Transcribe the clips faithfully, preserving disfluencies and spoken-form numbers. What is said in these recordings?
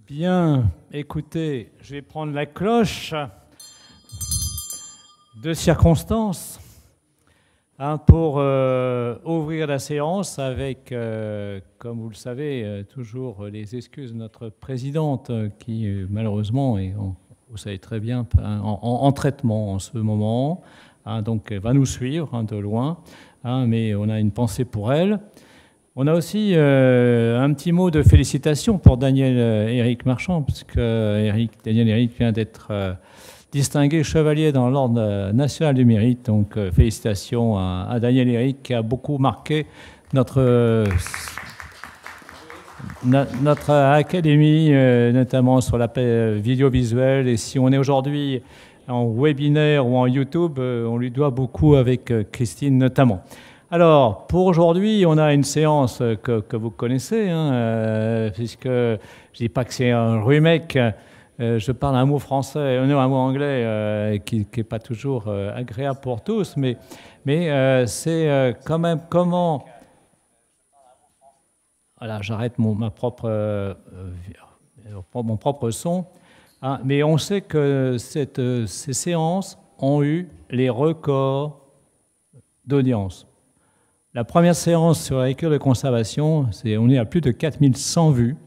Bien, écoutez, je vais prendre la cloche de circonstance hein, pour euh, ouvrir la séance avec, euh, comme vous le savez, euh, toujours les excuses de notre présidente euh, qui euh, malheureusement est, en, vous savez très bien, en, en, en traitement en ce moment, hein, donc elle va nous suivre hein, de loin, hein, mais on a une pensée pour elle. On a aussi euh, un petit mot de félicitations pour Daniel euh, Éric Marchand, puisque Eric, Daniel Éric vient d'être euh, distingué chevalier dans l'Ordre national du mérite. Donc euh, félicitations à, à Daniel Éric qui a beaucoup marqué notre, euh, notre académie, euh, notamment sur la vidéo visuelle. Et si on est aujourd'hui en webinaire ou en YouTube, euh, on lui doit beaucoup avec euh, Christine notamment. Alors, pour aujourd'hui, on a une séance que, que vous connaissez, hein, euh, puisque je ne dis pas que c'est un remake, euh, je parle un mot français, non, un mot anglais euh, qui n'est pas toujours euh, agréable pour tous, mais, mais euh, c'est euh, quand même comment... Voilà, j'arrête mon, ma propre, euh, mon propre son, hein, mais on sait que cette, ces séances ont eu les records d'audience. La première séance sur l'agriculture de conservation, c'est, on est à plus de quatre mille cent vues.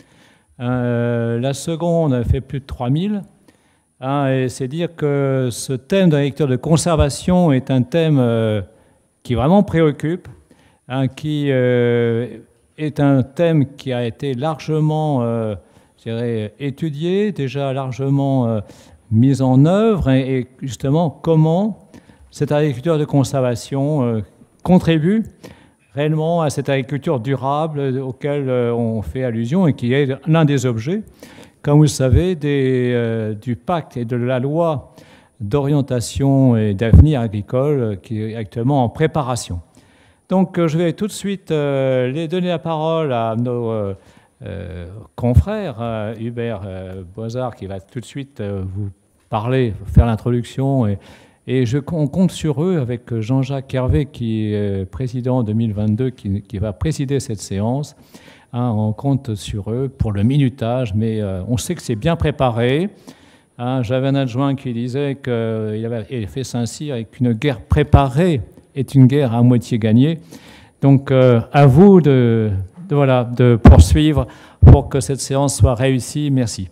Euh, la seconde a fait plus de trois mille. Hein, et c'est dire que ce thème de l'agriculture de conservation est un thème euh, qui vraiment préoccupe, hein, qui euh, est un thème qui a été largement euh, je dirais, étudié, déjà largement euh, mis en œuvre, et, et justement comment cette agriculture de conservation euh, contribue réellement à cette agriculture durable auquel on fait allusion et qui est l'un des objets, comme vous le savez, des, euh, du pacte et de la loi d'orientation et d'avenir agricole qui est actuellement en préparation. Donc je vais tout de suite euh, les donner la parole à nos euh, euh, confrères, euh, Hubert euh, Boisard qui va tout de suite euh, vous parler, faire l'introduction et Et je, on compte sur eux avec Jean-Jacques Hervé, qui est président deux mille vingt-deux, qui, qui va présider cette séance. Hein, on compte sur eux pour le minutage, mais euh, on sait que c'est bien préparé. Hein, j'avais un adjoint qui disait qu'il avait il fait Saint-Cyr et qu'une guerre préparée est une guerre à moitié gagnée. Donc, euh, à vous de, de, voilà, de poursuivre pour que cette séance soit réussie. Merci.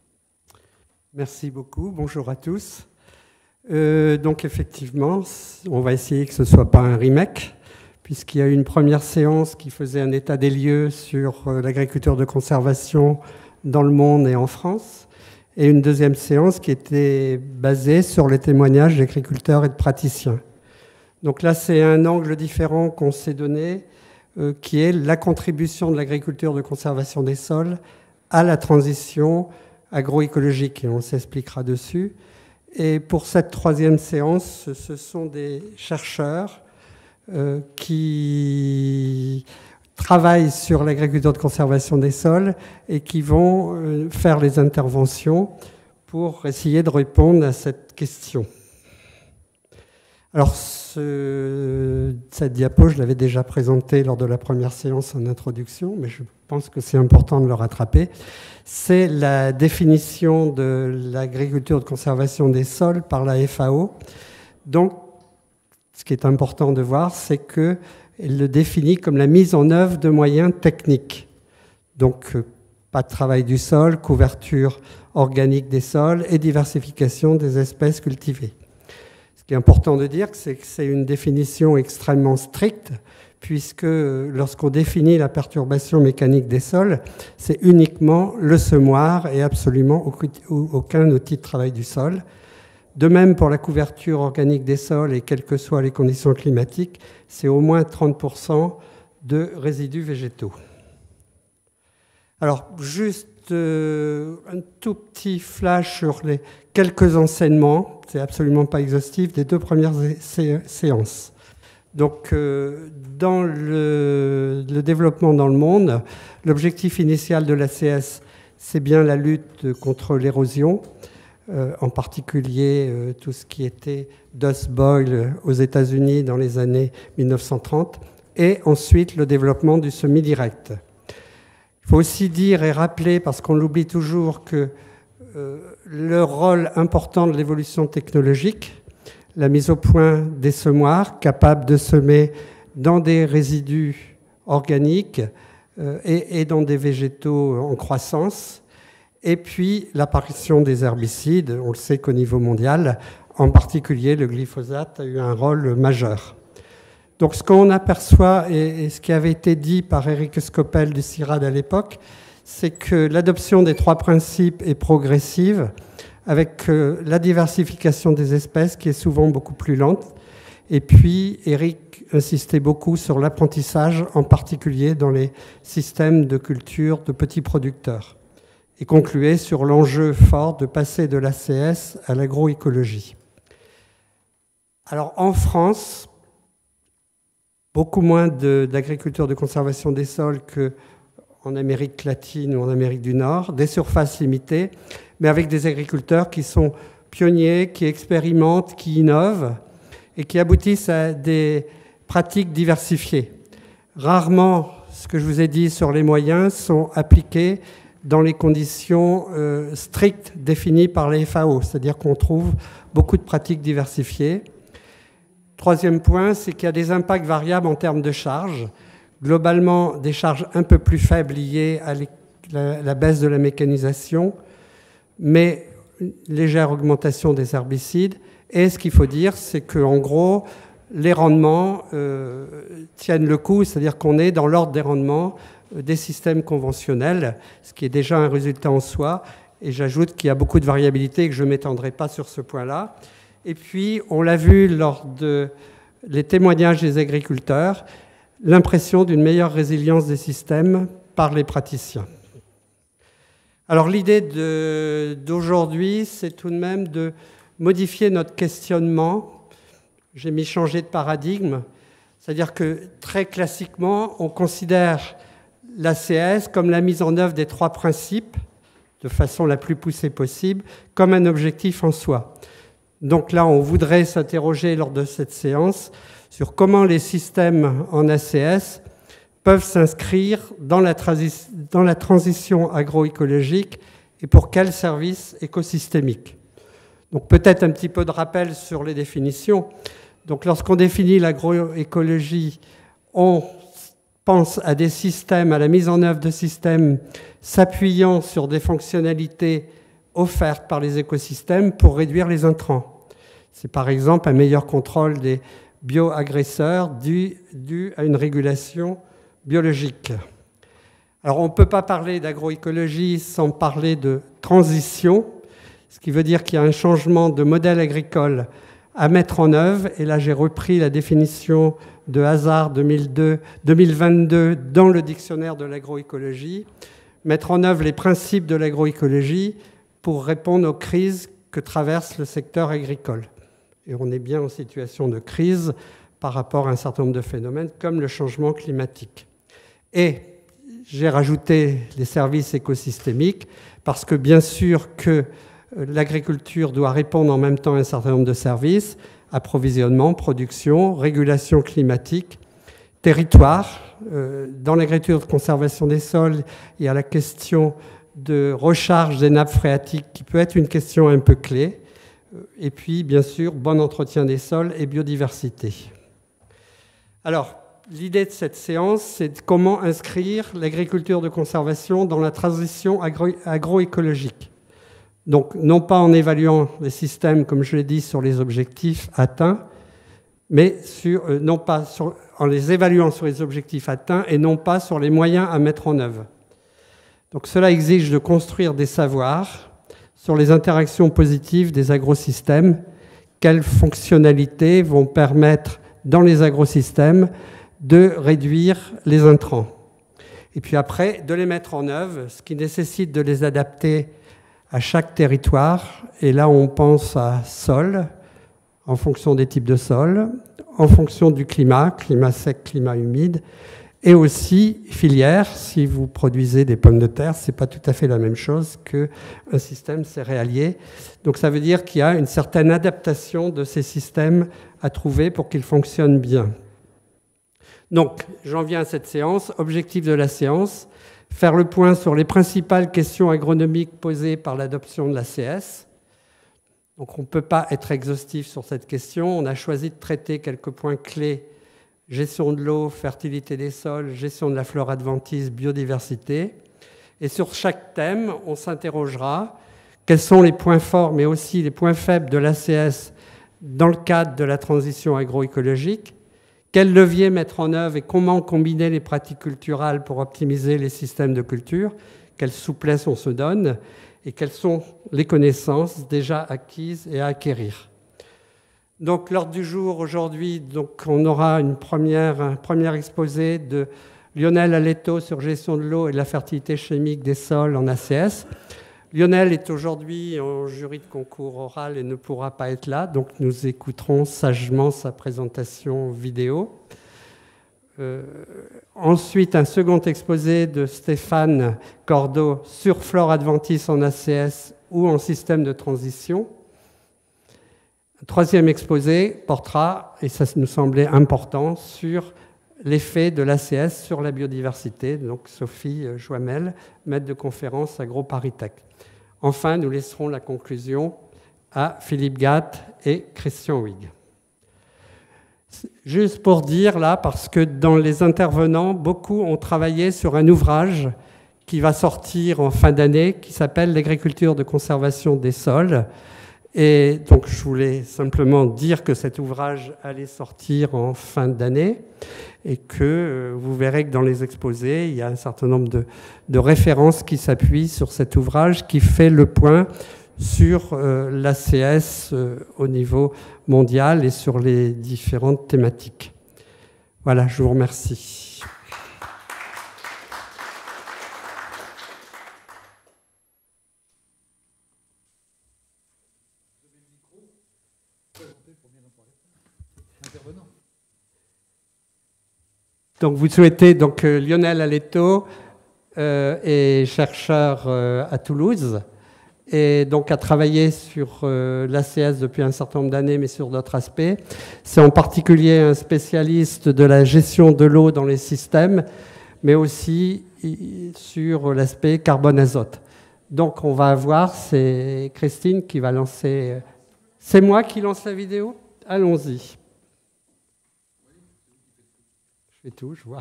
Merci beaucoup. Bonjour à tous. Euh, donc effectivement, on va essayer que ce ne soit pas un remake, puisqu'il y a eu une première séance qui faisait un état des lieux sur euh, l'agriculture de conservation dans le monde et en France, et une deuxième séance qui était basée sur les témoignages d'agriculteurs et de praticiens. Donc là, c'est un angle différent qu'on s'est donné, euh, qui est la contribution de l'agriculture de conservation des sols à la transition agroécologique, et on s'expliquera dessus. Et pour cette troisième séance, ce sont des chercheurs euh, qui travaillent sur l'agriculture de conservation des sols et qui vont euh, faire les interventions pour essayer de répondre à cette question. Alors, ce, cette diapo, je l'avais déjà présentée lors de la première séance en introduction, mais je pense que c'est important de le rattraper. C'est la définition de l'agriculture de conservation des sols par la F A O. Donc, ce qui est important de voir, c'est qu'elle le définit comme la mise en œuvre de moyens techniques. Donc, pas de travail du sol, couverture organique des sols et diversification des espèces cultivées. Ce qui est important de dire, c'est que c'est une définition extrêmement stricte, puisque lorsqu'on définit la perturbation mécanique des sols, c'est uniquement le semoir et absolument aucun outil de travail du sol. De même pour la couverture organique des sols, et quelles que soient les conditions climatiques, c'est au moins trente pour cent de résidus végétaux. Alors, juste euh, un tout petit flash sur les quelques enseignements, c'est absolument pas exhaustif, des deux premières sé séances. Donc, euh, dans le, le développement dans le monde, l'objectif initial de l'A C S, c'est bien la lutte contre l'érosion, euh, en particulier euh, tout ce qui était Dust Bowl aux États-Unis dans les années mille neuf cent trente, et ensuite le développement du semi-direct. Il faut aussi dire et rappeler, parce qu'on l'oublie toujours, que euh, le rôle important de l'évolution technologique, la mise au point des semoirs capables de semer dans des résidus organiques euh, et, et dans des végétaux en croissance, et puis l'apparition des herbicides. On le sait qu'au niveau mondial, en particulier le glyphosate a eu un rôle majeur. Donc ce qu'on aperçoit, et, et ce qui avait été dit par Eric Skopel du CIRAD à l'époque, c'est que l'adoption des trois principes est progressive, avec euh, la diversification des espèces qui est souvent beaucoup plus lente. Et puis, Eric insistait beaucoup sur l'apprentissage, en particulier dans les systèmes de culture de petits producteurs. Et concluait sur l'enjeu fort de passer de l'A C S à l'agroécologie. Alors, en France, beaucoup moins d'agriculture de, de conservation des sols qu'en Amérique latine ou en Amérique du Nord, des surfaces limitées, mais avec des agriculteurs qui sont pionniers, qui expérimentent, qui innovent et qui aboutissent à des pratiques diversifiées. Rarement, ce que je vous ai dit sur les moyens sont appliqués dans les conditions euh, strictes définies par les F A O, c'est-à-dire qu'on trouve beaucoup de pratiques diversifiées. Troisième point, c'est qu'il y a des impacts variables en termes de charges. Globalement, des charges un peu plus faibles liées à la, la baisse de la mécanisation, mais une légère augmentation des herbicides. Et ce qu'il faut dire, c'est qu'en gros, les rendements euh, tiennent le coup, c'est-à-dire qu'on est dans l'ordre des rendements des systèmes conventionnels, ce qui est déjà un résultat en soi. Et j'ajoute qu'il y a beaucoup de variabilité et que je ne m'étendrai pas sur ce point-là. Et puis, on l'a vu lors des de témoignages des agriculteurs, l'impression d'une meilleure résilience des systèmes par les praticiens. Alors, l'idée d'aujourd'hui, c'est tout de même de modifier notre questionnement. J'ai mis changer de paradigme, c'est-à-dire que très classiquement, on considère l'A C S comme la mise en œuvre des trois principes, de façon la plus poussée possible, comme un objectif en soi. Donc là, on voudrait s'interroger lors de cette séance sur comment les systèmes en A C S peuvent s'inscrire dans la, dans la transition agroécologique et pour quels services écosystémiques. Donc peut-être un petit peu de rappel sur les définitions. Donc lorsqu'on définit l'agroécologie, on pense à des systèmes, à la mise en œuvre de systèmes s'appuyant sur des fonctionnalités offertes par les écosystèmes pour réduire les intrants. C'est par exemple un meilleur contrôle des bioagresseurs dû, dû à une régulation biologique. Alors on ne peut pas parler d'agroécologie sans parler de transition, ce qui veut dire qu'il y a un changement de modèle agricole à mettre en œuvre. Et là, j'ai repris la définition de Hazard deux mille vingt-deux dans le dictionnaire de l'agroécologie. Mettre en œuvre les principes de l'agroécologie pour répondre aux crises que traverse le secteur agricole. Et on est bien en situation de crise par rapport à un certain nombre de phénomènes comme le changement climatique. Et j'ai rajouté les services écosystémiques parce que bien sûr que l'agriculture doit répondre en même temps à un certain nombre de services, approvisionnement, production, régulation climatique, territoire. Dans l'agriculture de conservation des sols, il y a la question de recharge des nappes phréatiques qui peut être une question un peu clé. Et puis, bien sûr, bon entretien des sols et biodiversité. Alors, l'idée de cette séance, c'est de comment inscrire l'agriculture de conservation dans la transition agro agroécologique. Donc, non pas en évaluant les systèmes, comme je l'ai dit, sur les objectifs atteints, mais sur, euh, non pas sur, en les évaluant sur les objectifs atteints et non pas sur les moyens à mettre en œuvre. Donc, cela exige de construire des savoirs sur les interactions positives des agrosystèmes, quelles fonctionnalités vont permettre dans les agrosystèmes de réduire les intrants. Et puis après, de les mettre en œuvre, ce qui nécessite de les adapter à chaque territoire. Et là, on pense à sol, en fonction des types de sol, en fonction du climat, climat sec, climat humide, et aussi filière. Si vous produisez des pommes de terre, ce n'est pas tout à fait la même chose qu'un système céréalier. Donc ça veut dire qu'il y a une certaine adaptation de ces systèmes à trouver pour qu'ils fonctionnent bien. Donc, j'en viens à cette séance. Objectif de la séance, faire le point sur les principales questions agronomiques posées par l'adoption de l'A C S. Donc on ne peut pas être exhaustif sur cette question. On a choisi de traiter quelques points clés: gestion de l'eau, fertilité des sols, gestion de la flore adventice, biodiversité. Et sur chaque thème, on s'interrogera quels sont les points forts, mais aussi les points faibles de l'A C S dans le cadre de la transition agroécologique, quels leviers mettre en œuvre et comment combiner les pratiques culturales pour optimiser les systèmes de culture, quelle souplesse on se donne et quelles sont les connaissances déjà acquises et à acquérir. Donc l'ordre du jour aujourd'hui, donc on aura une première, un premier exposé de Lionel Aletto sur gestion de l'eau et de la fertilité chimique des sols en A C S. Lionel est aujourd'hui en jury de concours oral et ne pourra pas être là, donc nous écouterons sagement sa présentation vidéo. Euh, ensuite, un second exposé de Stéphane Cordeau sur flore adventice en A C S ou en système de transition. Un troisième exposé portera, et ça nous semblait important, sur l'effet de l'A C S sur la biodiversité. Donc Sophie Joamel, maître de conférence à AgroParisTech. Enfin, nous laisserons la conclusion à Philippe Gatt et Christian Huyghe. Juste pour dire là, parce que dans les intervenants, beaucoup ont travaillé sur un ouvrage qui va sortir en fin d'année, qui s'appelle « L'agriculture de conservation des sols ». Et donc, je voulais simplement dire que cet ouvrage allait sortir en fin d'année et que vous verrez que dans les exposés, il y a un certain nombre de, de références qui s'appuient sur cet ouvrage qui fait le point sur euh, l'A C S euh, au niveau mondial et sur les différentes thématiques. Voilà, je vous remercie. Donc vous souhaitez, donc euh, Lionel Aletto euh, est chercheur euh, à Toulouse et donc a travaillé sur euh, l'A C S depuis un certain nombre d'années, mais sur d'autres aspects. C'est en particulier un spécialiste de la gestion de l'eau dans les systèmes, mais aussi sur l'aspect carbone-azote. Donc on va voir, c'est Christine qui va lancer... C'est moi qui lance la vidéo? Allons-y. Je fais tout, je vois.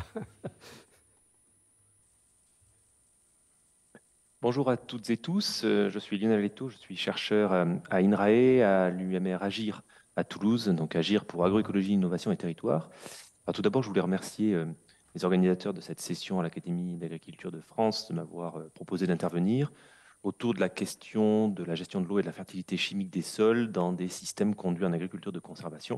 Bonjour à toutes et tous, je suis Lionel Aletto, je suis chercheur à INRAE, à l'U M R Agir à Toulouse, donc Agir pour agroécologie, innovation et territoire. Alors, tout d'abord, je voulais remercier les organisateurs de cette session à l'Académie d'agriculture de France de m'avoir proposé d'intervenir autour de la question de la gestion de l'eau et de la fertilité chimique des sols dans des systèmes conduits en agriculture de conservation.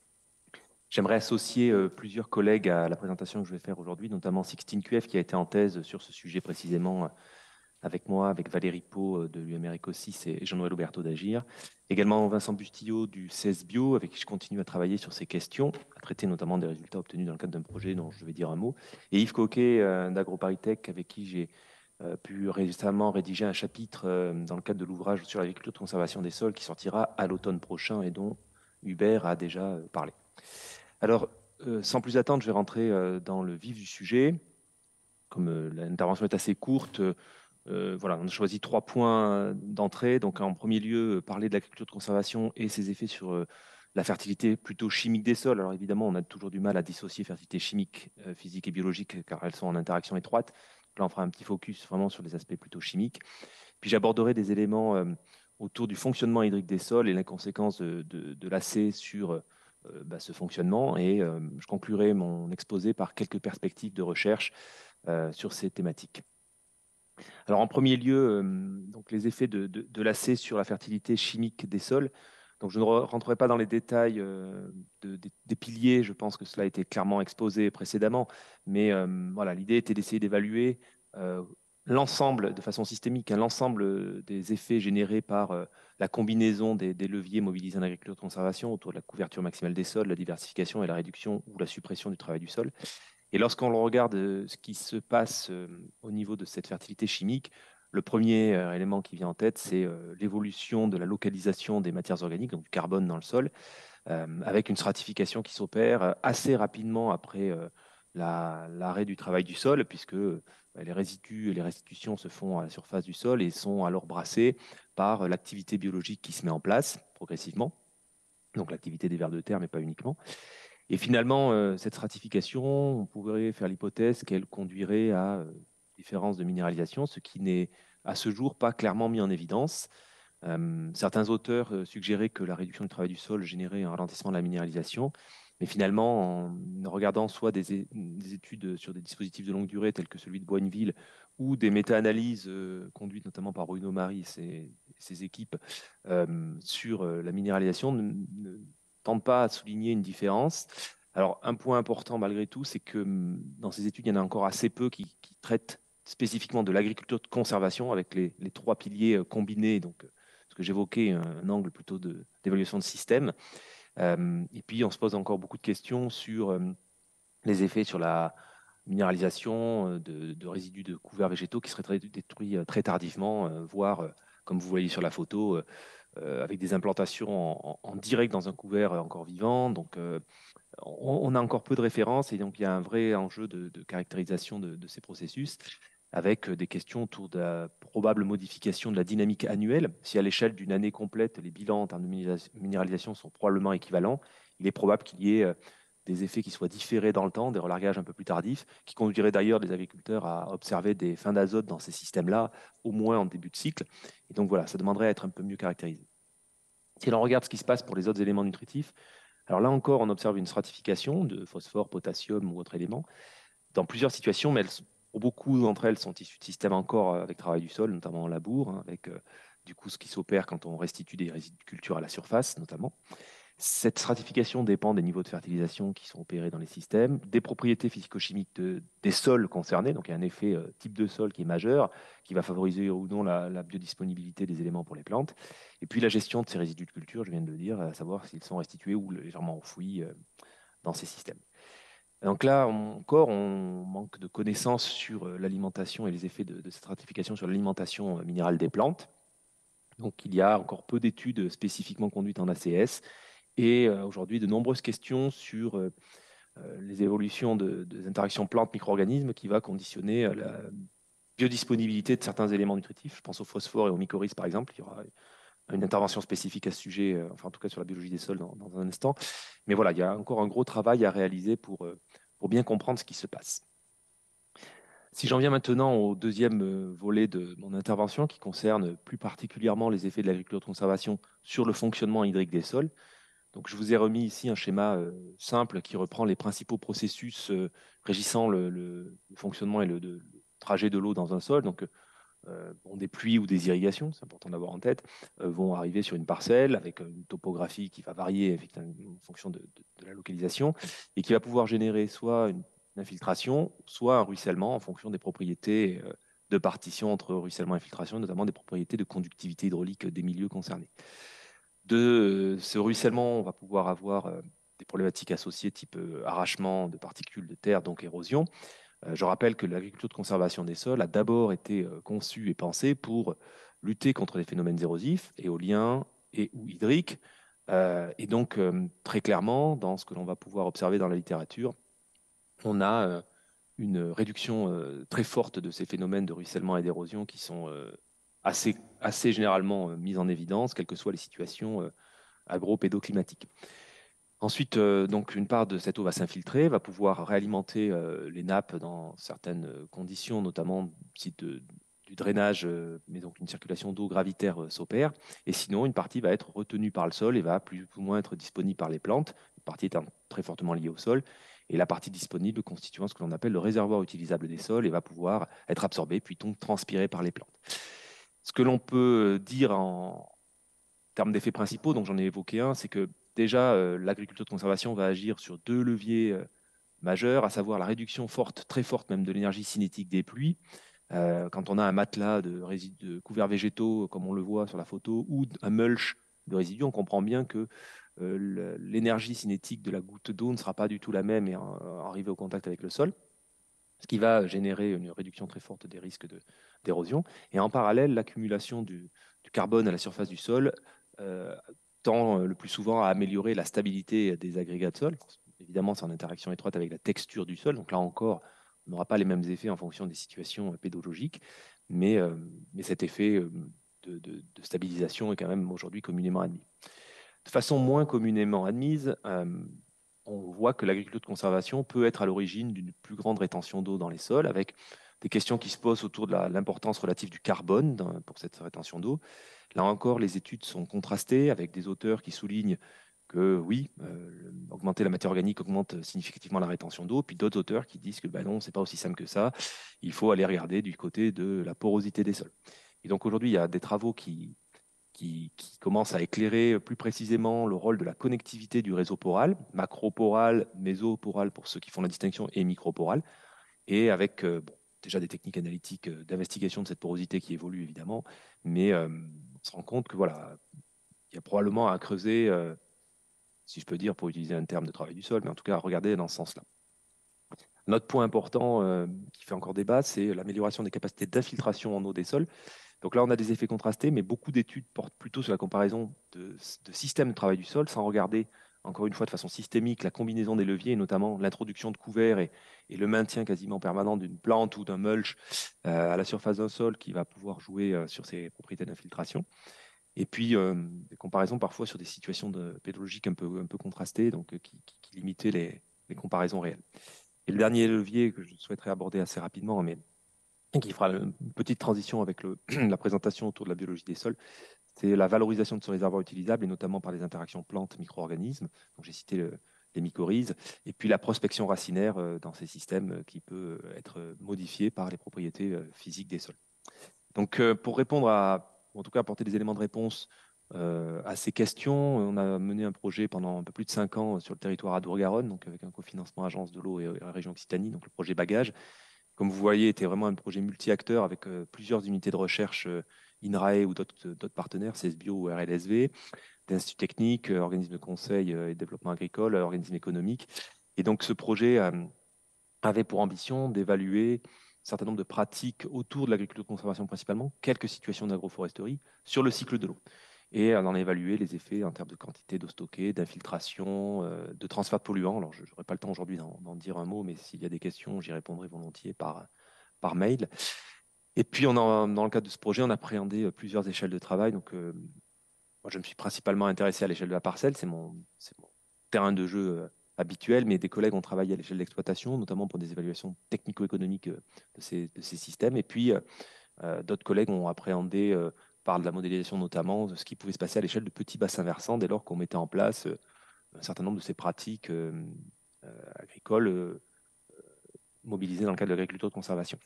J'aimerais associer plusieurs collègues à la présentation que je vais faire aujourd'hui, notamment Sixtine Q F qui a été en thèse sur ce sujet précisément avec moi, avec Valérie Pau de l'U M R Ecosis et Jean-Noël Auberto d'Agir. Également Vincent Bustillo du C E S Bio, avec qui je continue à travailler sur ces questions, à traiter notamment des résultats obtenus dans le cadre d'un projet dont je vais dire un mot. Et Yves Coquet d'AgroParisTech, avec qui j'ai pu récemment rédiger un chapitre dans le cadre de l'ouvrage sur l'agriculture de conservation des sols qui sortira à l'automne prochain et dont Hubert a déjà parlé. Alors, sans plus attendre, je vais rentrer dans le vif du sujet. Comme l'intervention est assez courte, Euh, voilà, on a choisi trois points d'entrée. Donc, en premier lieu, parler de l'agriculture de conservation et ses effets sur euh, la fertilité plutôt chimique des sols. Alors, évidemment, on a toujours du mal à dissocier fertilité chimique, euh, physique et biologique, car elles sont en interaction étroite. Là, on fera un petit focus vraiment sur les aspects plutôt chimiques. Puis, j'aborderai des éléments euh, autour du fonctionnement hydrique des sols et les conséquences de, de, de l'A C sur euh, bah, ce fonctionnement. Et euh, je conclurai mon exposé par quelques perspectives de recherche euh, sur ces thématiques. Alors, en premier lieu, euh, donc les effets de, de, de l'A C sur la fertilité chimique des sols. Donc, je ne rentrerai pas dans les détails euh, de, de, des piliers, je pense que cela a été clairement exposé précédemment, mais euh, voilà, l'idée était d'essayer d'évaluer euh, l'ensemble, de façon systémique, hein, l'ensemble des effets générés par euh, la combinaison des, des leviers mobilisés en agriculture de conservation autour de la couverture maximale des sols, la diversification et la réduction ou la suppression du travail du sol. Et lorsqu'on regarde ce qui se passe au niveau de cette fertilité chimique, le premier élément qui vient en tête, c'est l'évolution de la localisation des matières organiques, donc du carbone dans le sol, avec une stratification qui s'opère assez rapidement après l'arrêt du travail du sol, puisque les résidus et les restitutions se font à la surface du sol et sont alors brassés par l'activité biologique qui se met en place progressivement, donc l'activité des vers de terre, mais pas uniquement. Et finalement, euh, cette stratification, on pourrait faire l'hypothèse qu'elle conduirait à euh, différence de minéralisation, ce qui n'est à ce jour pas clairement mis en évidence. Euh, certains auteurs euh, suggéraient que la réduction du travail du sol générait un ralentissement de la minéralisation, mais finalement, en regardant soit des, des études sur des dispositifs de longue durée tels que celui de Boigneville ou des méta-analyses euh, conduites notamment par Bruno Maris et ses équipes euh, sur euh, la minéralisation, ne, ne tentent pas à souligner une différence. Alors, un point important malgré tout, c'est que hum, dans ces études, il y en a encore assez peu qui, qui traitent spécifiquement de l'agriculture de conservation avec les, les trois piliers euh, combinés, donc ce que j'évoquais, un, un angle plutôt d'évaluation de, de système. Euh, et puis, on se pose encore beaucoup de questions sur euh, les effets sur la minéralisation euh, de, de résidus de couverts végétaux qui seraient très, détruits euh, très tardivement, euh, voire, euh, comme vous voyez sur la photo, euh, euh, avec des implantations en, en, en direct dans un couvert encore vivant. Donc, euh, on, on, a encore peu de références et donc il y a un vrai enjeu de, de caractérisation de, de ces processus, avec des questions autour de la probable modification de la dynamique annuelle. Si à l'échelle d'une année complète, les bilans en termes de minéralisation sont probablement équivalents, il est probable qu'il y ait des effets qui soient différés dans le temps, des relargages un peu plus tardifs, qui conduiraient d'ailleurs les agriculteurs à observer des fins d'azote dans ces systèmes-là, au moins en début de cycle. Et donc voilà, ça demanderait à être un peu mieux caractérisé. Si l'on regarde ce qui se passe pour les autres éléments nutritifs, alors là encore, on observe une stratification de phosphore, potassium ou autres éléments dans plusieurs situations, mais elles, pour beaucoup d'entre elles sont issues de systèmes encore avec travail du sol, notamment en labour, hein, avec euh, du coup ce qui s'opère quand on restitue des résidus de culture à la surface, notamment. Cette stratification dépend des niveaux de fertilisation qui sont opérés dans les systèmes, des propriétés physico-chimiques de, des sols concernés, donc il y a un effet euh, type de sol qui est majeur, qui va favoriser ou non la, la biodisponibilité des éléments pour les plantes, et puis la gestion de ces résidus de culture, je viens de le dire, à savoir s'ils sont restitués ou légèrement enfouis euh, dans ces systèmes. Donc là, encore, on manque de connaissances sur l'alimentation et les effets de, de cette stratification sur l'alimentation minérale des plantes. Donc il y a encore peu d'études spécifiquement conduites en A C S et euh, aujourd'hui de nombreuses questions sur euh, les évolutions de, des interactions plantes-micro-organismes qui va conditionner euh, la biodisponibilité de certains éléments nutritifs. Je pense au phosphore et au mycorhize par exemple. Il y aura une intervention spécifique à ce sujet, euh, enfin en tout cas sur la biologie des sols dans, dans un instant. Mais voilà, il y a encore un gros travail à réaliser pour, euh, pour bien comprendre ce qui se passe. Si j'en viens maintenant au deuxième euh, volet de mon intervention, qui concerne plus particulièrement les effets de l'agriculture de conservation sur le fonctionnement hydrique des sols. Donc, je vous ai remis ici un schéma euh, simple qui reprend les principaux processus euh, régissant le, le, le fonctionnement et le, de, le trajet de l'eau dans un sol. Donc, euh, bon, des pluies ou des irrigations, c'est important d'avoir en tête, euh, vont arriver sur une parcelle avec une topographie qui va varier en fonction de, de, de la localisation et qui va pouvoir générer soit une infiltration, soit un ruissellement en fonction des propriétés euh, de partition entre ruissellement et infiltration, notamment des propriétés de conductivité hydraulique des milieux concernés. De euh, ce ruissellement, on va pouvoir avoir euh, des problématiques associées type euh, arrachement de particules de terre, donc érosion. Euh, je rappelle que l'agriculture de conservation des sols a d'abord été euh, conçue et pensée pour lutter contre les phénomènes érosifs, éoliens et ou hydriques. Euh, et donc, euh, très clairement, dans ce que l'on va pouvoir observer dans la littérature, on a euh, une réduction euh, très forte de ces phénomènes de ruissellement et d'érosion qui sont euh, assez, assez généralement euh, mis en évidence, quelles que soient les situations euh, agro-pédoclimatiques. Ensuite, euh, donc, une part de cette eau va s'infiltrer, va pouvoir réalimenter euh, les nappes dans certaines conditions, notamment si de, du drainage, euh, mais donc une circulation d'eau gravitaire euh, s'opère. Et sinon, une partie va être retenue par le sol et va plus ou moins être disponible par les plantes, une partie étant très fortement liée au sol, et la partie disponible constituant ce que l'on appelle le réservoir utilisable des sols et va pouvoir être absorbée puis donc transpirée par les plantes. Ce que l'on peut dire en termes d'effets principaux, donc j'en ai évoqué un, c'est que déjà, euh, l'agriculture de conservation va agir sur deux leviers euh, majeurs, à savoir la réduction forte, très forte même, de l'énergie cinétique des pluies. Euh, quand on a un matelas de, résidus, de couverts végétaux, comme on le voit sur la photo, ou un mulch de résidus, on comprend bien que euh, l'énergie cinétique de la goutte d'eau ne sera pas du tout la même et en, arrivée au contact avec le sol, ce qui va générer une réduction très forte des risques d'érosion. Et en parallèle, l'accumulation du, du carbone à la surface du sol euh, tend le plus souvent à améliorer la stabilité des agrégats de sol, évidemment, c'est en interaction étroite avec la texture du sol. Donc là encore, on n'aura pas les mêmes effets en fonction des situations pédologiques, mais, euh, mais cet effet euh, de, de, de stabilisation est quand même aujourd'hui communément admis. De façon moins communément admise, euh, on voit que l'agriculture de conservation peut être à l'origine d'une plus grande rétention d'eau dans les sols, avec des questions qui se posent autour de l'importance relative du carbone dans, pour cette rétention d'eau. Là encore, les études sont contrastées avec des auteurs qui soulignent que oui, euh, augmenter la matière organique augmente significativement la rétention d'eau, puis d'autres auteurs qui disent que ben non, c'est pas aussi simple que ça, il faut aller regarder du côté de la porosité des sols. Et donc aujourd'hui, il y a des travaux qui, qui, qui commencent à éclairer plus précisément le rôle de la connectivité du réseau poral, macroporal, mésoporal pour ceux qui font la distinction, et microporal, et avec euh, bon, déjà des techniques analytiques euh, d'investigation de cette porosité qui évoluent évidemment, mais euh, on se rend compte que voilà, il y a probablement à creuser, euh, si je peux dire, pour utiliser un terme de travail du sol, mais en tout cas à regarder dans ce sens-là. Un autre point important euh, qui fait encore débat, c'est l'amélioration des capacités d'infiltration en eau des sols. Donc là, on a des effets contrastés, mais beaucoup d'études portent plutôt sur la comparaison de, de systèmes de travail du sol, sans regarder, encore une fois, de façon systémique, la combinaison des leviers, et notamment l'introduction de couverts et, et le maintien quasiment permanent d'une plante ou d'un mulch euh, à la surface d'un sol qui va pouvoir jouer euh, sur ses propriétés d'infiltration. Et puis, euh, des comparaisons parfois sur des situations de, pédologiques un peu, un peu contrastées, donc euh, qui, qui, qui limitaient les, les comparaisons réelles. Et le dernier levier que je souhaiterais aborder assez rapidement, mais qui fera une petite transition avec le, la présentation autour de la biologie des sols, c'est la valorisation de ce réservoir utilisable, et notamment par les interactions plantes-micro-organismes. Donc j'ai cité le, les mycorhizes, et puis la prospection racinaire euh, dans ces systèmes euh, qui peut euh, être modifiée par les propriétés euh, physiques des sols. Donc euh, pour répondre à, ou en tout cas apporter des éléments de réponse euh, à ces questions, on a mené un projet pendant un peu plus de cinq ans sur le territoire Adour-Garonne, donc avec un cofinancement Agence de l'eau et, et la région Occitanie, donc le projet Bagage. Comme vous voyez, était vraiment un projet multi-acteurs avec euh, plusieurs unités de recherche, euh, INRAE ou d'autres partenaires, CESBio ou R L S V, des instituts techniques, euh, organismes de conseil euh, et de développement agricole, euh, organismes économiques. Et donc ce projet euh, avait pour ambition d'évaluer un certain nombre de pratiques autour de l'agriculture de conservation principalement, quelques situations d'agroforesterie, sur le cycle de l'eau. Et d'en évaluer les effets en termes de quantité d'eau stockée, d'infiltration, euh, de transfert de polluants. Alors, je n'aurai pas le temps aujourd'hui d'en dire un mot, mais s'il y a des questions, j'y répondrai volontiers par, par mail. Et puis, on a, dans le cadre de ce projet, on a appréhendé plusieurs échelles de travail. Donc, euh, moi, je me suis principalement intéressé à l'échelle de la parcelle, c'est mon, mon terrain de jeu euh, habituel, mais des collègues ont travaillé à l'échelle d'exploitation, notamment pour des évaluations technico-économiques euh, de, ces, de ces systèmes. Et puis, euh, d'autres collègues ont appréhendé, euh, par de la modélisation notamment, de ce qui pouvait se passer à l'échelle de petits bassins versants dès lors qu'on mettait en place euh, un certain nombre de ces pratiques euh, euh, agricoles euh, mobilisées dans le cadre de l'agriculture de conservation.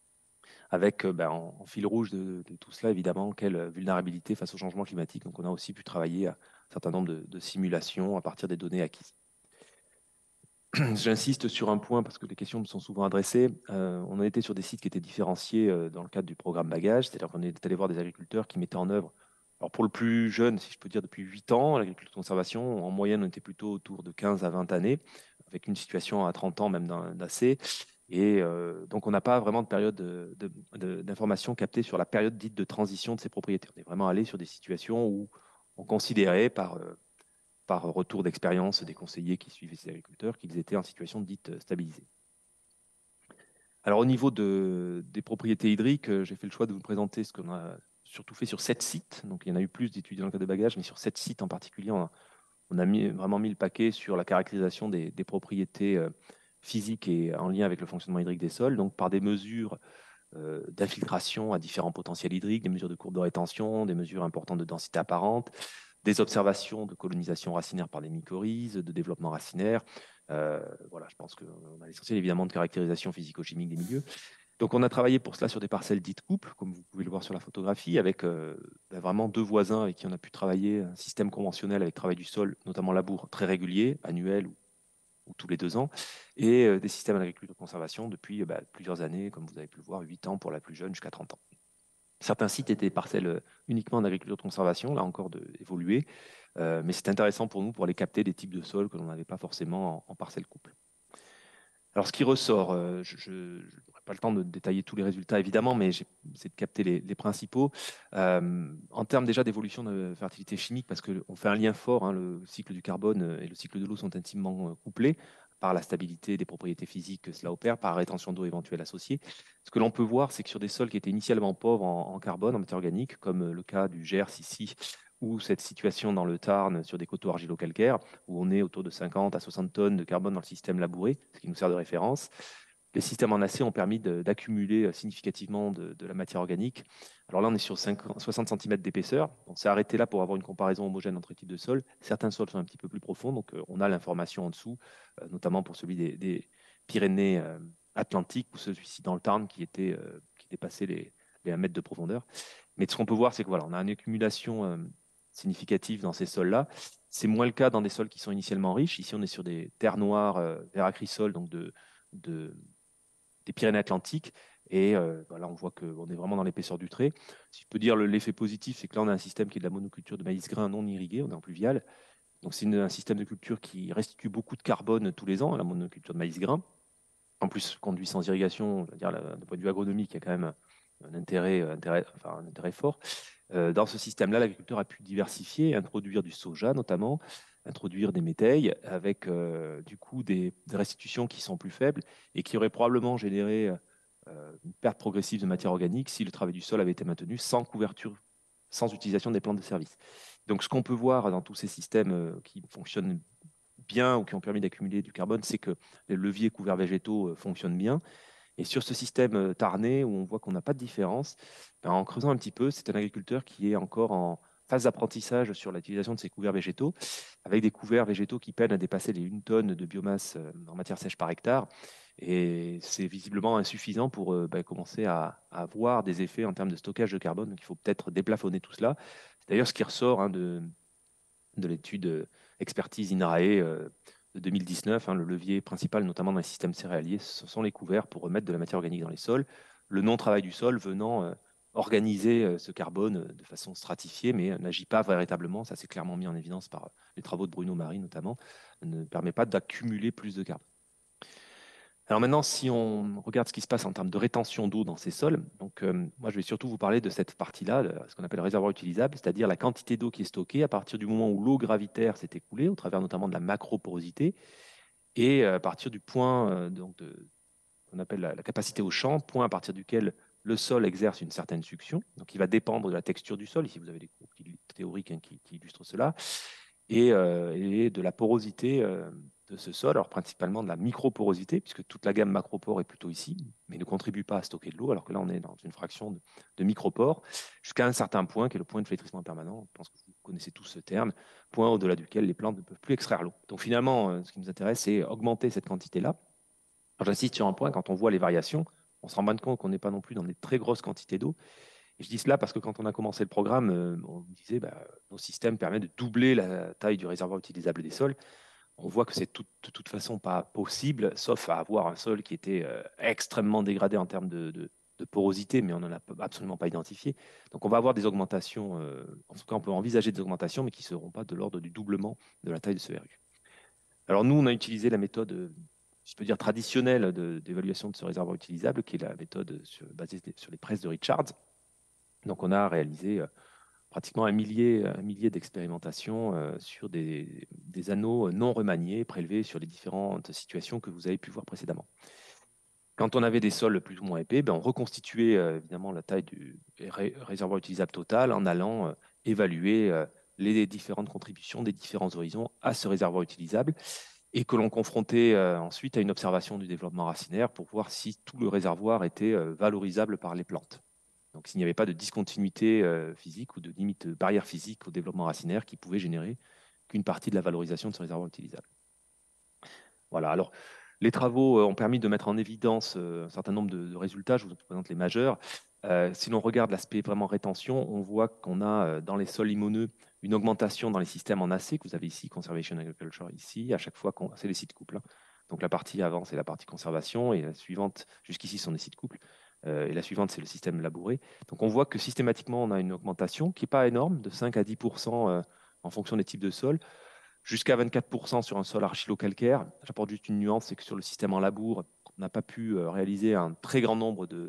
Avec euh, ben, en, en fil rouge de, de, tout cela, évidemment, quelle vulnérabilité face au changement climatique. Donc, on a aussi pu travailler à un certain nombre de, de simulations à partir des données acquises. J'insiste sur un point parce que les questions me sont souvent adressées. Euh, on a été sur des sites qui étaient différenciés euh, dans le cadre du programme Bagage, c'est-à-dire qu'on est allé voir des agriculteurs qui mettaient en œuvre, alors pour le plus jeune, si je peux dire depuis huit ans, l'agriculture de conservation, en moyenne, on était plutôt autour de quinze à vingt années, avec une situation à trente ans même d'assez. Et euh, donc, on n'a pas vraiment de période d'information captée sur la période dite de transition de ces propriétés. On est vraiment allé sur des situations où on considérait par... Euh, par retour d'expérience des conseillers qui suivaient ces agriculteurs, qu'ils étaient en situation dite stabilisée. Alors au niveau de, des propriétés hydriques, j'ai fait le choix de vous présenter ce qu'on a surtout fait sur sept sites. Donc il y en a eu plus d'études dans le cas de Bagage, mais sur sept sites en particulier, on a, on a mis, vraiment mis le paquet sur la caractérisation des, des propriétés euh, physiques et en lien avec le fonctionnement hydrique des sols, donc par des mesures euh, d'infiltration à différents potentiels hydriques, des mesures de courbe de rétention, des mesures importantes de densité apparente, des observations de colonisation racinaire par des mycorhizes, de développement racinaire. Euh, voilà, je pense qu'on a l'essentiel évidemment de caractérisation physico-chimique des milieux. Donc on a travaillé pour cela sur des parcelles dites couples, comme vous pouvez le voir sur la photographie, avec euh, vraiment deux voisins avec qui on a pu travailler un système conventionnel avec travail du sol, notamment labour très régulier, annuel ou, ou tous les deux ans, et euh, des systèmes d'agriculture de conservation depuis bah, plusieurs années, comme vous avez pu le voir, huit ans pour la plus jeune jusqu'à trente ans. Certains sites étaient parcelles uniquement en agriculture de conservation, là encore d'évoluer, euh, mais c'est intéressant pour nous pour aller capter des types de sols que l'on n'avait pas forcément en, en parcelles couple. Alors ce qui ressort, euh, je n'aurai pas le temps de détailler tous les résultats évidemment, mais j'ai essayer de capter les, les principaux. Euh, en termes déjà d'évolution de fertilité chimique, parce qu'on fait un lien fort, hein, le cycle du carbone et le cycle de l'eau sont intimement couplés par la stabilité des propriétés physiques que cela opère, par la rétention d'eau éventuelle associée. Ce que l'on peut voir, c'est que sur des sols qui étaient initialement pauvres en, en carbone, en matière organique, comme le cas du Gers ici, ou cette situation dans le Tarn sur des coteaux argilo-calcaires, où on est autour de cinquante à soixante tonnes de carbone dans le système labouré, ce qui nous sert de référence. Les systèmes en acier ont permis d'accumuler significativement de, de la matière organique. Alors là, on est sur cinquante, soixante centimètres d'épaisseur. On s'est arrêté là pour avoir une comparaison homogène entre types de sols. Certains sols sont un petit peu plus profonds, donc euh, on a l'information en dessous, euh, notamment pour celui des, des Pyrénées euh, atlantiques ou celui-ci dans le Tarn qui, était, euh, qui dépassait les, les un mètre de profondeur. Mais ce qu'on peut voir, c'est que voilà, on a une accumulation euh, significative dans ces sols-là. C'est moins le cas dans des sols qui sont initialement riches. Ici, on est sur des terres noires euh, veracrisol, donc de, de des Pyrénées-Atlantiques. Et euh, voilà, on voit qu'on est vraiment dans l'épaisseur du trait. Si je peux dire l'effet positif, c'est que là, on a un système qui est de la monoculture de maïs grain non irrigué, on est en pluvial. Donc, c'est un système de culture qui restitue beaucoup de carbone tous les ans, la monoculture de maïs grain. En plus, conduit sans irrigation, je veux dire, d'un point de vue agronomique, il y a quand même un intérêt, intérêt, enfin, un intérêt fort. Euh, dans ce système-là, l'agriculteur a pu diversifier, introduire du soja notamment, introduire des métailles avec euh, du coup des, des restitutions qui sont plus faibles et qui auraient probablement généré euh, une perte progressive de matière organique si le travail du sol avait été maintenu sans couverture, sans utilisation des plantes de service. Donc ce qu'on peut voir dans tous ces systèmes euh, qui fonctionnent bien ou qui ont permis d'accumuler du carbone, c'est que les leviers couverts végétaux euh, fonctionnent bien. Et sur ce système euh, tarné, où on voit qu'on n'a pas de différence, ben, en creusant un petit peu, c'est un agriculteur qui est encore en phase d'apprentissage sur l'utilisation de ces couverts végétaux, avec des couverts végétaux qui peinent à dépasser les une tonne de biomasse euh, en matière sèche par hectare. Et c'est visiblement insuffisant pour euh, ben, commencer à, à avoir des effets en termes de stockage de carbone. Donc il faut peut-être déplafonner tout cela. C'est d'ailleurs ce qui ressort hein, de, de l'étude euh, expertise INRAE euh, de deux mille dix-neuf. Hein, le levier principal, notamment dans les systèmes céréaliers, ce sont les couverts pour remettre de la matière organique dans les sols. Le non-travail du sol venant euh, organiser euh, ce carbone euh, de façon stratifiée, mais euh, n'agit pas véritablement, ça c'est clairement mis en évidence par euh, les travaux de Bruno Marie notamment, ne permet pas d'accumuler plus de carbone. Alors maintenant, si on regarde ce qui se passe en termes de rétention d'eau dans ces sols, donc euh, moi je vais surtout vous parler de cette partie-là, ce qu'on appelle le réservoir utilisable, c'est-à-dire la quantité d'eau qui est stockée à partir du moment où l'eau gravitaire s'est écoulée, au travers notamment de la macroporosité, et à partir du point euh, donc de, qu'on appelle la, la capacité au champ, point à partir duquel le sol exerce une certaine succion. Donc il va dépendre de la texture du sol. Ici vous avez des cours théoriques hein, qui, qui illustrent cela, et, euh, et de la porosité euh, de ce sol, alors principalement de la microporosité, puisque toute la gamme macropore est plutôt ici, mais ne contribue pas à stocker de l'eau, alors que là on est dans une fraction de, de micropore, jusqu'à un certain point, qui est le point de flétrissement permanent. Je pense que vous connaissez tous ce terme, point au-delà duquel les plantes ne peuvent plus extraire l'eau. Donc finalement, euh, ce qui nous intéresse, c'est augmenter cette quantité-là. J'insiste sur un point, quand on voit les variations, on se rend bien compte qu'on n'est pas non plus dans des très grosses quantités d'eau. Et je dis cela parce que quand on a commencé le programme, euh, on disait que bah, nos systèmes permettent de doubler la taille du réservoir utilisable des sols. On voit que c'est tout, de toute façon pas possible, sauf à avoir un sol qui était euh, extrêmement dégradé en termes de, de, de porosité, mais on n'en a absolument pas identifié. Donc on va avoir des augmentations, euh, en tout cas on peut envisager des augmentations, mais qui ne seront pas de l'ordre du doublement de la taille de ce R U. Alors nous, on a utilisé la méthode, je peux dire traditionnelle d'évaluation de, de ce réservoir utilisable, qui est la méthode sur, basée sur les presses de Richards. Donc on a réalisé euh, pratiquement un millier, un millier d'expérimentations euh, sur des, des anneaux non remaniés, prélevés sur les différentes situations que vous avez pu voir précédemment. Quand on avait des sols plus ou moins épais, ben on reconstituait euh, évidemment la taille du ré réservoir utilisable total en allant euh, évaluer euh, les différentes contributions des différents horizons à ce réservoir utilisable et que l'on confrontait euh, ensuite à une observation du développement racinaire pour voir si tout le réservoir était euh, valorisable par les plantes. Donc, s'il n'y avait pas de discontinuité euh, physique ou de limite de barrière physique au développement racinaire qui pouvait générer qu'une partie de la valorisation de ce réservoir utilisable. Voilà. Alors, les travaux euh, ont permis de mettre en évidence euh, un certain nombre de, de résultats. Je vous présente les majeurs. Euh, si l'on regarde l'aspect vraiment rétention, on voit qu'on a euh, dans les sols limoneux une augmentation dans les systèmes en A C que vous avez ici, Conservation Agriculture ici, à chaque fois, c'est les sites couples. Hein. Donc, la partie avant, c'est la partie conservation et la suivante, jusqu'ici, sont des sites couples. Euh, et la suivante, c'est le système labouré. Donc on voit que systématiquement, on a une augmentation qui n'est pas énorme, de cinq à dix pour cent euh, en fonction des types de sols, jusqu'à vingt-quatre pour cent sur un sol argilo-calcaire. J'apporte juste une nuance, c'est que sur le système en labour, on n'a pas pu euh, réaliser un très grand nombre de,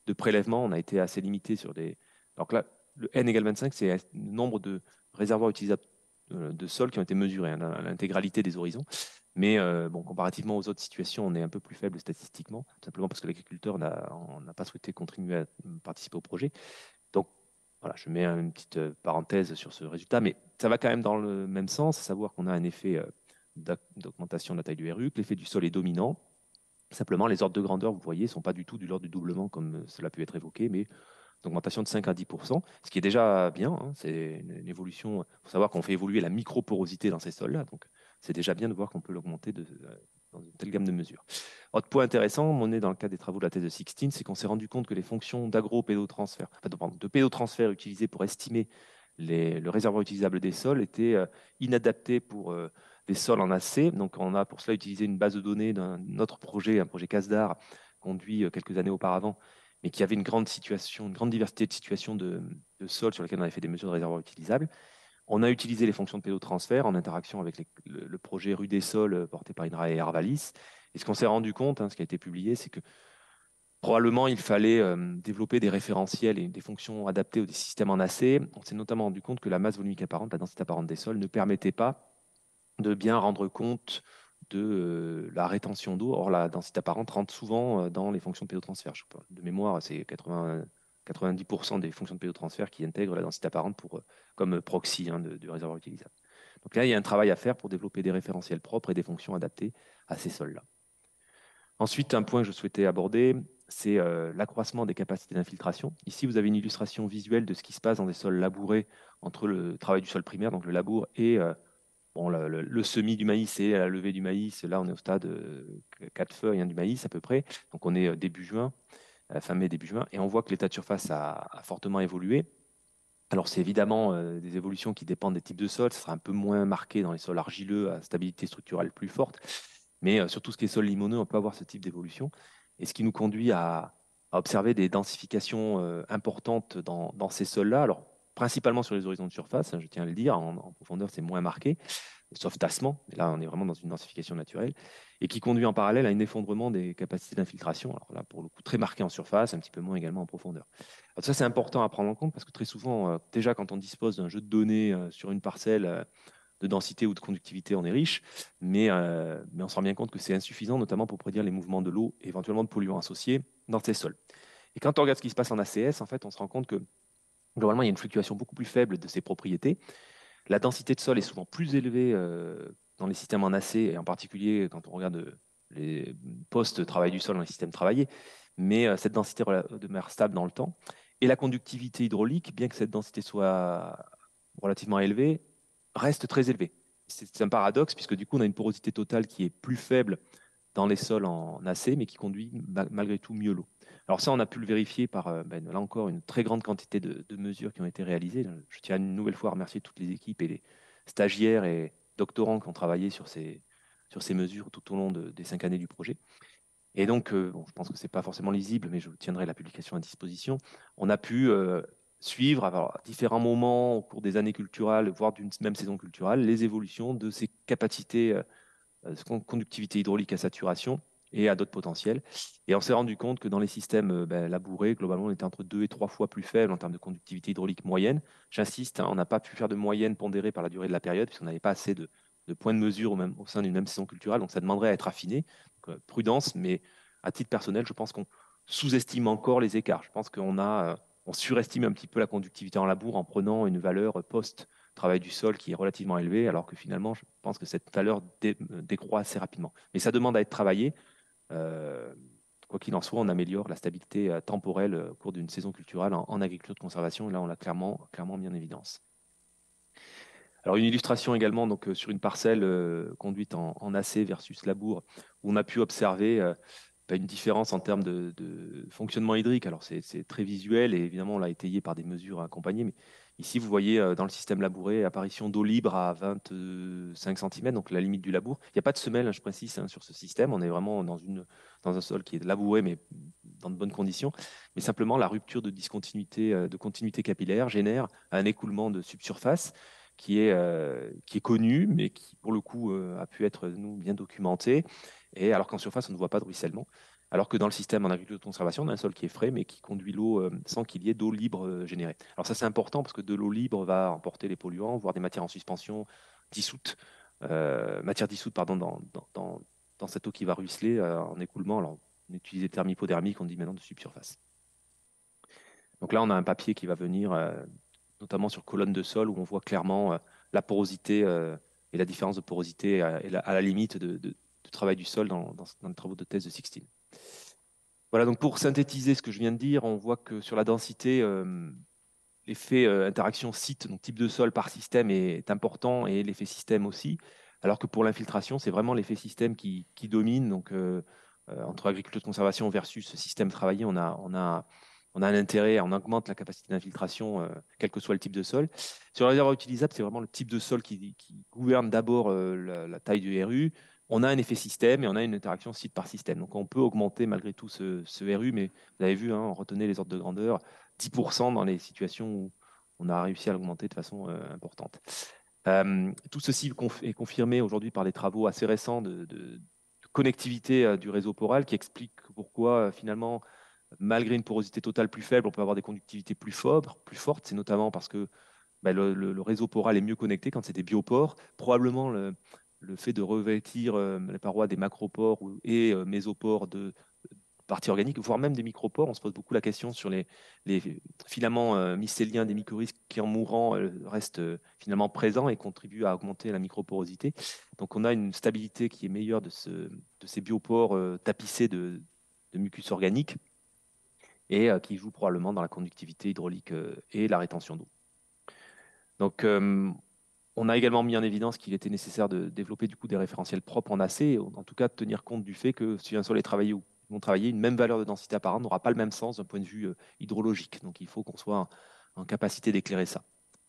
de prélèvement, on a été assez limité sur des... Donc là, le N égale vingt-cinq, c'est le nombre de réservoirs utilisables de sol qui ont été mesurés, hein, l'intégralité des horizons. Mais euh, bon, comparativement aux autres situations, on est un peu plus faible statistiquement, simplement parce que l'agriculteur n'a pas souhaité contribuer à participer au projet. Donc, voilà, je mets une petite parenthèse sur ce résultat, mais ça va quand même dans le même sens, à savoir qu'on a un effet d'augmentation de la taille du R U, que l'effet du sol est dominant. Simplement, les ordres de grandeur, vous voyez, ne sont pas du tout de l'ordre du doublement comme cela peut être évoqué, mais d'augmentation de cinq à dix pour cent, ce qui est déjà bien. Hein, c'est une, une évolution. Il faut savoir qu'on fait évoluer la microporosité dans ces sols-là, donc c'est déjà bien de voir qu'on peut l'augmenter dans une telle gamme de mesures. Autre point intéressant, mené dans le cadre des travaux de la thèse de Sixtine, c'est qu'on s'est rendu compte que les fonctions d'agro-pédotransfert, enfin de, de pédotransfert utilisées pour estimer les, le réservoir utilisable des sols étaient euh, inadaptées pour euh, des sols en A C. Donc on a pour cela utilisé une base de données d'un autre projet, un projet CASDAR, conduit euh, quelques années auparavant, mais qui avait une grande situation, une grande diversité de situations de, de sols sur lesquels on avait fait des mesures de réservoirs utilisables. On a utilisé les fonctions de pédotransfert en interaction avec les, le, le projet Rue des Sols porté par INRAE et Arvalis. Et ce qu'on s'est rendu compte, hein, ce qui a été publié, c'est que probablement il fallait euh, développer des référentiels et des fonctions adaptées aux des systèmes en A C. On s'est notamment rendu compte que la masse volumique apparente, la densité apparente des sols, ne permettait pas de bien rendre compte de euh, la rétention d'eau. Or, la densité apparente rentre souvent euh, dans les fonctions de pédotransfert. Je, de mémoire, c'est quatre-vingt-dix pour cent des fonctions de pédotransfert qui intègrent la densité apparente pour, comme proxy hein, de, de réservoir utilisable. Donc là, il y a un travail à faire pour développer des référentiels propres et des fonctions adaptées à ces sols-là. Ensuite, un point que je souhaitais aborder, c'est euh, l'accroissement des capacités d'infiltration. Ici, vous avez une illustration visuelle de ce qui se passe dans des sols labourés entre le travail du sol primaire, donc le labour, et euh, bon, le, le, le semis du maïs et la levée du maïs. Là, on est au stade euh, quatre feuilles hein, du maïs à peu près. Donc, on est début juin, fin mai, début juin, et on voit que l'état de surface a, a fortement évolué. Alors, c'est évidemment euh, des évolutions qui dépendent des types de sols. Ça sera un peu moins marqué dans les sols argileux à stabilité structurelle plus forte. Mais euh, sur tout ce qui est sol limoneux, on peut avoir ce type d'évolution. Et ce qui nous conduit à, à observer des densifications euh, importantes dans, dans ces sols-là. Alors, principalement sur les horizons de surface, hein, je tiens à le dire. En, en profondeur, c'est moins marqué, sauf tassement. Mais là, on est vraiment dans une densification naturelle. Et qui conduit en parallèle à un effondrement des capacités d'infiltration. Alors là, pour le coup, très marqué en surface, un petit peu moins également en profondeur. Alors ça, c'est important à prendre en compte parce que très souvent, euh, déjà, quand on dispose d'un jeu de données euh, sur une parcelle, euh, de densité ou de conductivité, on est riche, mais, euh, mais on se rend bien compte que c'est insuffisant, notamment pour prédire les mouvements de l'eau, éventuellement de polluants associés dans ces sols. Et quand on regarde ce qui se passe en A C S, en fait, on se rend compte que globalement, il y a une fluctuation beaucoup plus faible de ces propriétés. La densité de sol est souvent plus élevée euh, dans les systèmes en A C, et en particulier quand on regarde les postes travail du sol dans les systèmes travaillés, mais euh, cette densité demeure stable dans le temps. Et la conductivité hydraulique, bien que cette densité soit relativement élevée, reste très élevé. C'est un paradoxe, puisque du coup, on a une porosité totale qui est plus faible dans les sols en A C, mais qui conduit malgré tout mieux l'eau. Alors ça, on a pu le vérifier par, ben, là encore, une très grande quantité de, de mesures qui ont été réalisées. Je tiens une nouvelle fois à remercier toutes les équipes et les stagiaires et doctorants qui ont travaillé sur ces, sur ces mesures tout au long de, des cinq années du projet. Et donc, euh, bon, je pense que ce n'est pas forcément lisible, mais je vous tiendrai la publication à disposition. On a pu euh, suivre à différents moments au cours des années culturales, voire d'une même saison culturelle, les évolutions de ces capacités euh, de conductivité hydraulique à saturation et à d'autres potentiels. Et on s'est rendu compte que dans les systèmes euh, ben, labourés, globalement, on était entre deux et trois fois plus faible en termes de conductivité hydraulique moyenne. J'insiste, hein, on n'a pas pu faire de moyenne pondérée par la durée de la période, puisqu'on n'avait pas assez de, de points de mesure au, même, au sein d'une même saison culturelle, donc ça demanderait à être affiné. Donc, euh, prudence, mais à titre personnel, je pense qu'on sous-estime encore les écarts. Je pense qu'on a, euh, on surestime un petit peu la conductivité en labour en prenant une valeur post-travail du sol qui est relativement élevée, alors que finalement, je pense que cette valeur dé, décroît assez rapidement. Mais ça demande à être travaillé. Euh, quoi qu'il en soit, on améliore la stabilité euh, temporelle au cours d'une saison culturelle en, en agriculture de conservation. Et là, on l'a clairement, clairement mis en évidence. Alors, une illustration également donc, euh, sur une parcelle euh, conduite en, en A C versus labour, où on a pu observer euh, une différence en termes de, de fonctionnement hydrique. Alors, c'est très visuel et évidemment, on l'a étayé par des mesures accompagnées. Mais ici, vous voyez euh, dans le système labouré, apparition d'eau libre à vingt-cinq centimètres, donc la limite du labour. Il n'y a pas de semelle, hein, je précise, hein, sur ce système. On est vraiment dans, une, dans un sol qui est labouré, mais dans de bonnes conditions. Mais simplement, la rupture de discontinuité, euh, de continuité capillaire génère un écoulement de subsurface. qui est, euh, qui est connu, mais qui, pour le coup, euh, a pu être, nous, bien documenté. Et alors qu'en surface, on ne voit pas de ruissellement. Alors que dans le système en agriculture de conservation, on a un sol qui est frais, mais qui conduit l'eau euh, sans qu'il y ait d'eau libre euh, générée. Alors ça, c'est important parce que de l'eau libre va emporter les polluants, voire des matières en suspension dissoutes, euh, matières dissoutes pardon, dans, dans, dans, dans cette eau qui va ruisseler euh, en écoulement. Alors, on utilise des termes hypodermiques, on dit maintenant de subsurface. Donc là, on a un papier qui va venir, euh, notamment sur colonne de sol, où on voit clairement euh, la porosité euh, et la différence de porosité euh, et la, à la limite de, de, de travail du sol dans, dans, dans les travaux de thèse de Sixtine. Voilà, donc pour synthétiser ce que je viens de dire, on voit que sur la densité, euh, l'effet euh, interaction site, donc type de sol par système, est important et l'effet système aussi. Alors que pour l'infiltration, c'est vraiment l'effet système qui, qui domine. Donc, euh, euh, entre agriculture de conservation versus système travaillé, on a, on a, on a un intérêt, on augmente la capacité d'infiltration, euh, quel que soit le type de sol. Sur le réservoir utilisable, c'est vraiment le type de sol qui, qui gouverne d'abord euh, la, la taille du R U. On a un effet système et on a une interaction site par système. Donc, on peut augmenter malgré tout ce, ce R U, mais vous avez vu, hein, on retenait les ordres de grandeur, dix pour cent dans les situations où on a réussi à l'augmenter de façon euh, importante. Euh, tout ceci est confirmé aujourd'hui par des travaux assez récents de, de, de connectivité euh, du réseau poral qui expliquent pourquoi euh, finalement, malgré une porosité totale plus faible, on peut avoir des conductivités plus fortes. Plus fortes. C'est notamment parce que bah, le, le, le réseau poral est mieux connecté quand c'est des biopores. Probablement le, le fait de revêtir euh, les parois des macropores et euh, mésopores de parties organiques, voire même des micropores. On se pose beaucoup la question sur les, les filaments euh, mycéliens des mycorhizes qui, en mourant, euh, restent euh, finalement présents et contribuent à augmenter la microporosité. Donc, on a une stabilité qui est meilleure de, ce, de ces biopores euh, tapissés de, de mucus organique et euh, qui joue probablement dans la conductivité hydraulique euh, et la rétention d'eau. Donc, euh, on a également mis en évidence qu'il était nécessaire de développer du coup des référentiels propres en A C, en tout cas de tenir compte du fait que si un sol est travaillé ou non travaillé, une même valeur de densité apparente n'aura pas le même sens d'un point de vue euh, hydrologique. Donc il faut qu'on soit en, en capacité d'éclairer ça.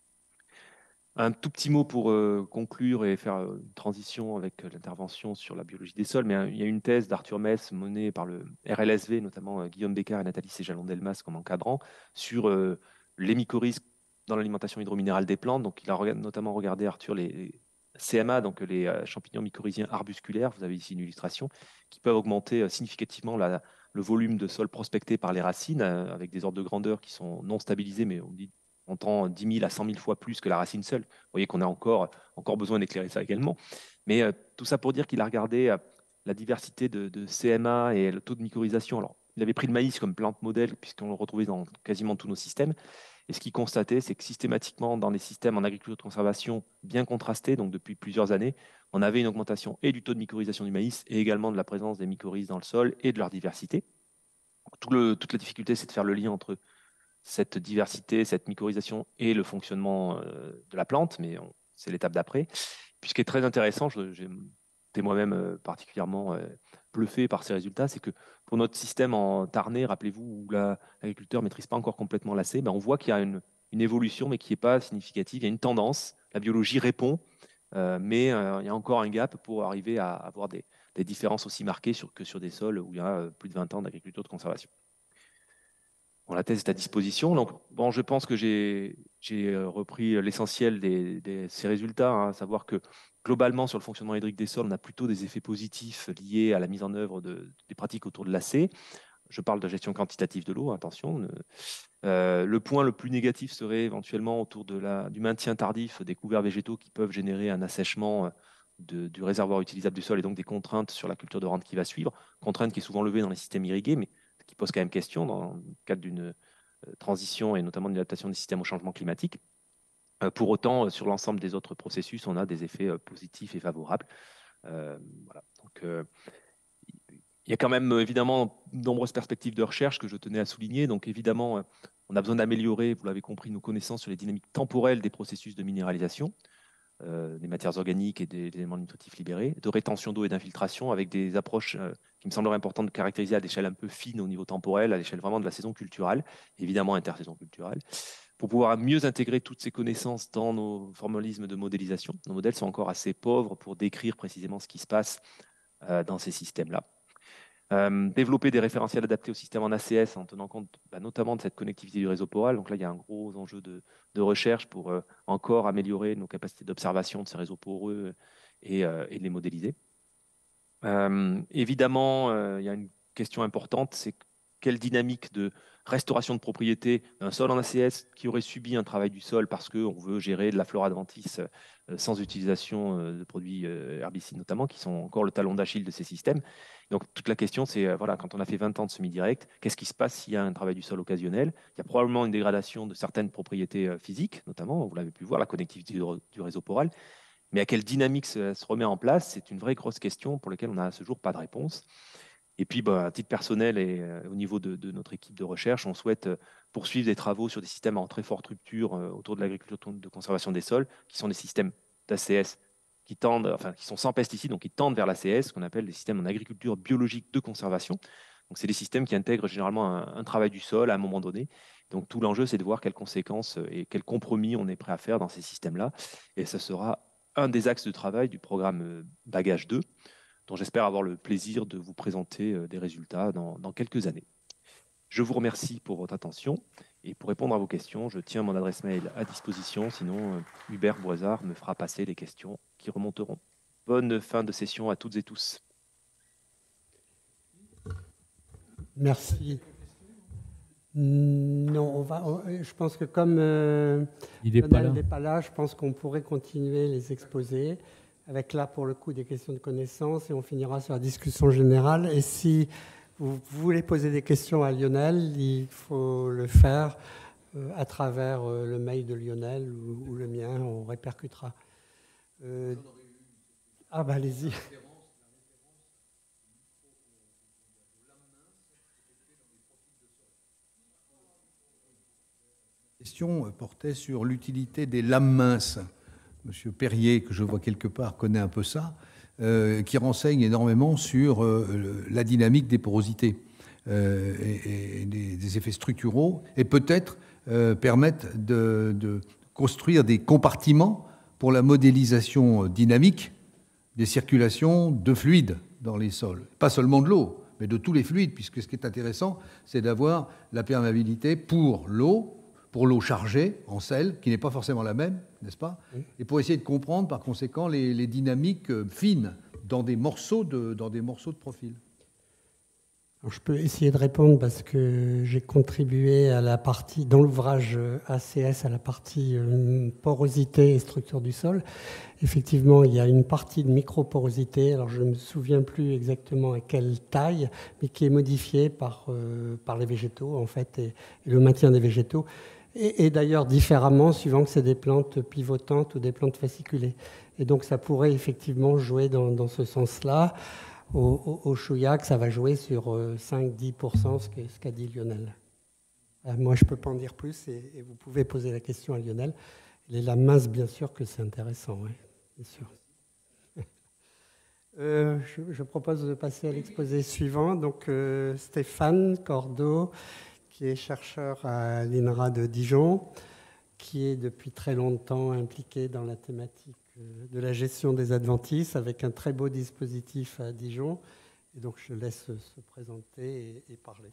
Un tout petit mot pour euh, conclure et faire euh, une transition avec euh, l'intervention sur la biologie des sols, mais hein, il y a une thèse d'Arthur Mess menée par le R L S V, notamment euh, Guillaume Bécard et Nathalie Séjalon-Delmas comme encadrant, sur euh, les mycorhizes dans l'alimentation hydrominérale des plantes. Donc il a rega- notamment regardé, Arthur, les, les C M A, donc les euh, champignons mycorhiziens arbusculaires, vous avez ici une illustration, qui peuvent augmenter euh, significativement la, le volume de sol prospecté par les racines, euh, avec des ordres de grandeur qui sont non stabilisés, mais on dit on entend dix mille à cent mille fois plus que la racine seule. Vous voyez qu'on a encore, encore besoin d'éclairer ça également. Mais euh, tout ça pour dire qu'il a regardé euh, la diversité de, de C M A et le taux de mycorhisation. Alors, il avait pris le maïs comme plante modèle, puisqu'on le retrouvait dans quasiment tous nos systèmes. Et ce qu'il constatait, c'est que systématiquement, dans les systèmes en agriculture de conservation bien contrastés, donc depuis plusieurs années, on avait une augmentation et du taux de mycorhisation du maïs et également de la présence des mycorhizes dans le sol et de leur diversité. Tout le, toute la difficulté, c'est de faire le lien entre cette diversité, cette mycorhisation et le fonctionnement euh, de la plante, mais c'est l'étape d'après. Puis ce qui est très intéressant, j'ai été moi-même euh, particulièrement euh, bluffé par ces résultats, c'est que pour notre système en Tarnais, rappelez-vous, où l'agriculteur ne maîtrise pas encore complètement l'A C, ben on voit qu'il y a une, une évolution, mais qui n'est pas significative. Il y a une tendance, la biologie répond, euh, mais euh, il y a encore un gap pour arriver à avoir des, des différences aussi marquées sur, que sur des sols où il y a euh, plus de vingt ans d'agriculture de conservation. Bon, la thèse est à disposition. Donc, bon, je pense que j'ai repris l'essentiel de ces résultats, hein, à savoir que globalement, sur le fonctionnement hydrique des sols, on a plutôt des effets positifs liés à la mise en œuvre de, des pratiques autour de l'A C. Je parle de gestion quantitative de l'eau, attention. Euh, le point le plus négatif serait éventuellement autour de la, du maintien tardif des couverts végétaux qui peuvent générer un assèchement de, du réservoir utilisable du sol et donc des contraintes sur la culture de rente qui va suivre, contrainte qui est souvent levée dans les systèmes irrigués, mais qui pose quand même question dans le cadre d'une euh, transition et notamment d'une adaptation des systèmes au changement climatique. Euh, pour autant, euh, sur l'ensemble des autres processus, on a des effets euh, positifs et favorables. Euh, voilà. Donc, euh, il y a quand même évidemment de nombreuses perspectives de recherche que je tenais à souligner. Donc évidemment, on a besoin d'améliorer, vous l'avez compris, nos connaissances sur les dynamiques temporelles des processus de minéralisation, euh, des matières organiques et des, des éléments nutritifs libérés, de rétention d'eau et d'infiltration, avec des approches euh, qui me sembleraient importantes de caractériser à l'échelle un peu fine au niveau temporel, à l'échelle vraiment de la saison culturelle, évidemment intersaison culturelle, pour pouvoir mieux intégrer toutes ces connaissances dans nos formalismes de modélisation. Nos modèles sont encore assez pauvres pour décrire précisément ce qui se passe euh, dans ces systèmes-là. Euh, développer des référentiels adaptés au système en A C S en tenant compte bah, notamment de cette connectivité du réseau poral. Donc là, il y a un gros enjeu de, de recherche pour euh, encore améliorer nos capacités d'observation de ces réseaux poreux et, euh, et de les modéliser. Euh, évidemment, euh, il y a une question importante, c'est quelle dynamique de restauration de propriété d'un sol en A C S qui aurait subi un travail du sol parce qu'on veut gérer de la flore adventice euh, sans utilisation euh, de produits euh, herbicides notamment, qui sont encore le talon d'Achille de ces systèmes. Donc toute la question, c'est, euh, voilà, quand on a fait vingt ans de semi-direct, qu'est-ce qui se passe s'il y a un travail du sol occasionnel? Il y a probablement une dégradation de certaines propriétés euh, physiques, notamment, vous l'avez pu voir, la connectivité du, du réseau poral. Mais à quelle dynamique se, se remet en place, c'est une vraie grosse question pour laquelle on n'a à ce jour pas de réponse. Et puis, bah, à titre personnel et euh, au niveau de, de notre équipe de recherche, on souhaite euh, poursuivre des travaux sur des systèmes en très forte rupture euh, autour de l'agriculture de conservation des sols, qui sont des systèmes d'A C S qui tendent, enfin, qui sont sans pesticides, donc qui tendent vers l'A C S, ce qu'on appelle des systèmes en agriculture biologique de conservation. Donc, c'est des systèmes qui intègrent généralement un, un travail du sol à un moment donné. Donc, tout l'enjeu, c'est de voir quelles conséquences et quels compromis on est prêt à faire dans ces systèmes-là. Et ce sera un des axes de travail du programme Bagage deux, dont j'espère avoir le plaisir de vous présenter des résultats dans, dans quelques années. Je vous remercie pour votre attention et pour répondre à vos questions, je tiens mon adresse mail à disposition, sinon Hubert Boisard me fera passer les questions qui remonteront. Bonne fin de session à toutes et tous. Merci. Non, on va, on, je pense que comme euh, il n'est pas, pas là, je pense qu'on pourrait continuer les exposés, avec là pour le coup des questions de connaissances, et on finira sur la discussion générale. Et si vous voulez poser des questions à Lionel, il faut le faire euh, à travers euh, le mail de Lionel ou, ou le mien, on répercutera. Euh, ah bah allez-y. La question portait sur l'utilité des lames minces. Monsieur Perrier, que je vois quelque part, connaît un peu ça, euh, qui renseigne énormément sur euh, la dynamique des porosités euh, et, et des, des effets structuraux, et peut-être euh, permettre de, de construire des compartiments pour la modélisation dynamique des circulations de fluides dans les sols. Pas seulement de l'eau, mais de tous les fluides, puisque ce qui est intéressant, c'est d'avoir la perméabilité pour l'eau, pour l'eau chargée en sel, qui n'est pas forcément la même, n'est-ce pas? Et pour essayer de comprendre, par conséquent, les, les dynamiques fines dans des morceaux de, dans des morceaux de profil. Alors, je peux essayer de répondre parce que j'ai contribué à la partie, dans l'ouvrage A C S, à la partie porosité et structure du sol. Effectivement, il y a une partie de microporosité, alors je ne me souviens plus exactement à quelle taille, mais qui est modifiée par, euh, par les végétaux, en fait, et, et le maintien des végétaux. Et, et d'ailleurs différemment, suivant que c'est des plantes pivotantes ou des plantes fasciculées. Et donc ça pourrait effectivement jouer dans, dans ce sens-là. Au, au, au Chouillac, ça va jouer sur cinq à dix pour cent, ce qu'a ce qu'a dit Lionel. Moi, je ne peux pas en dire plus, et, et vous pouvez poser la question à Lionel. Les lames minces, bien sûr que c'est intéressant, oui, bien sûr. Euh, je, je propose de passer à l'exposé suivant. Donc, euh, Stéphane Cordeau, qui est chercheur à l'INRA de Dijon, qui est depuis très longtemps impliqué dans la thématique de la gestion des adventices, avec un très beau dispositif à Dijon. Et donc, je laisse se présenter et, et parler.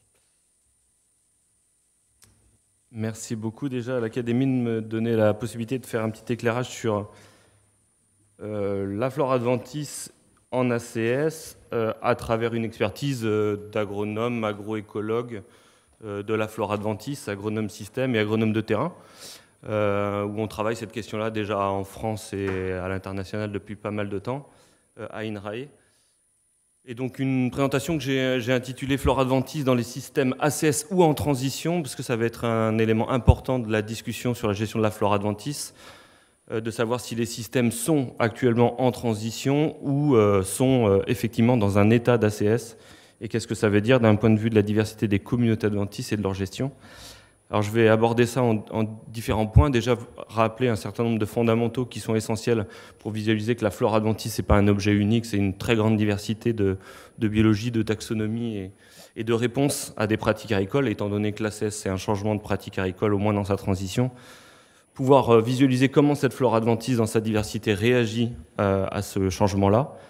Merci beaucoup déjà à l'Académie de me donner la possibilité de faire un petit éclairage sur euh, la flore adventice en A C S euh, à travers une expertise euh, d'agronome, agroécologue euh, de la flore adventice, agronome système et agronome de terrain, euh, où on travaille cette question-là déjà en France et à l'international depuis pas mal de temps, euh, à INRAE. Et donc une présentation que j'ai intitulée Flore adventice dans les systèmes A C S ou en transition, parce que ça va être un élément important de la discussion sur la gestion de la flore adventice, euh, de savoir si les systèmes sont actuellement en transition ou euh, sont euh, effectivement dans un état d'A C S, et qu'est-ce que ça veut dire d'un point de vue de la diversité des communautés adventices et de leur gestion. Alors je vais aborder ça en, en différents points. Déjà, rappeler un certain nombre de fondamentaux qui sont essentiels pour visualiser que la flore adventice, ce n'est pas un objet unique, c'est une très grande diversité de, de biologie, de taxonomie et, et de réponses à des pratiques agricoles, étant donné que l'A C S, c'est un changement de pratique agricole, au moins dans sa transition. Pouvoir visualiser comment cette flore adventice, dans sa diversité, réagit euh, à ce changement-là.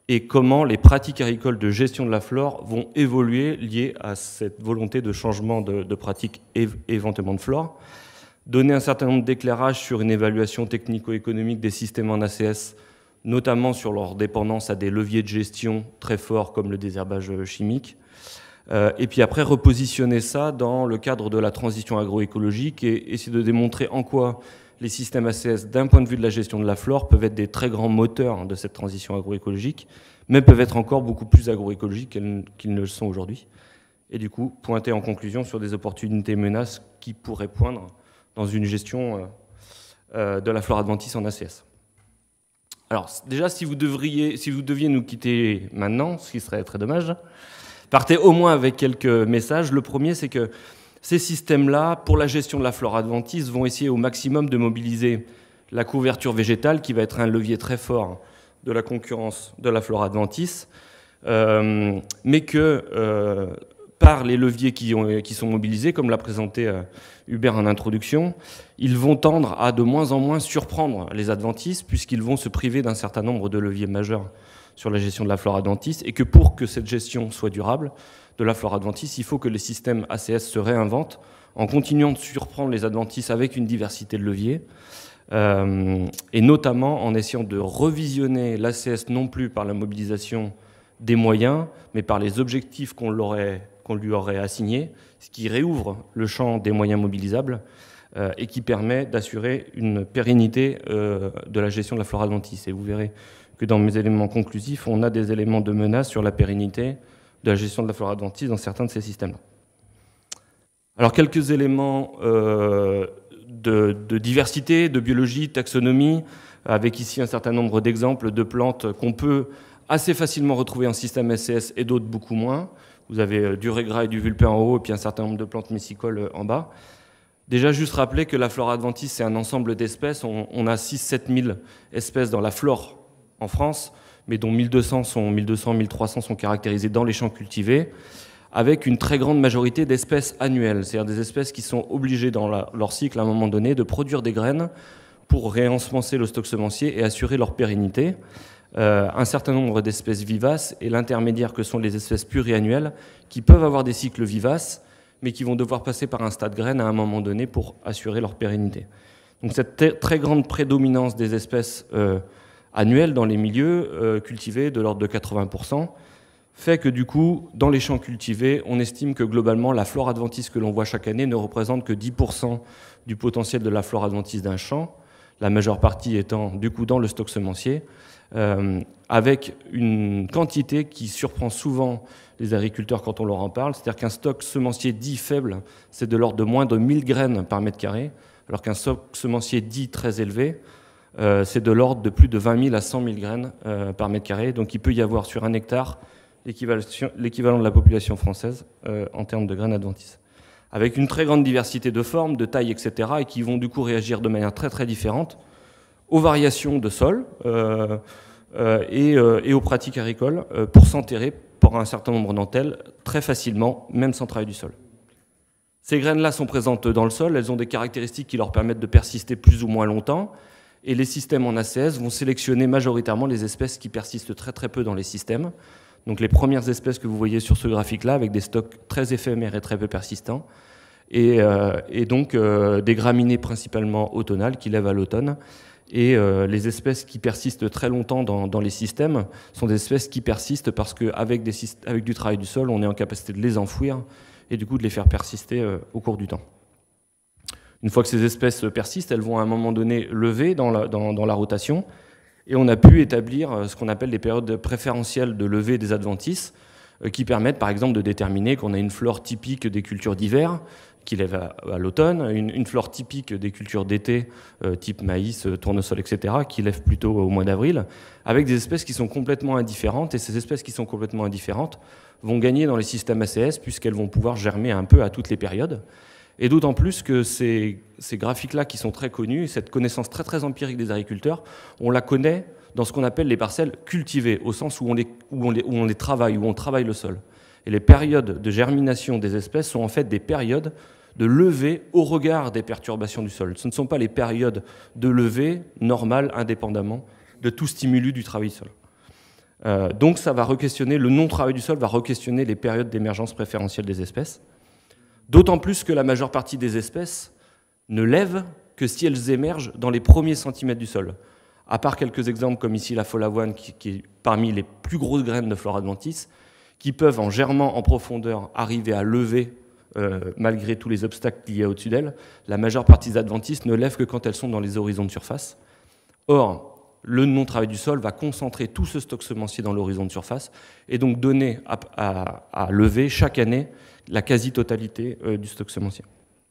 et comment les pratiques agricoles de gestion de la flore vont évoluer liées à cette volonté de changement de, de pratiques et éventuellement de flore. Donner un certain nombre d'éclairages sur une évaluation technico-économique des systèmes en A C S, notamment sur leur dépendance à des leviers de gestion très forts comme le désherbage chimique. Euh, et puis après, repositionner ça dans le cadre de la transition agroécologique et essayer de démontrer en quoi les systèmes A C S, d'un point de vue de la gestion de la flore, peuvent être des très grands moteurs de cette transition agroécologique, mais peuvent être encore beaucoup plus agroécologiques qu'ils ne le sont aujourd'hui. Et du coup, pointer en conclusion sur des opportunités et menaces qui pourraient poindre dans une gestion euh, euh, de la flore adventice en A C S. Alors déjà, si vous, devriez, si vous deviez nous quitter maintenant, ce qui serait très dommage, partez au moins avec quelques messages. Le premier, c'est que ces systèmes-là, pour la gestion de la flore adventice, vont essayer au maximum de mobiliser la couverture végétale, qui va être un levier très fort de la concurrence de la flore adventice, euh, mais que euh, par les leviers qui, ont, qui sont mobilisés, comme l'a présenté euh, Hubert en introduction, ils vont tendre à de moins en moins surprendre les adventistes, puisqu'ils vont se priver d'un certain nombre de leviers majeurs sur la gestion de la flore adventice, et que pour que cette gestion soit durable de la flore adventice, il faut que les systèmes A C S se réinventent en continuant de surprendre les adventistes avec une diversité de leviers, euh, et notamment en essayant de revisionner l'A C S non plus par la mobilisation des moyens, mais par les objectifs qu'on qu'on lui aurait assignés, ce qui réouvre le champ des moyens mobilisables euh, et qui permet d'assurer une pérennité euh, de la gestion de la flore adventice. Et vous verrez que dans mes éléments conclusifs, on a des éléments de menace sur la pérennité de la gestion de la flore adventice dans certains de ces systèmes-là. Alors, quelques éléments euh, de, de diversité, de biologie, taxonomie, avec ici un certain nombre d'exemples de plantes qu'on peut assez facilement retrouver en système S C S et d'autres beaucoup moins. Vous avez du régras et du vulpin en haut, et puis un certain nombre de plantes mycicoles en bas. Déjà, juste rappeler que la flore adventice, c'est un ensemble d'espèces. On, on a six à sept mille espèces dans la flore en France, mais dont mille deux cents, sont, mille deux cents, mille trois cents sont caractérisées dans les champs cultivés, avec une très grande majorité d'espèces annuelles, c'est-à-dire des espèces qui sont obligées dans la, leur cycle à un moment donné de produire des graines pour réensemencer le stock semencier et assurer leur pérennité. Euh, un certain nombre d'espèces vivaces et l'intermédiaire que sont les espèces pluriannuelles qui peuvent avoir des cycles vivaces, mais qui vont devoir passer par un stade graine à un moment donné pour assurer leur pérennité. Donc cette très grande prédominance des espèces euh, annuelles dans les milieux euh, cultivés de l'ordre de quatre-vingts pour cent fait que du coup, dans les champs cultivés, on estime que globalement, la flore adventice que l'on voit chaque année ne représente que dix pour cent du potentiel de la flore adventice d'un champ, la majeure partie étant du coup dans le stock semencier, euh, avec une quantité qui surprend souvent les agriculteurs quand on leur en parle, c'est-à-dire qu'un stock semencier dit faible, c'est de l'ordre de moins de mille graines par mètre carré, alors qu'un stock semencier dit très élevé, euh, c'est de l'ordre de plus de vingt mille à cent mille graines euh, par mètre carré, donc il peut y avoir sur un hectare l'équivalent de la population française euh, en termes de graines adventices, avec une très grande diversité de formes, de tailles, et cetera, et qui vont du coup réagir de manière très très différente aux variations de sol euh, euh, et, euh, et aux pratiques agricoles euh, pour s'enterrer pour un certain nombre d'entre elles très facilement, même sans travail du sol. Ces graines-là sont présentes dans le sol, elles ont des caractéristiques qui leur permettent de persister plus ou moins longtemps, et les systèmes en A C S vont sélectionner majoritairement les espèces qui persistent très très peu dans les systèmes. Donc les premières espèces que vous voyez sur ce graphique-là, avec des stocks très éphémères et très peu persistants, et, euh, et donc euh, des graminées principalement automnales qui lèvent à l'automne. Et euh, les espèces qui persistent très longtemps dans, dans les systèmes sont des espèces qui persistent parce qu'avec avec du travail du sol, on est en capacité de les enfouir et du coup de les faire persister euh, au cours du temps. Une fois que ces espèces persistent, elles vont à un moment donné lever dans la, dans, dans la rotation, et on a pu établir ce qu'on appelle des périodes préférentielles de levée des adventices, euh, qui permettent par exemple de déterminer qu'on a une flore typique des cultures d'hiver, qui lève à, à l'automne, une, une flore typique des cultures d'été, euh, type maïs, tournesol, et cetera, qui lève plutôt au mois d'avril, avec des espèces qui sont complètement indifférentes, et ces espèces qui sont complètement indifférentes vont gagner dans les systèmes A C S, puisqu'elles vont pouvoir germer un peu à toutes les périodes. Et d'autant plus que ces, ces graphiques-là qui sont très connus, cette connaissance très très empirique des agriculteurs, on la connaît dans ce qu'on appelle les parcelles cultivées, au sens où on les, où on les, où on les travaille, où on travaille le sol. Et les périodes de germination des espèces sont en fait des périodes de levée au regard des perturbations du sol. Ce ne sont pas les périodes de levée normales, indépendamment de tout stimulus du travail du sol. Euh, donc ça va re-questionner, le non-travail du sol va re-questionner les périodes d'émergence préférentielle des espèces. D'autant plus que la majeure partie des espèces ne lèvent que si elles émergent dans les premiers centimètres du sol. À part quelques exemples comme ici la folavoine, qui, qui est parmi les plus grosses graines de Flora adventice, qui peuvent, en germant en profondeur, arriver à lever euh, malgré tous les obstacles qu'il y a au-dessus d'elles. La majeure partie des adventices ne lèvent que quand elles sont dans les horizons de surface. Or, le non-travail du sol va concentrer tout ce stock semencier dans l'horizon de surface et donc donner à, à, à lever chaque année la quasi-totalité euh, du stock semencier.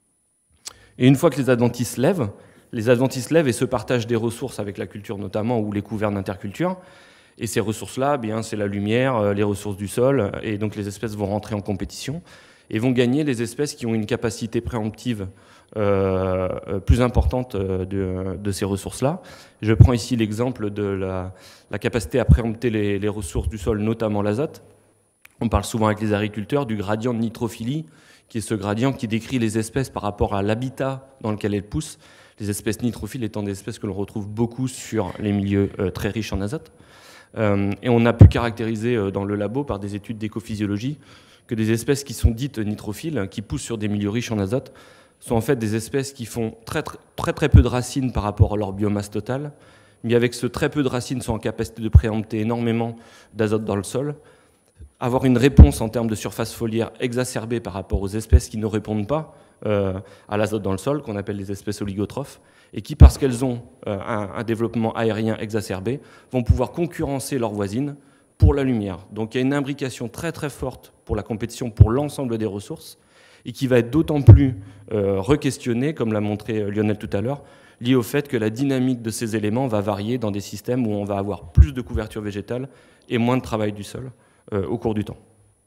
Et une fois que les adventices lèvent, les adventices lèvent et se partagent des ressources avec la culture notamment ou les couverts d'interculture. Et ces ressources-là, bien, c'est la lumière, les ressources du sol, et donc les espèces vont rentrer en compétition et vont gagner les espèces qui ont une capacité préemptive euh, plus importante de, de ces ressources-là. Je prends ici l'exemple de la, la capacité à préempter les, les ressources du sol, notamment l'azote. On parle souvent avec les agriculteurs du gradient de nitrophilie, qui est ce gradient qui décrit les espèces par rapport à l'habitat dans lequel elles poussent. Les espèces nitrophiles étant des espèces que l'on retrouve beaucoup sur les milieux euh, très riches en azote. Euh, et on a pu caractériser euh, dans le labo par des études d'écophysiologie que des espèces qui sont dites nitrophiles, qui poussent sur des milieux riches en azote, sont en fait des espèces qui font très très, très, très peu de racines par rapport à leur biomasse totale, mais avec ce très peu de racines sont en capacité de préempter énormément d'azote dans le sol, avoir une réponse en termes de surface foliaire exacerbée par rapport aux espèces qui ne répondent pas euh, à l'azote dans le sol, qu'on appelle les espèces oligotrophes, et qui, parce qu'elles ont euh, un, un développement aérien exacerbé, vont pouvoir concurrencer leurs voisines pour la lumière. Donc il y a une imbrication très très forte pour la compétition pour l'ensemble des ressources, et qui va être d'autant plus euh, re-questionnée, comme l'a montré Lionel tout à l'heure, liée au fait que la dynamique de ces éléments va varier dans des systèmes où on va avoir plus de couverture végétale et moins de travail du sol euh, au cours du temps.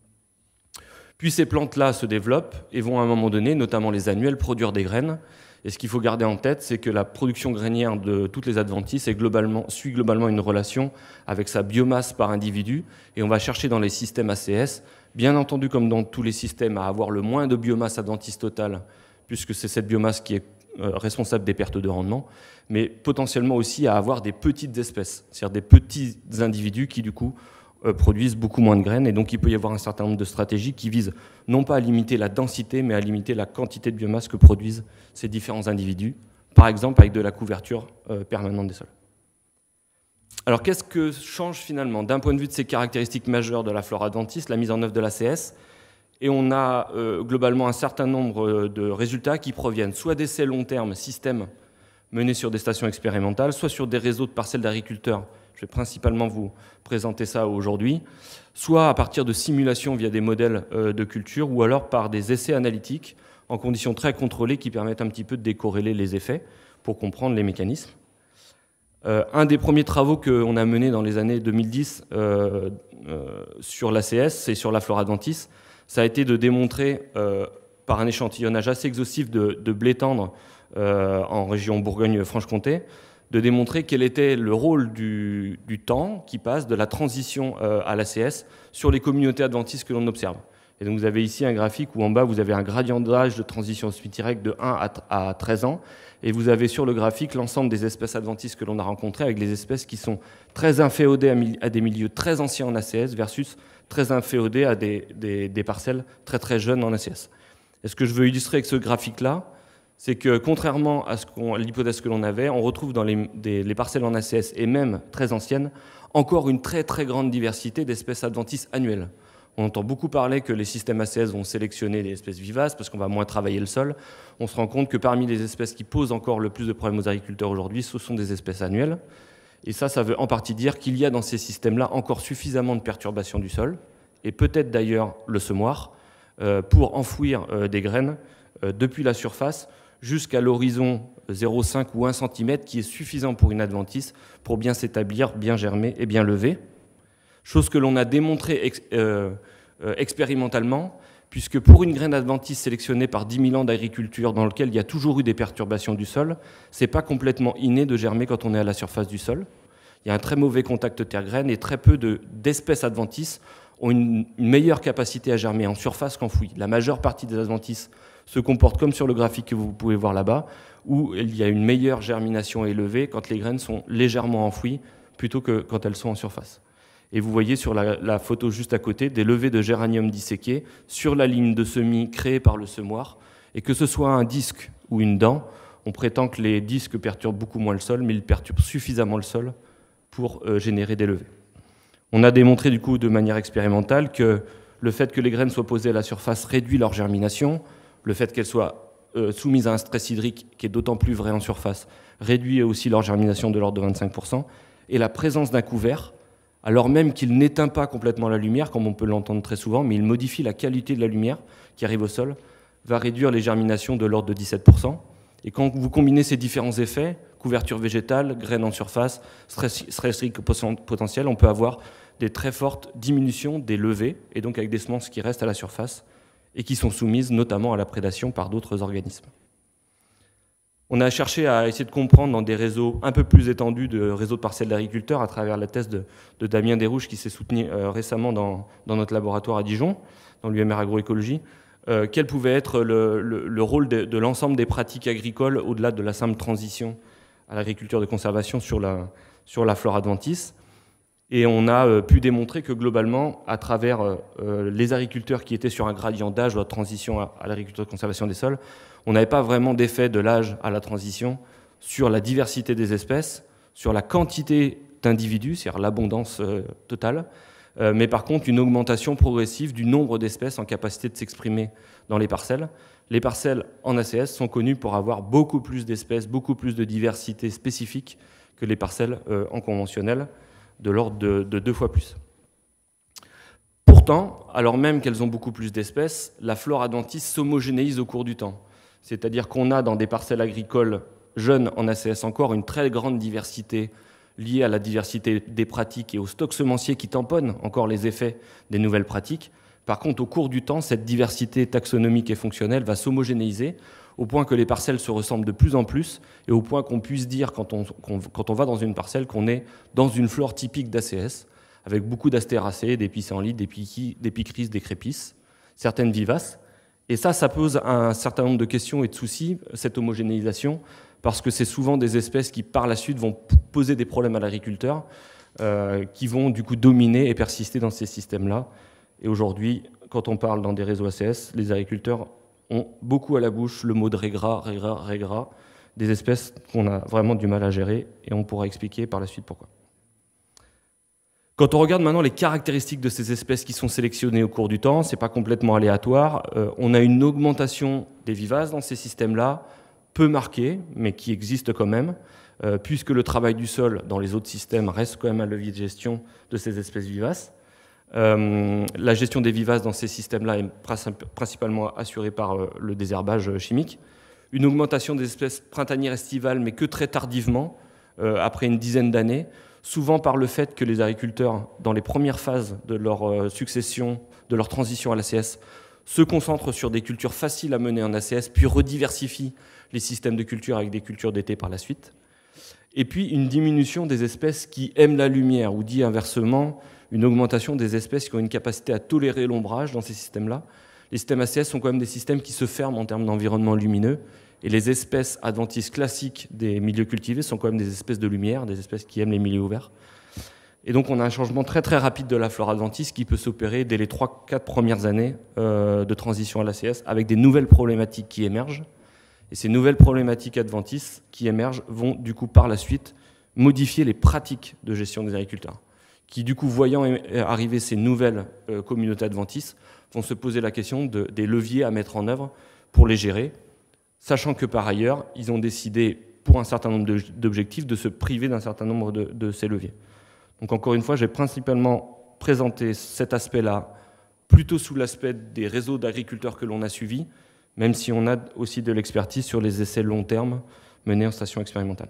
Puis ces plantes-là se développent et vont à un moment donné, notamment les annuelles, produire des graines. Et ce qu'il faut garder en tête, c'est que la production grainière de toutes les adventices est globalement, suit globalement une relation avec sa biomasse par individu. Et on va chercher dans les systèmes A C S, bien entendu comme dans tous les systèmes, à avoir le moins de biomasse adventice totale, puisque c'est cette biomasse qui est euh, responsable des pertes de rendement, mais potentiellement aussi à avoir des petites espèces, c'est-à-dire des petits individus qui du coup euh, produisent beaucoup moins de graines. Et donc il peut y avoir un certain nombre de stratégies qui visent non pas à limiter la densité, mais à limiter la quantité de biomasse que produisent ces différents individus, par exemple avec de la couverture euh, permanente des sols. Alors qu'est-ce que change finalement d'un point de vue de ces caractéristiques majeures de la flore adventice, la mise en œuvre de l'A C S? Et on a euh, globalement un certain nombre de résultats qui proviennent soit d'essais long terme, systèmes menés sur des stations expérimentales, soit sur des réseaux de parcelles d'agriculteurs. Je vais principalement vous présenter ça aujourd'hui, soit à partir de simulations via des modèles euh, de culture, ou alors par des essais analytiques en conditions très contrôlées qui permettent un petit peu de décorréler les effets pour comprendre les mécanismes. Euh, un des premiers travaux qu'on a menés dans les années deux mille dix euh, euh, sur l'A C S et sur la flore adventice, ça a été de démontrer euh, par un échantillonnage assez exhaustif de, de blé tendre euh, en région Bourgogne-Franche-Comté, de démontrer quel était le rôle du, du temps qui passe de la transition euh, à l'A C S sur les communautés adventistes que l'on observe. Et donc vous avez ici un graphique où en bas vous avez un gradient d'âge de transition Smith-Direct de un à treize ans, et vous avez sur le graphique l'ensemble des espèces adventistes que l'on a rencontrées avec les espèces qui sont très inféodées à, à des milieux très anciens en A C S versus très inféodées à des, des, des parcelles très très jeunes en A C S. Et ce que je veux illustrer avec ce graphique-là, c'est que contrairement à, ce qu'on, à l'hypothèse que l'on avait, on retrouve dans les, des, les parcelles en A C S et même très anciennes encore une très très grande diversité d'espèces adventices annuelles. On entend beaucoup parler que les systèmes A C S vont sélectionner des espèces vivaces parce qu'on va moins travailler le sol. On se rend compte que parmi les espèces qui posent encore le plus de problèmes aux agriculteurs aujourd'hui, ce sont des espèces annuelles. Et ça, ça veut en partie dire qu'il y a dans ces systèmes-là encore suffisamment de perturbations du sol, et peut-être d'ailleurs le semoir, euh, pour enfouir euh, des graines euh, depuis la surface jusqu'à l'horizon zéro virgule cinq ou un centimètre, qui est suffisant pour une adventice pour bien s'établir, bien germer et bien lever. Chose que l'on a démontré ex, euh, euh, expérimentalement, puisque pour une graine adventice sélectionnée par dix mille ans d'agriculture dans lequel il y a toujours eu des perturbations du sol, ce n'est pas complètement inné de germer quand on est à la surface du sol. Il y a un très mauvais contact terre-graine et très peu de, d'espèces adventices ont une, une meilleure capacité à germer en surface qu'enfouie. La majeure partie des adventices se comportent comme sur le graphique que vous pouvez voir là-bas, où il y a une meilleure germination élevée quand les graines sont légèrement enfouies plutôt que quand elles sont en surface. Et vous voyez sur la, la photo juste à côté des levées de géranium disséquées sur la ligne de semis créée par le semoir. Et que ce soit un disque ou une dent, on prétend que les disques perturbent beaucoup moins le sol, mais ils perturbent suffisamment le sol pour euh, générer des levées. On a démontré du coup de manière expérimentale que le fait que les graines soient posées à la surface réduit leur germination, le fait qu'elles soient euh, soumises à un stress hydrique, qui est d'autant plus vrai en surface, réduit aussi leur germination de l'ordre de vingt-cinq pour cent, et la présence d'un couvert, alors même qu'il n'éteint pas complètement la lumière, comme on peut l'entendre très souvent, mais il modifie la qualité de la lumière qui arrive au sol, va réduire les germinations de l'ordre de dix-sept pour cent. Et quand vous combinez ces différents effets, couverture végétale, graines en surface, stress, stress hydrique potentiel, on peut avoir des très fortes diminutions des levées, et donc avec des semences qui restent à la surface et qui sont soumises notamment à la prédation par d'autres organismes. On a cherché à essayer de comprendre dans des réseaux un peu plus étendus de réseaux de parcelles d'agriculteurs à travers la thèse de, de Damien Desrouches qui s'est soutenu euh, récemment dans, dans notre laboratoire à Dijon, dans l'U M R Agroécologie, euh, quel pouvait être le, le, le rôle de, de l'ensemble des pratiques agricoles au-delà de la simple transition à l'agriculture de conservation sur la, sur la flore adventice. Et on a euh, pu démontrer que globalement, à travers euh, les agriculteurs qui étaient sur un gradient d'âge ou à transition à, à l'agriculture de conservation des sols, on n'avait pas vraiment d'effet de l'âge à la transition sur la diversité des espèces, sur la quantité d'individus, c'est-à-dire l'abondance euh, totale, euh, mais par contre une augmentation progressive du nombre d'espèces en capacité de s'exprimer dans les parcelles. Les parcelles en A C S sont connues pour avoir beaucoup plus d'espèces, beaucoup plus de diversité spécifique que les parcelles euh, en conventionnel, de l'ordre de, de deux fois plus. Pourtant, alors même qu'elles ont beaucoup plus d'espèces, la flore adventice s'homogénéise au cours du temps. C'est-à-dire qu'on a dans des parcelles agricoles jeunes en A C S encore une très grande diversité liée à la diversité des pratiques et au stock semencier qui tamponne encore les effets des nouvelles pratiques. Par contre, au cours du temps, cette diversité taxonomique et fonctionnelle va s'homogénéiser au point que les parcelles se ressemblent de plus en plus et au point qu'on puisse dire, quand on, qu'on, quand on va dans une parcelle, qu'on est dans une flore typique d'A C S, avec beaucoup d'astéracées, des pissenlits, des, piquis, des picrices, des crépisses, certaines vivaces. Et ça, ça pose un certain nombre de questions et de soucis, cette homogénéisation, parce que c'est souvent des espèces qui, par la suite, vont poser des problèmes à l'agriculteur, euh, qui vont du coup dominer et persister dans ces systèmes-là. Et aujourd'hui, quand on parle dans des réseaux A C S, les agriculteurs ont beaucoup à la bouche le mot de régras, régras, régras, des espèces qu'on a vraiment du mal à gérer, et on pourra expliquer par la suite pourquoi. Quand on regarde maintenant les caractéristiques de ces espèces qui sont sélectionnées au cours du temps, ce n'est pas complètement aléatoire, euh, on a une augmentation des vivaces dans ces systèmes-là, peu marquée, mais qui existe quand même, euh, puisque le travail du sol dans les autres systèmes reste quand même un levier de gestion de ces espèces vivaces. Euh, la gestion des vivaces dans ces systèmes-là est principalement assurée par euh, le désherbage chimique. Une augmentation des espèces printanières estivales, mais que très tardivement, euh, après une dizaine d'années, souvent par le fait que les agriculteurs, dans les premières phases de leur euh, succession, de leur transition à l'A C S, se concentrent sur des cultures faciles à mener en A C S, puis rediversifient les systèmes de culture avec des cultures d'été par la suite. Et puis une diminution des espèces qui aiment la lumière, ou dit inversement, une augmentation des espèces qui ont une capacité à tolérer l'ombrage dans ces systèmes-là. Les systèmes A C S sont quand même des systèmes qui se ferment en termes d'environnement lumineux, et les espèces adventices classiques des milieux cultivés sont quand même des espèces de lumière, des espèces qui aiment les milieux ouverts. Et donc on a un changement très très rapide de la flore adventice qui peut s'opérer dès les trois quatre premières années euh, de transition à l'A C S, avec des nouvelles problématiques qui émergent. Et ces nouvelles problématiques adventices qui émergent vont du coup par la suite modifier les pratiques de gestion des agriculteurs, qui du coup, voyant arriver ces nouvelles euh, communautés adventices, vont se poser la question de, des leviers à mettre en œuvre pour les gérer, sachant que par ailleurs, ils ont décidé, pour un certain nombre d'objectifs, de se priver d'un certain nombre de, de ces leviers. Donc encore une fois, j'ai principalement présenté cet aspect-là plutôt sous l'aspect des réseaux d'agriculteurs que l'on a suivis, même si on a aussi de l'expertise sur les essais long terme menés en station expérimentale.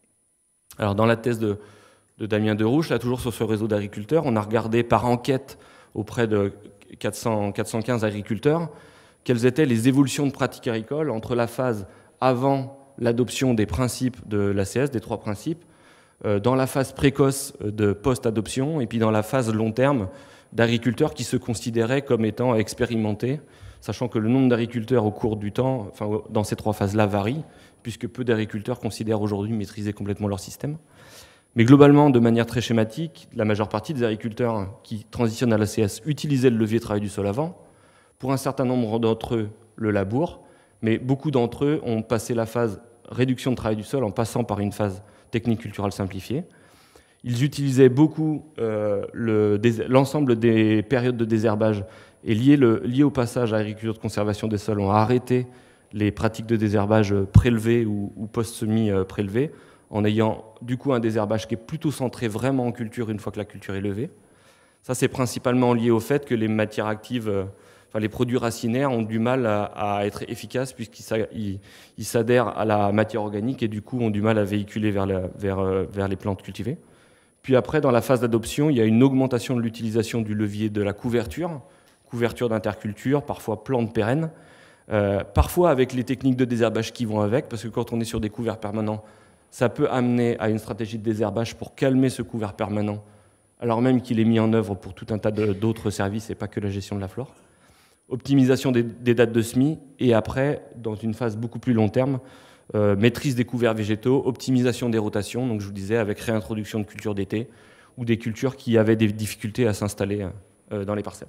Alors dans la thèse de, de Damien Desrouches, là toujours sur ce réseau d'agriculteurs, on a regardé par enquête auprès de quatre cents, quatre cent quinze agriculteurs quelles étaient les évolutions de pratiques agricoles entre la phase avant l'adoption des principes de l'A C S, des trois principes, euh, dans la phase précoce de post-adoption et puis dans la phase long terme d'agriculteurs qui se considéraient comme étant expérimentés, sachant que le nombre d'agriculteurs au cours du temps, enfin, dans ces trois phases-là, varie, puisque peu d'agriculteurs considèrent aujourd'hui maîtriser complètement leur système. Mais globalement, de manière très schématique, la majeure partie des agriculteurs qui transitionnent à l'A C S utilisaient le levier travail du sol avant. Pour un certain nombre d'entre eux, le labour, mais beaucoup d'entre eux ont passé la phase réduction de travail du sol en passant par une phase technique culturelle simplifiée. Ils utilisaient beaucoup euh, le, l'ensemble des périodes de désherbage et lié, le, lié au passage à l'agriculture de conservation des sols, ont arrêté les pratiques de désherbage prélevées ou, ou post-semi-prélevées, en ayant du coup un désherbage qui est plutôt centré vraiment en culture une fois que la culture est levée. Ça, c'est principalement lié au fait que les matières actives, euh, enfin les produits racinaires ont du mal à, à être efficaces puisqu'ils ils s'adhèrent à la matière organique et du coup ont du mal à véhiculer vers, la, vers, euh, vers les plantes cultivées. Puis après, dans la phase d'adoption, il y a une augmentation de l'utilisation du levier de la couverture, couverture d'interculture, parfois plantes pérennes, euh, parfois avec les techniques de désherbage qui vont avec, parce que quand on est sur des couverts permanents, ça peut amener à une stratégie de désherbage pour calmer ce couvert permanent, alors même qu'il est mis en œuvre pour tout un tas d'autres services et pas que la gestion de la flore. Optimisation des, des dates de semis, et après, dans une phase beaucoup plus long terme, euh, maîtrise des couverts végétaux, optimisation des rotations, donc je vous disais, avec réintroduction de cultures d'été, ou des cultures qui avaient des difficultés à s'installer euh, dans les parcelles.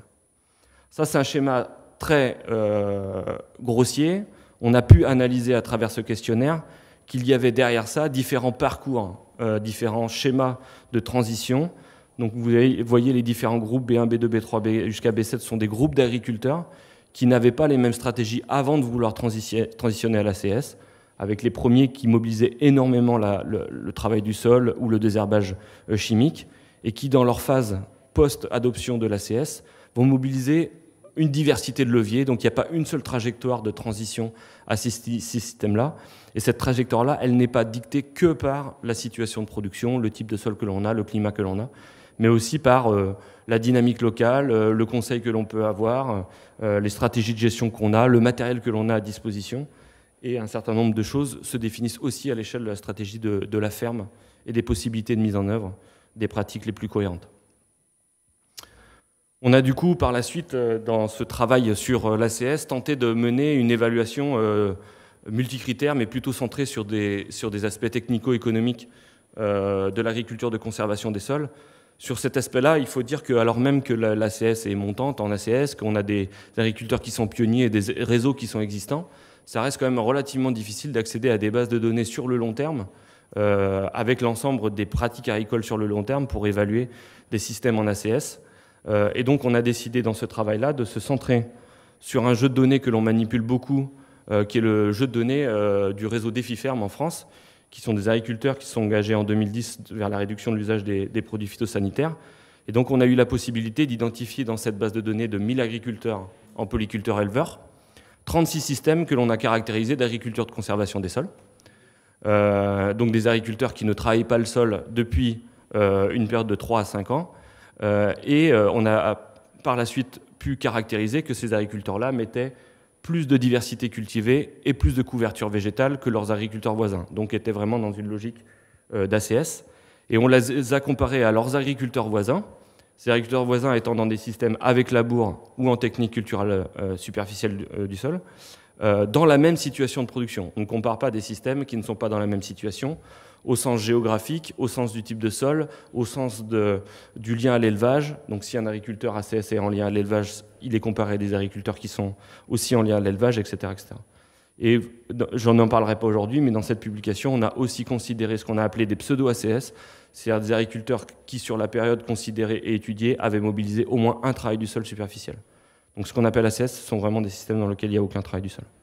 Ça, c'est un schéma très euh, grossier. On a pu analyser à travers ce questionnaire qu'il y avait derrière ça différents parcours, euh, différents schémas de transition. Donc vous voyez les différents groupes B un, B deux, B trois, B, jusqu'à B sept sont des groupes d'agriculteurs qui n'avaient pas les mêmes stratégies avant de vouloir transitionner à l'A C S, avec les premiers qui mobilisaient énormément la, le, le travail du sol ou le désherbage chimique, et qui dans leur phase post-adoption de l'A C S vont mobiliser une diversité de leviers, donc il n'y a pas une seule trajectoire de transition à ces, ces systèmes-là. Et cette trajectoire-là, elle n'est pas dictée que par la situation de production, le type de sol que l'on a, le climat que l'on a, mais aussi par euh, la dynamique locale, euh, le conseil que l'on peut avoir, euh, les stratégies de gestion qu'on a, le matériel que l'on a à disposition. Et un certain nombre de choses se définissent aussi à l'échelle de la stratégie de, de la ferme et des possibilités de mise en œuvre des pratiques les plus cohérentes. On a du coup, par la suite, dans ce travail sur l'A C S, tenté de mener une évaluation euh, multicritères, mais plutôt centrée sur des, sur des aspects technico-économiques euh, de l'agriculture de conservation des sols. Sur cet aspect-là, il faut dire que, alors même que l'A C S est montante en A C S, qu'on a des agriculteurs qui sont pionniers et des réseaux qui sont existants, ça reste quand même relativement difficile d'accéder à des bases de données sur le long terme, euh, avec l'ensemble des pratiques agricoles sur le long terme pour évaluer des systèmes en A C S. Euh, et donc on a décidé dans ce travail-là de se centrer sur un jeu de données que l'on manipule beaucoup, euh, qui est le jeu de données euh, du réseau DefiFerm en France, qui sont des agriculteurs qui se sont engagés en deux mille dix vers la réduction de l'usage des, des produits phytosanitaires. Et donc on a eu la possibilité d'identifier dans cette base de données de mille agriculteurs en polyculteurs éleveurs, trente-six systèmes que l'on a caractérisés d'agriculture de conservation des sols. Euh, donc des agriculteurs qui ne travaillent pas le sol depuis euh, une période de trois à cinq ans. Euh, et euh, on a par la suite pu caractériser que ces agriculteurs-là mettaient plus de diversité cultivée et plus de couverture végétale que leurs agriculteurs voisins, donc étaient vraiment dans une logique euh, d'A C S. Et on les a comparés à leurs agriculteurs voisins, ces agriculteurs voisins étant dans des systèmes avec labour ou en technique culturelle euh, superficielle du, euh, du sol, euh, dans la même situation de production. On ne compare pas des systèmes qui ne sont pas dans la même situation, au sens géographique, au sens du type de sol, au sens de, du lien à l'élevage. Donc si un agriculteur A C S est en lien à l'élevage, il est comparé à des agriculteurs qui sont aussi en lien à l'élevage, et cetera, et cetera. Et je n'en parlerai pas aujourd'hui, mais dans cette publication, on a aussi considéré ce qu'on a appelé des pseudo-A C S, c'est-à-dire des agriculteurs qui, sur la période considérée et étudiée, avaient mobilisé au moins un travail du sol superficiel. Donc ce qu'on appelle A C S, ce sont vraiment des systèmes dans lesquels il n'y a aucun travail du sol.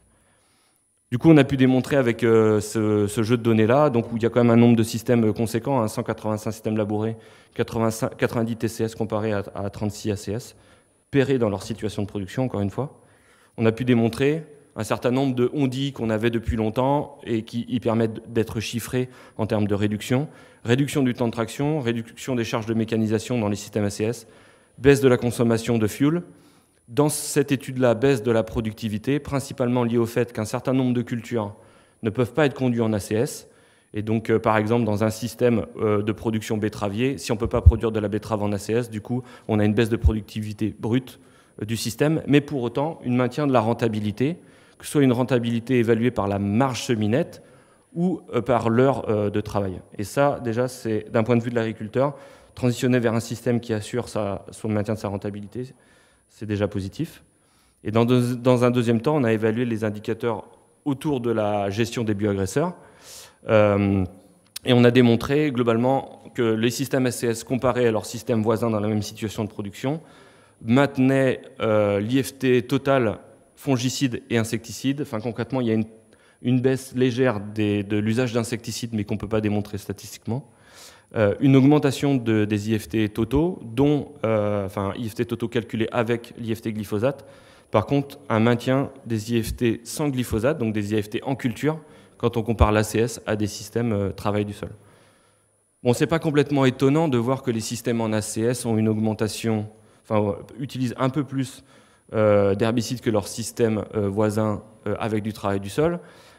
Du coup, on a pu démontrer avec euh, ce, ce jeu de données-là, donc où il y a quand même un nombre de systèmes conséquents, hein, cent quatre-vingt-cinq systèmes labourés, quatre-vingt-cinq, quatre-vingt-dix T C S comparés à, à trente-six A C S, pairés dans leur situation de production, encore une fois. On a pu démontrer un certain nombre de on-dit qu'on avait depuis longtemps et qui y permettent d'être chiffrés en termes de réduction. Réduction du temps de traction, réduction des charges de mécanisation dans les systèmes A C S, baisse de la consommation de fuel. Dans cette étude-là, baisse de la productivité, principalement liée au fait qu'un certain nombre de cultures ne peuvent pas être conduites en A C S. Et donc, euh, par exemple, dans un système euh, de production betteravier, si on ne peut pas produire de la betterave en A C S, du coup, on a une baisse de productivité brute euh, du système, mais pour autant, un maintien de la rentabilité, que ce soit une rentabilité évaluée par la marge semi-nette ou euh, par l'heure euh, de travail. Et ça, déjà, c'est d'un point de vue de l'agriculteur, transitionner vers un système qui assure sa, son maintien de sa rentabilité, c'est déjà positif. Et dans, de, dans un deuxième temps, on a évalué les indicateurs autour de la gestion des bioagresseurs. Euh, et on a démontré globalement que les systèmes A C S comparés à leurs systèmes voisins dans la même situation de production maintenaient euh, l'I F T total fongicides et insecticides. Enfin, concrètement, il y a une, une baisse légère des, de l'usage d'insecticides, mais qu'on ne peut pas démontrer statistiquement. Euh, une augmentation de, des I F T totaux, dont, euh, enfin, I F T totaux calculés avec l'I F T glyphosate. Par contre, un maintien des I F T sans glyphosate, donc des I F T en culture, quand on compare l'A C S à des systèmes euh, travail du sol. Bon, c'est pas complètement étonnant de voir que les systèmes en A C S ont une augmentation, enfin, utilisent un peu plus euh, d'herbicides que leurs systèmes euh, voisins euh, avec du travail du sol.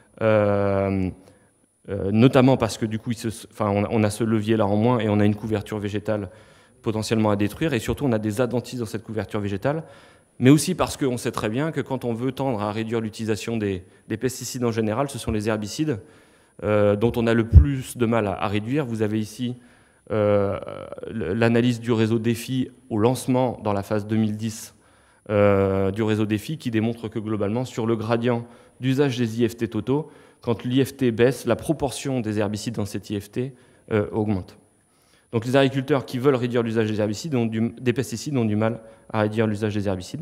Euh, euh, notamment parce que du coup, il se, enfin, on, a, on a ce levier-là en moins et on a une couverture végétale potentiellement à détruire, et surtout on a des adventices dans cette couverture végétale, mais aussi parce qu'on sait très bien que quand on veut tendre à réduire l'utilisation des, des pesticides en général, ce sont les herbicides euh, dont on a le plus de mal à, à réduire. Vous avez ici euh, l'analyse du réseau défi au lancement dans la phase deux mille dix euh, du réseau défi qui démontre que globalement, sur le gradient d'usage des I F T totaux, quand l'I F T baisse, la proportion des herbicides dans cet I F T euh, augmente. Donc les agriculteurs qui veulent réduire l'usage des herbicides, ont du, des pesticides, ont du mal à réduire l'usage des herbicides.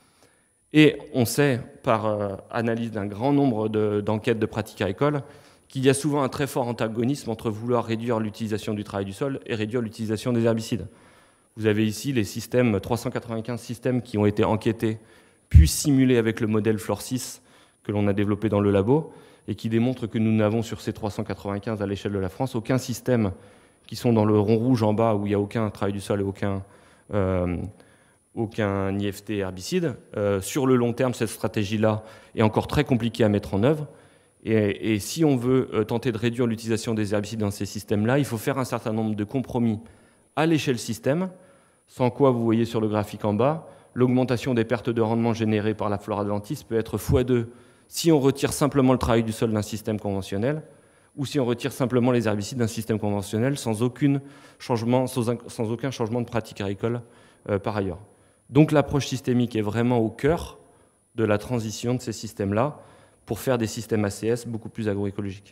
Et on sait, par euh, analyse d'un grand nombre de, d'enquêtes de pratiques agricoles, qu'il y a souvent un très fort antagonisme entre vouloir réduire l'utilisation du travail du sol et réduire l'utilisation des herbicides. Vous avez ici les systèmes, trois cent quatre-vingt-quinze systèmes qui ont été enquêtés, puis simulés avec le modèle Flore six que l'on a développé dans le labo, et qui démontrent que nous n'avons sur ces trois cent quatre-vingt-quinze à l'échelle de la France aucun système qui sont dans le rond rouge en bas où il n'y a aucun travail du sol et aucun, euh, aucun I F T herbicide. Euh, sur le long terme, cette stratégie-là est encore très compliquée à mettre en œuvre. Et, et si on veut euh, tenter de réduire l'utilisation des herbicides dans ces systèmes-là, il faut faire un certain nombre de compromis à l'échelle système, sans quoi, vous voyez sur le graphique en bas, l'augmentation des pertes de rendement générées par la flore adventice peut être fois deux si on retire simplement le travail du sol d'un système conventionnel, ou si on retire simplement les herbicides d'un système conventionnel sans, aucune changement, sans, un, sans aucun changement de pratique agricole euh, par ailleurs. Donc l'approche systémique est vraiment au cœur de la transition de ces systèmes-là pour faire des systèmes A C S beaucoup plus agroécologiques.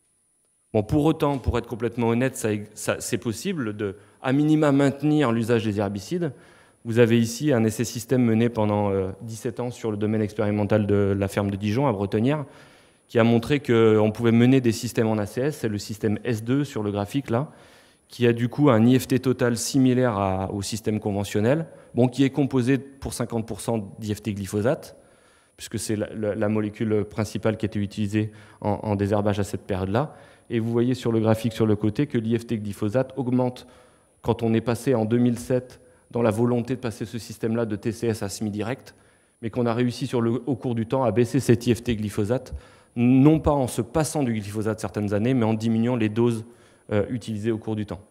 Bon, pour autant, pour être complètement honnête, ça, ça, c'est possible de, à minima, maintenir l'usage des herbicides. Vous avez ici un essai système mené pendant euh, dix-sept ans sur le domaine expérimental de la ferme de Dijon, à Bretonnière, qui a montré qu'on pouvait mener des systèmes en A C S, c'est le système S deux sur le graphique là, qui a du coup un I F T total similaire à, au système conventionnel, bon, qui est composé pour cinquante pour cent d'I F T glyphosate, puisque c'est la, la, la molécule principale qui était utilisée en, en désherbage à cette période-là. Et vous voyez sur le graphique sur le côté que l'I F T glyphosate augmente quand on est passé en deux mille sept dans la volonté de passer ce système-là de T C S à semi-direct, mais qu'on a réussi sur le, au cours du temps à baisser cet I F T glyphosate, non pas en se passant du glyphosate certaines années, mais en diminuant les doses euh, utilisées au cours du temps.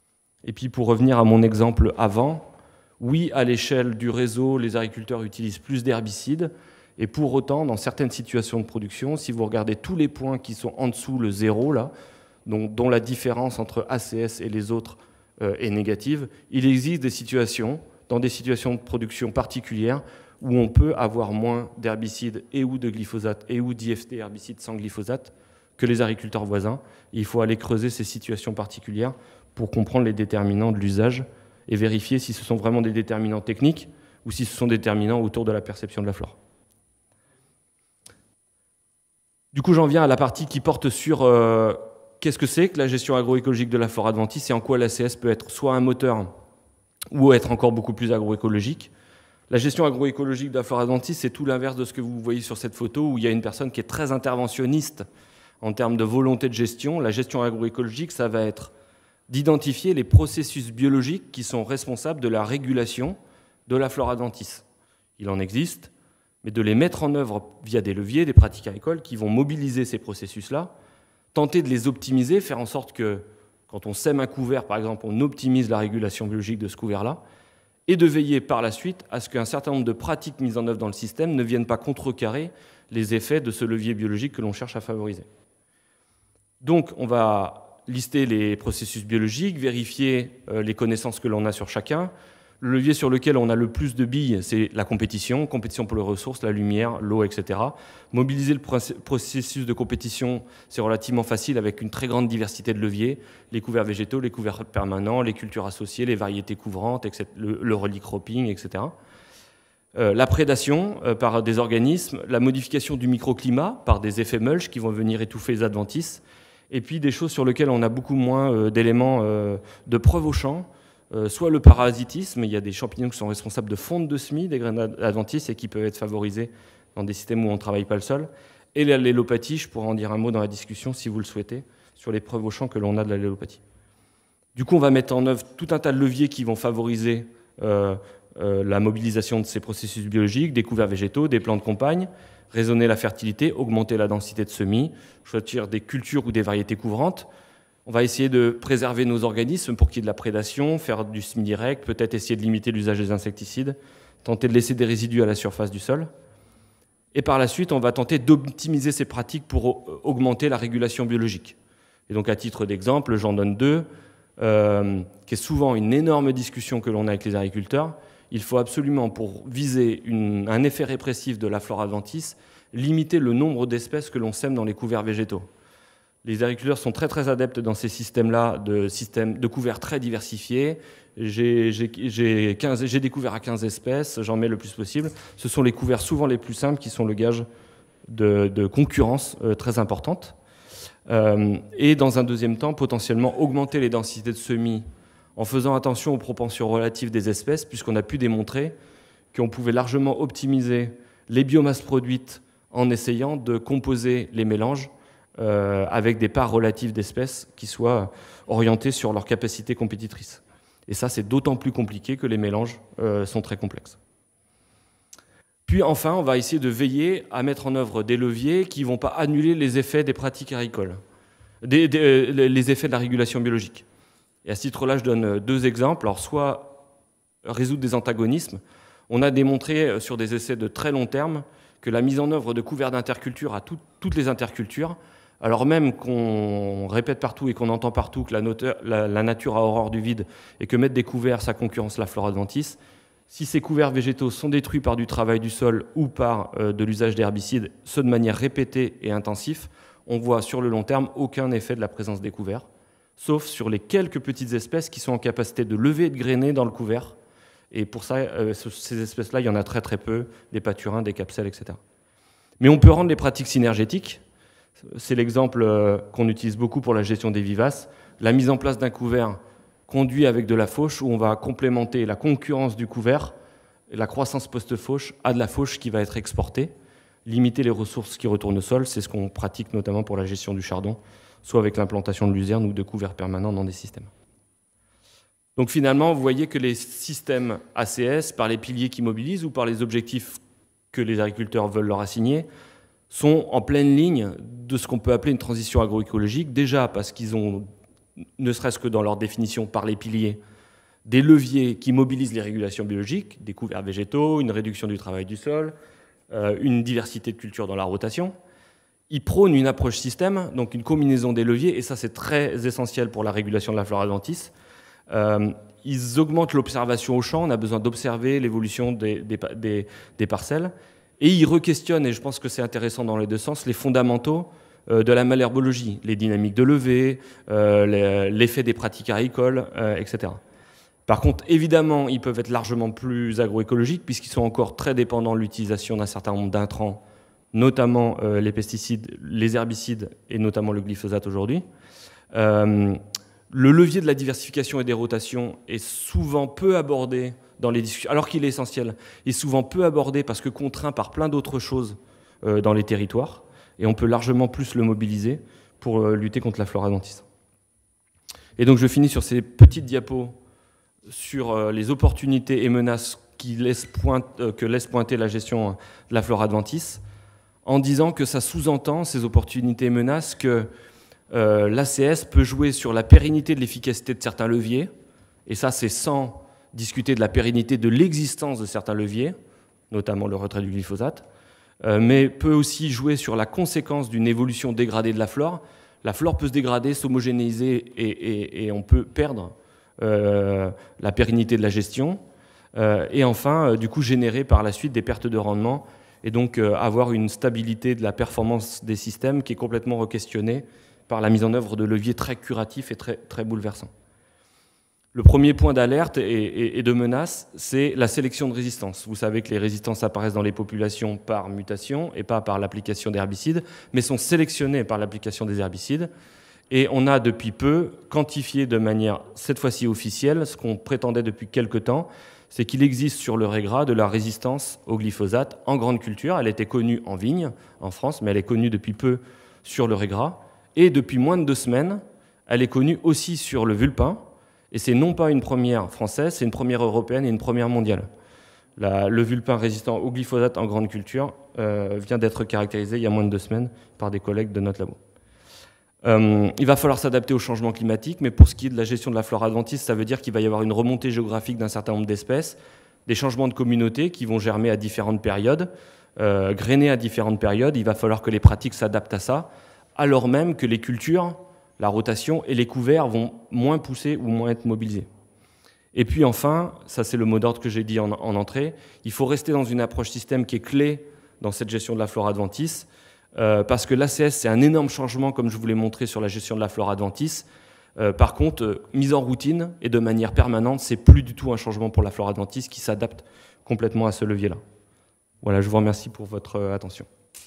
Et puis pour revenir à mon exemple avant, oui, à l'échelle du réseau, les agriculteurs utilisent plus d'herbicides, et pour autant, dans certaines situations de production, si vous regardez tous les points qui sont en dessous le zéro, là, dont, dont la différence entre A C S et les autres euh, est négative, il existe des situations, dans des situations de production particulières, où on peut avoir moins d'herbicides et ou de glyphosate et ou d'I F T herbicides sans glyphosate que les agriculteurs voisins. Et il faut aller creuser ces situations particulières pour comprendre les déterminants de l'usage et vérifier si ce sont vraiment des déterminants techniques ou si ce sont des déterminants autour de la perception de la flore. Du coup, j'en viens à la partie qui porte sur euh, qu'est-ce que c'est que la gestion agroécologique de la flore adventice et en quoi l'A C S peut être soit un moteur ou être encore beaucoup plus agroécologique. La gestion agroécologique de la flore adventice, c'est tout l'inverse de ce que vous voyez sur cette photo, où il y a une personne qui est très interventionniste en termes de volonté de gestion. La gestion agroécologique, ça va être d'identifier les processus biologiques qui sont responsables de la régulation de la flore adventice. Il en existe, mais de les mettre en œuvre via des leviers, des pratiques agricoles qui vont mobiliser ces processus-là, tenter de les optimiser, faire en sorte que, quand on sème un couvert, par exemple, on optimise la régulation biologique de ce couvert-là, et de veiller par la suite à ce qu'un certain nombre de pratiques mises en œuvre dans le système ne viennent pas contrecarrer les effets de ce levier biologique que l'on cherche à favoriser. Donc, on va lister les processus biologiques, vérifier euh, les connaissances que l'on a sur chacun. Le levier sur lequel on a le plus de billes, c'est la compétition, compétition pour les ressources, la lumière, l'eau, et cetera. Mobiliser le processus de compétition, c'est relativement facile avec une très grande diversité de leviers, les couverts végétaux, les couverts permanents, les cultures associées, les variétés couvrantes, et cetera, le, le relicropping, et cetera. Euh, la prédation euh, par des organismes, la modification du microclimat par des effets mulch qui vont venir étouffer les adventices, et puis des choses sur lesquelles on a beaucoup moins euh, d'éléments euh, de preuve au champ, Euh, soit le parasitisme, il y a des champignons qui sont responsables de fonte de semis des graines adventices et qui peuvent être favorisés dans des systèmes où on ne travaille pas le sol, et l'allélopathie, je pourrais en dire un mot dans la discussion si vous le souhaitez, sur les preuves au champ que l'on a de l'allélopathie. Du coup, on va mettre en œuvre tout un tas de leviers qui vont favoriser euh, euh, la mobilisation de ces processus biologiques, des couverts végétaux, des plantes compagnes, raisonner la fertilité, augmenter la densité de semis, choisir des cultures ou des variétés couvrantes. On va essayer de préserver nos organismes pour qu'il y ait de la prédation, faire du semis direct, peut-être essayer de limiter l'usage des insecticides, tenter de laisser des résidus à la surface du sol. Et par la suite, on va tenter d'optimiser ces pratiques pour augmenter la régulation biologique. Et donc, à titre d'exemple, j'en donne deux, euh, qui est souvent une énorme discussion que l'on a avec les agriculteurs. Il faut absolument, pour viser une, un effet répressif de la flore adventice, limiter le nombre d'espèces que l'on sème dans les couverts végétaux. Les agriculteurs sont très très adeptes dans ces systèmes-là, de, systèmes de couverts très diversifiés. J'ai, j'ai, j'ai, quinze, j'ai des couverts à quinze espèces, j'en mets le plus possible. Ce sont les couverts souvent les plus simples qui sont le gage de, de concurrence euh, très importante. Euh, et dans un deuxième temps, potentiellement augmenter les densités de semis en faisant attention aux propensions relatives des espèces, puisqu'on a pu démontrer qu'on pouvait largement optimiser les biomasses produites en essayant de composer les mélanges Euh, avec des parts relatives d'espèces qui soient orientées sur leur capacité compétitrice. Et ça, c'est d'autant plus compliqué que les mélanges euh, sont très complexes. Puis enfin, on va essayer de veiller à mettre en œuvre des leviers qui ne vont pas annuler les effets des pratiques agricoles, des, des, les effets de la régulation biologique. Et à ce titre-là, je donne deux exemples. Alors, soit résoudre des antagonismes. On a démontré sur des essais de très long terme que la mise en œuvre de couverts d'interculture à tout, toutes les intercultures, alors même qu'on répète partout et qu'on entend partout que la, noteur, la, la nature a horreur du vide et que mettre des couverts, ça concurrence la flore adventice, si ces couverts végétaux sont détruits par du travail du sol ou par euh, de l'usage d'herbicides, ce de manière répétée et intensive, on voit sur le long terme aucun effet de la présence des couverts, sauf sur les quelques petites espèces qui sont en capacité de lever et de grainer dans le couvert. Et pour ça, euh, ces espèces-là, il y en a très très peu, des pâturins, des capselles, et cetera. Mais on peut rendre les pratiques synergétiques. C'est l'exemple qu'on utilise beaucoup pour la gestion des vivaces. La mise en place d'un couvert conduit avec de la fauche, où on va complémenter la concurrence du couvert, et la croissance post-fauche à de la fauche qui va être exportée. Limiter les ressources qui retournent au sol, c'est ce qu'on pratique notamment pour la gestion du chardon, soit avec l'implantation de luzerne ou de couverts permanents dans des systèmes. Donc finalement, vous voyez que les systèmes A C S, par les piliers qui mobilisent ou par les objectifs que les agriculteurs veulent leur assigner, sont en pleine ligne de ce qu'on peut appeler une transition agroécologique, déjà parce qu'ils ont, ne serait-ce que dans leur définition par les piliers, des leviers qui mobilisent les régulations biologiques, des couverts végétaux, une réduction du travail du sol, euh, une diversité de cultures dans la rotation. Ils prônent une approche système, donc une combinaison des leviers, et ça c'est très essentiel pour la régulation de la flore adventice. Euh, ils augmentent l'observation au champ, on a besoin d'observer l'évolution des, des, des, des parcelles, et ils requestionnent, et je pense que c'est intéressant dans les deux sens, les fondamentaux euh, de la malherbologie, les dynamiques de levée, euh, l'effet des pratiques agricoles, euh, et cetera. Par contre, évidemment, ils peuvent être largement plus agroécologiques, puisqu'ils sont encore très dépendants de l'utilisation d'un certain nombre d'intrants, notamment euh, les pesticides, les herbicides, et notamment le glyphosate aujourd'hui. Euh, Le levier de la diversification et des rotations est souvent peu abordé dans les discussions, alors qu'il est essentiel, est souvent peu abordé parce que contraint par plein d'autres choses euh, dans les territoires, et on peut largement plus le mobiliser pour euh, lutter contre la flore adventice. Et donc je finis sur ces petites diapos sur euh, les opportunités et menaces qui laissent pointe, euh, que laisse pointer la gestion de la flore adventice, en disant que ça sous-entend, ces opportunités et menaces, que Euh, l'A C S peut jouer sur la pérennité de l'efficacité de certains leviers, et ça c'est sans discuter de la pérennité de l'existence de certains leviers, notamment le retrait du glyphosate, euh, mais peut aussi jouer sur la conséquence d'une évolution dégradée de la flore. la flore peut se dégrader, s'homogénéiser et, et, et on peut perdre euh, la pérennité de la gestion. Euh, et enfin, euh, du coup, générer par la suite des pertes de rendement et donc euh, avoir une stabilité de la performance des systèmes qui est complètement requestionnée par la mise en œuvre de leviers très curatifs et très, très bouleversants. Le premier point d'alerte et, et, et de menace, c'est la sélection de résistance. Vous savez que les résistances apparaissent dans les populations par mutation et pas par l'application d'herbicides, mais sont sélectionnées par l'application des herbicides. Et on a depuis peu quantifié de manière, cette fois-ci officielle, ce qu'on prétendait depuis quelque temps, c'est qu'il existe sur le régras de la résistance au glyphosate en grande culture. Elle était connue en vigne, en France, mais elle est connue depuis peu sur le régras. Et depuis moins de deux semaines, elle est connue aussi sur le vulpin. Et c'est non pas une première française, c'est une première européenne et une première mondiale. La, le vulpin résistant au glyphosate en grande culture euh, vient d'être caractérisé il y a moins de deux semaines par des collègues de notre labo. Euh, il va falloir s'adapter au changement climatique, mais pour ce qui est de la gestion de la flore adventice, ça veut dire qu'il va y avoir une remontée géographique d'un certain nombre d'espèces, des changements de communautés qui vont germer à différentes périodes, euh, grainer à différentes périodes. Il va falloir que les pratiques s'adaptent à ça, alors même que les cultures, la rotation et les couverts vont moins pousser ou moins être mobilisés. Et puis enfin, ça c'est le mot d'ordre que j'ai dit en, en entrée, il faut rester dans une approche système qui est clé dans cette gestion de la flore adventice, euh, parce que l'A C S c'est un énorme changement, comme je vous l'ai montré sur la gestion de la flore adventice. Euh, par contre, euh, mise en routine et de manière permanente, c'est plus du tout un changement pour la flore adventice qui s'adapte complètement à ce levier-là. Voilà, je vous remercie pour votre euh, attention.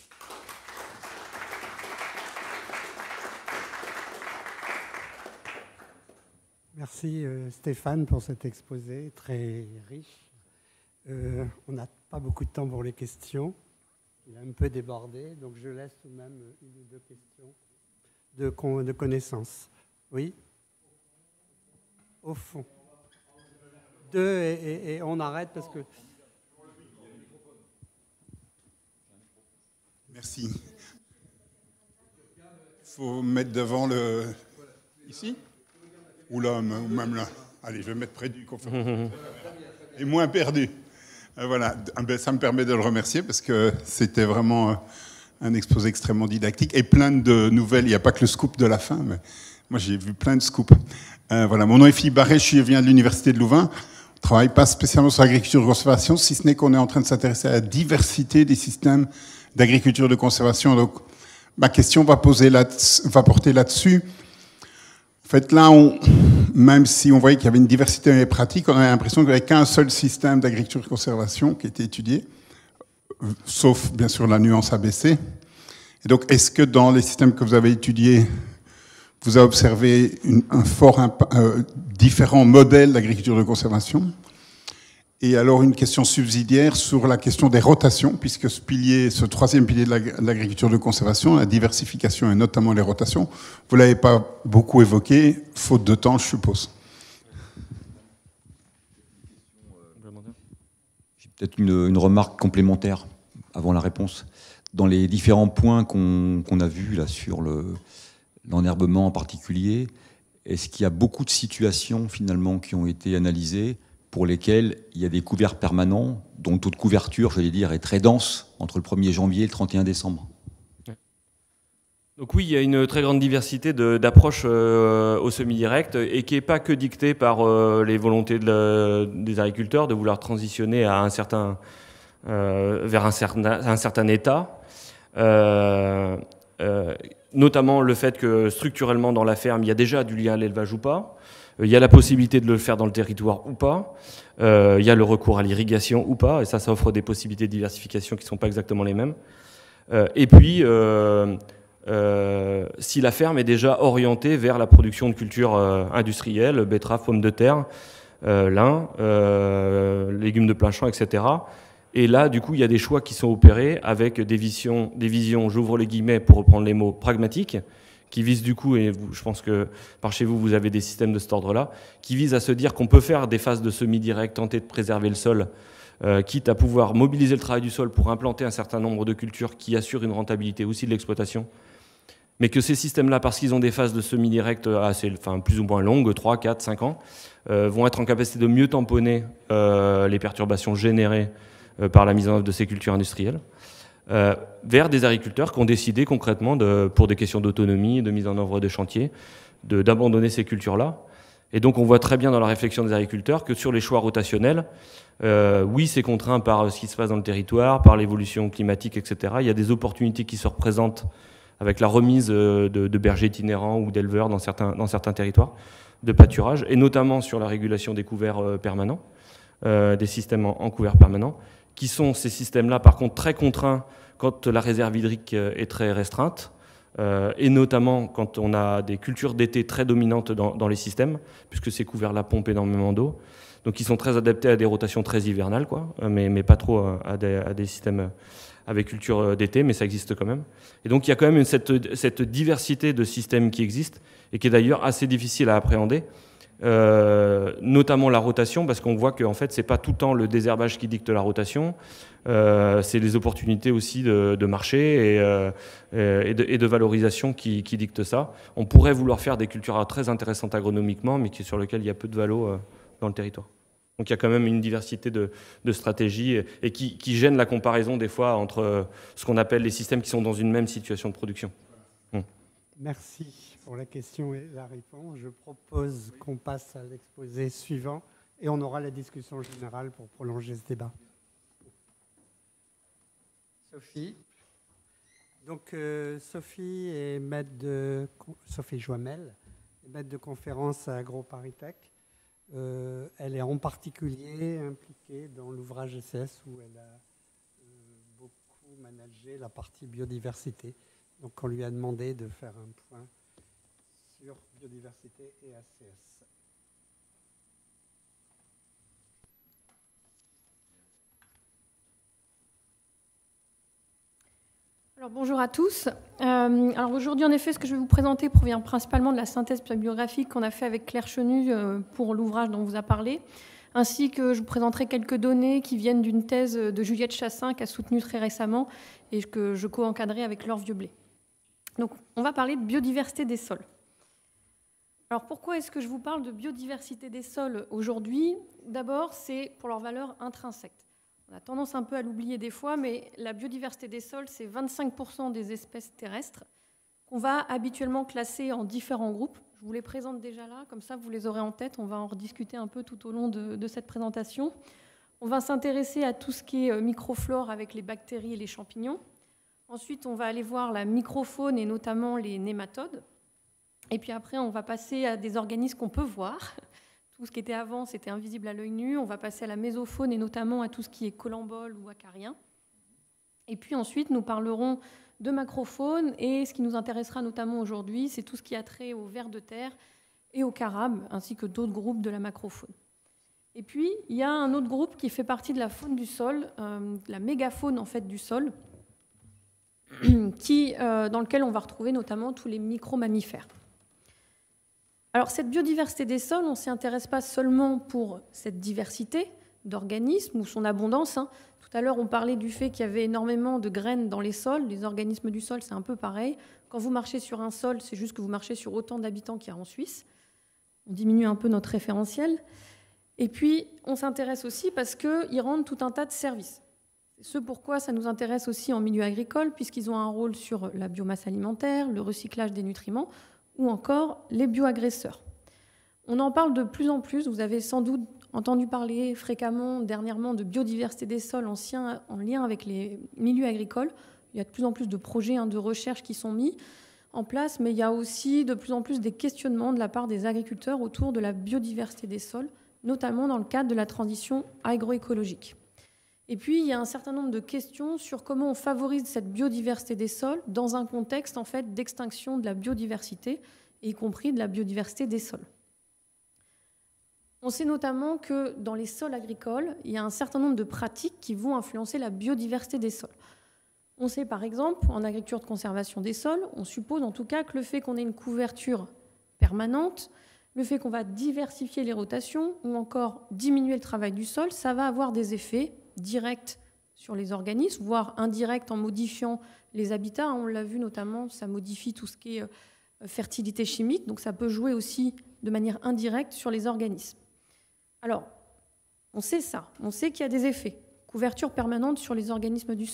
Merci euh, Stéphane pour cet exposé très riche. Euh, on n'a pas beaucoup de temps pour les questions. Il a un peu débordé, donc je laisse tout de même une ou deux questions de, con, de connaissances. Oui? Au fond. Deux et, et, et on arrête parce que... Merci. Il faut mettre devant le... Ici? Ou là, ou même là. Allez, je vais mettre près du conférence. Et moins perdu. Voilà, ça me permet de le remercier parce que c'était vraiment un exposé extrêmement didactique et plein de nouvelles. Il n'y a pas que le scoop de la fin, mais moi j'ai vu plein de scoops. Euh, voilà, mon nom est Philippe Barré, je viens de l'Université de Louvain. On ne travaille pas spécialement sur l'agriculture de conservation, si ce n'est qu'on est en train de s'intéresser à la diversité des systèmes d'agriculture de conservation. Donc ma question va, poser là, va porter là-dessus. En fait, là, on, même si on voyait qu'il y avait une diversité dans les pratiques, on avait l'impression qu'il n'y avait qu'un seul système d'agriculture de conservation qui était étudié, sauf, bien sûr, la nuance A B C. Et donc, est-ce que dans les systèmes que vous avez étudiés, vous avez observé une, un fort, euh, différents modèles d'agriculture de conservation? Et alors, une question subsidiaire sur la question des rotations, puisque ce pilier, ce troisième pilier de l'agriculture de conservation, la diversification et notamment les rotations, vous ne l'avez pas beaucoup évoqué, faute de temps, je suppose. J'ai peut-être une, une remarque complémentaire avant la réponse. Dans les différents points qu'on qu'on a vus là, sur l'enherbement en particulier, est-ce qu'il y a beaucoup de situations finalement qui ont été analysées pour lesquels il y a des couverts permanents, dont le taux de couverture, je vais dire, est très dense entre le premier janvier et le trente et un décembre. Donc oui, il y a une très grande diversité d'approches euh, au semi-direct et qui n'est pas que dictée par euh, les volontés de la, des agriculteurs de vouloir transitionner à un certain, euh, vers un certain, un certain état. Euh, euh, notamment le fait que structurellement dans la ferme, il y a déjà du lien à l'élevage ou pas. Il y a la possibilité de le faire dans le territoire ou pas. Euh, il y a le recours à l'irrigation ou pas. Et ça, ça offre des possibilités de diversification qui ne sont pas exactement les mêmes. Euh, et puis, euh, euh, si la ferme est déjà orientée vers la production de cultures euh, industrielles, betteraves, pommes de terre, euh, lin, euh, légumes de plein champ, et cetera. Et là, du coup, il y a des choix qui sont opérés avec des visions, des visions, j'ouvre les guillemets pour reprendre les mots, pragmatiques, qui visent du coup, et je pense que par chez vous, vous avez des systèmes de cet ordre-là, qui visent à se dire qu'on peut faire des phases de semi-direct, tenter de préserver le sol, euh, quitte à pouvoir mobiliser le travail du sol pour implanter un certain nombre de cultures qui assurent une rentabilité aussi de l'exploitation. Mais que ces systèmes-là, parce qu'ils ont des phases de semi-direct assez, enfin, plus ou moins longues, trois, quatre, cinq ans, euh, vont être en capacité de mieux tamponner euh, les perturbations générées euh, par la mise en œuvre de ces cultures industrielles. euh, vers des agriculteurs qui ont décidé concrètement, de, pour des questions d'autonomie, de mise en œuvre de chantier, de, d'abandonner ces cultures-là. Et donc on voit très bien dans la réflexion des agriculteurs que sur les choix rotationnels, euh, oui, c'est contraint par ce qui se passe dans le territoire, par l'évolution climatique, et cetera. Il y a des opportunités qui se représentent avec la remise de, de bergers itinérants ou d'éleveurs dans certains, dans certains territoires de pâturage, et notamment sur la régulation des couverts permanents, euh, des systèmes en, en couverts permanents, qui sont ces systèmes-là, par contre, très contraints quand la réserve hydrique est très restreinte, euh, et notamment quand on a des cultures d'été très dominantes dans, dans les systèmes, puisque ces couverts-là pompent énormément d'eau. Donc ils sont très adaptés à des rotations très hivernales, quoi, mais, mais pas trop à des, à des systèmes avec culture d'été, mais ça existe quand même. Et donc il y a quand même une, cette, cette diversité de systèmes qui existent, et qui est d'ailleurs assez difficile à appréhender, euh, notamment la rotation, parce qu'on voit que en fait, c'est pas tout le temps le désherbage qui dicte la rotation, euh, c'est les opportunités aussi de, de marché et, euh, et, de, et de valorisation qui, qui dictent ça. On pourrait vouloir faire des cultures très intéressantes agronomiquement, mais qui, sur lesquelles il y a peu de valo euh, dans le territoire. Donc il y a quand même une diversité de, de stratégies et, et qui, qui gêne la comparaison des fois entre ce qu'on appelle les systèmes qui sont dans une même situation de production. Hum. Merci pour la question et la réponse. Je propose qu'on passe à l'exposé suivant et on aura la discussion générale pour prolonger ce débat. Sophie. Donc euh, Sophie est maître de Sophie Joimel est maître de conférence à AgroParisTech. Euh, elle est en particulier impliquée dans l'ouvrage S S où elle a euh, beaucoup managé la partie biodiversité. Donc on lui a demandé de faire un point sur biodiversité et A C S. Alors, bonjour à tous. Euh, alors aujourd'hui, en effet, ce que je vais vous présenter provient principalement de la synthèse bibliographique qu'on a fait avec Claire Chenu euh, pour l'ouvrage dont on vous a parlé, ainsi que je vous présenterai quelques données qui viennent d'une thèse de Juliette Chassin qui a soutenu très récemment et que je co-encadrais avec Laure Vieublé. Donc, on va parler de biodiversité des sols. Alors, pourquoi est-ce que je vous parle de biodiversité des sols aujourd'hui? D'abord, c'est pour leur valeur intrinsèque. On a tendance un peu à l'oublier des fois, mais la biodiversité des sols, c'est vingt-cinq pour cent des espèces terrestres qu'on va habituellement classer en différents groupes. Je vous les présente déjà là, comme ça vous les aurez en tête. On va en rediscuter un peu tout au long de, de cette présentation. On va s'intéresser à tout ce qui est microflore avec les bactéries et les champignons. Ensuite, on va aller voir la microfaune et notamment les nématodes. Et puis après, on va passer à des organismes qu'on peut voir. Tout ce qui était avant, c'était invisible à l'œil nu. On va passer à la mésofaune et notamment à tout ce qui est collemboles ou acariens. Et puis ensuite, nous parlerons de macrofaune et ce qui nous intéressera notamment aujourd'hui, c'est tout ce qui a trait aux vers de terre et aux carabes, ainsi que d'autres groupes de la macrofaune. Et puis, il y a un autre groupe qui fait partie de la faune du sol, euh, la mégafaune en fait du sol, qui, euh, dans lequel on va retrouver notamment tous les micro-mammifères. Alors, cette biodiversité des sols, on ne s'y intéresse pas seulement pour cette diversité d'organismes ou son abondance. Hein. Tout à l'heure, on parlait du fait qu'il y avait énormément de graines dans les sols. Les organismes du sol, c'est un peu pareil. Quand vous marchez sur un sol, c'est juste que vous marchez sur autant d'habitants qu'il y a en Suisse. On diminue un peu notre référentiel. Et puis, on s'intéresse aussi parce qu'ils rendent tout un tas de services. C'est ce pourquoi ça nous intéresse aussi en milieu agricole, puisqu'ils ont un rôle sur la biomasse alimentaire, le recyclage des nutriments, ou encore les bioagresseurs. On en parle de plus en plus. Vous avez sans doute entendu parler fréquemment, dernièrement, de biodiversité des sols en lien avec les milieux agricoles. Il y a de plus en plus de projets hein, de recherche qui sont mis en place, mais il y a aussi de plus en plus des questionnements de la part des agriculteurs autour de la biodiversité des sols, notamment dans le cadre de la transition agroécologique. Et puis, il y a un certain nombre de questions sur comment on favorise cette biodiversité des sols dans un contexte en fait, d'extinction de la biodiversité, y compris de la biodiversité des sols. On sait notamment que dans les sols agricoles, il y a un certain nombre de pratiques qui vont influencer la biodiversité des sols. On sait par exemple, en agriculture de conservation des sols, on suppose en tout cas que le fait qu'on ait une couverture permanente, le fait qu'on va diversifier les rotations ou encore diminuer le travail du sol, ça va avoir des effets direct sur les organismes, voire indirect en modifiant les habitats. On l'a vu notamment, ça modifie tout ce qui est fertilité chimique, donc ça peut jouer aussi de manière indirecte sur les organismes. Alors, on sait ça, on sait qu'il y a des effets, couverture permanente sur les organismes du sol.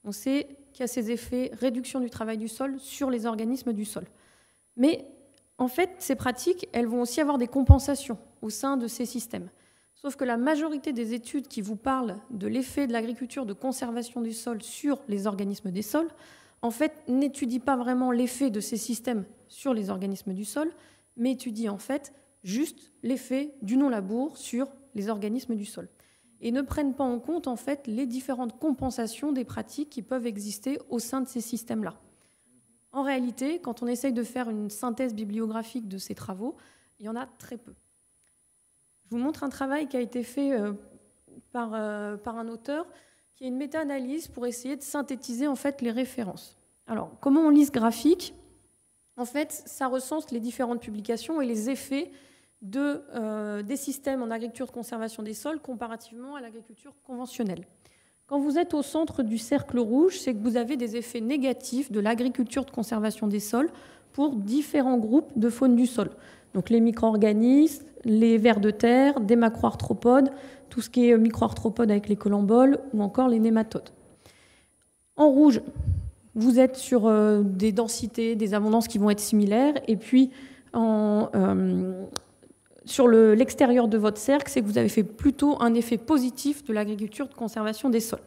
On sait qu'il y a ces effets réduction du travail du sol sur les organismes du sol. Mais en fait, ces pratiques, elles vont aussi avoir des compensations au sein de ces systèmes. Sauf que la majorité des études qui vous parlent de l'effet de l'agriculture de conservation du sol sur les organismes des sols, en fait, n'étudient pas vraiment l'effet de ces systèmes sur les organismes du sol, mais étudient en fait juste l'effet du non-labour sur les organismes du sol. Et ne prennent pas en compte en fait les différentes compensations des pratiques qui peuvent exister au sein de ces systèmes-là. En réalité, quand on essaye de faire une synthèse bibliographique de ces travaux, il y en a très peu. Je vous montre un travail qui a été fait euh, par, euh, par un auteur qui est une méta-analyse pour essayer de synthétiser en fait les références. Alors, comment on lit ce graphique? En fait, ça recense les différentes publications et les effets de, euh, des systèmes en agriculture de conservation des sols comparativement à l'agriculture conventionnelle. Quand vous êtes au centre du cercle rouge, c'est que vous avez des effets négatifs de l'agriculture de conservation des sols pour différents groupes de faune du sol. Donc les micro-organismes, les vers de terre, des macroarthropodes, tout ce qui est microarthropodes avec les colamboles ou encore les nématodes. En rouge, vous êtes sur euh, des densités, des abondances qui vont être similaires. Et puis, en, euh, sur le, l'extérieur de votre cercle, c'est que vous avez fait plutôt un effet positif de l'agriculture de conservation des sols.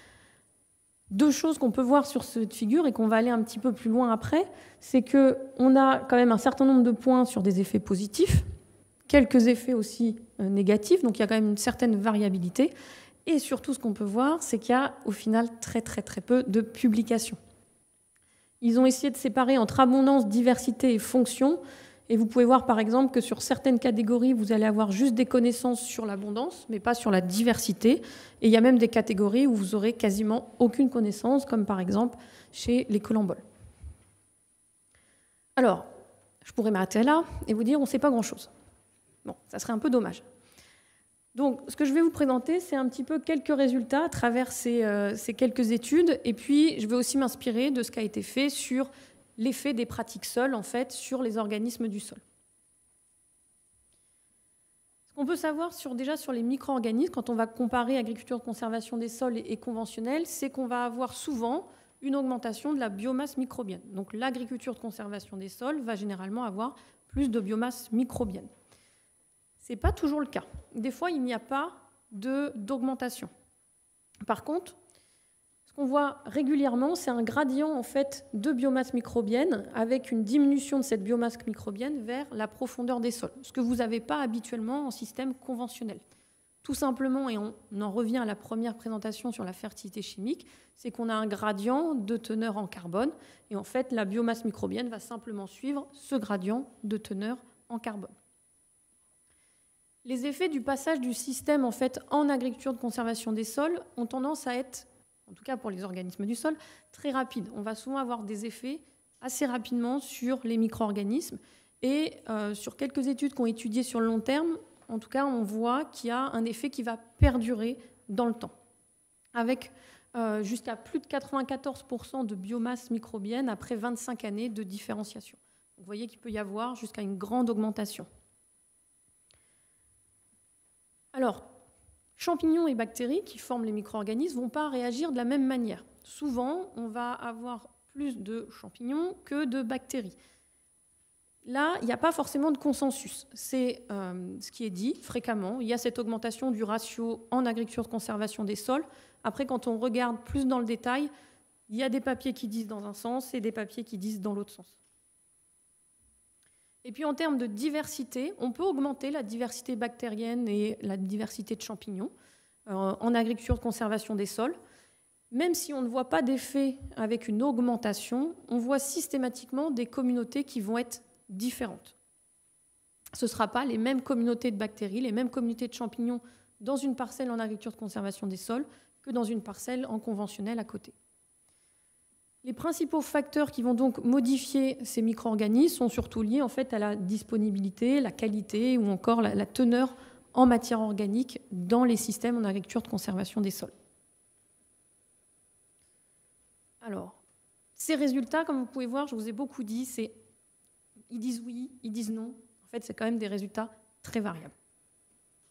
Deux choses qu'on peut voir sur cette figure et qu'on va aller un petit peu plus loin après, c'est qu'on a quand même un certain nombre de points sur des effets positifs, quelques effets aussi euh, négatifs, donc il y a quand même une certaine variabilité. Et surtout, ce qu'on peut voir, c'est qu'il y a au final très très très peu de publications. Ils ont essayé de séparer entre abondance, diversité et fonction. Et vous pouvez voir par exemple que sur certaines catégories, vous allez avoir juste des connaissances sur l'abondance, mais pas sur la diversité. Et il y a même des catégories où vous aurez quasiment aucune connaissance, comme par exemple chez les colamboles. Alors, je pourrais m'arrêter là et vous dire on ne sait pas grand-chose. Bon, ça serait un peu dommage. Donc, ce que je vais vous présenter, c'est un petit peu quelques résultats à travers ces, euh, ces quelques études. Et puis, je vais aussi m'inspirer de ce qui a été fait sur l'effet des pratiques sols, en fait, sur les organismes du sol. Ce qu'on peut savoir sur, déjà sur les micro-organismes, quand on va comparer agriculture de conservation des sols et, et conventionnelle, c'est qu'on va avoir souvent une augmentation de la biomasse microbienne. Donc, l'agriculture de conservation des sols va généralement avoir plus de biomasse microbienne. Ce n'est pas toujours le cas. Des fois, il n'y a pas de, d'augmentation. Par contre, ce qu'on voit régulièrement, c'est un gradient en fait, de biomasse microbienne avec une diminution de cette biomasse microbienne vers la profondeur des sols, ce que vous n'avez pas habituellement en système conventionnel. Tout simplement, et on en revient à la première présentation sur la fertilité chimique, c'est qu'on a un gradient de teneur en carbone, et en fait, la biomasse microbienne va simplement suivre ce gradient de teneur en carbone. Les effets du passage du système en, fait, en agriculture de conservation des sols ont tendance à être, en tout cas pour les organismes du sol, très rapides. On va souvent avoir des effets assez rapidement sur les micro-organismes. Et euh, sur quelques études qui ont étudié sur le long terme, en tout cas, on voit qu'il y a un effet qui va perdurer dans le temps, avec euh, jusqu'à plus de quatre-vingt-quatorze pour cent de biomasse microbienne après vingt-cinq années de différenciation. Vous voyez qu'il peut y avoir jusqu'à une grande augmentation. Alors, champignons et bactéries qui forment les micro-organismes ne vont pas réagir de la même manière. Souvent, on va avoir plus de champignons que de bactéries. Là, il n'y a pas forcément de consensus. C'est euh, ce qui est dit fréquemment. Il y a cette augmentation du ratio en agriculture de conservation des sols. Après, quand on regarde plus dans le détail, il y a des papiers qui disent dans un sens et des papiers qui disent dans l'autre sens. Et puis en termes de diversité, on peut augmenter la diversité bactérienne et la diversité de champignons euh, en agriculture de conservation des sols. Même si on ne voit pas d'effet avec une augmentation, on voit systématiquement des communautés qui vont être différentes. Ce ne sera pas les mêmes communautés de bactéries, les mêmes communautés de champignons dans une parcelle en agriculture de conservation des sols que dans une parcelle en conventionnel à côté. Les principaux facteurs qui vont donc modifier ces micro-organismes sont surtout liés en fait à la disponibilité, la qualité ou encore la, la teneur en matière organique dans les systèmes en agriculture de conservation des sols. Alors, ces résultats, comme vous pouvez voir, je vous ai beaucoup dit, c'est ils disent oui, ils disent non. En fait, c'est quand même des résultats très variables.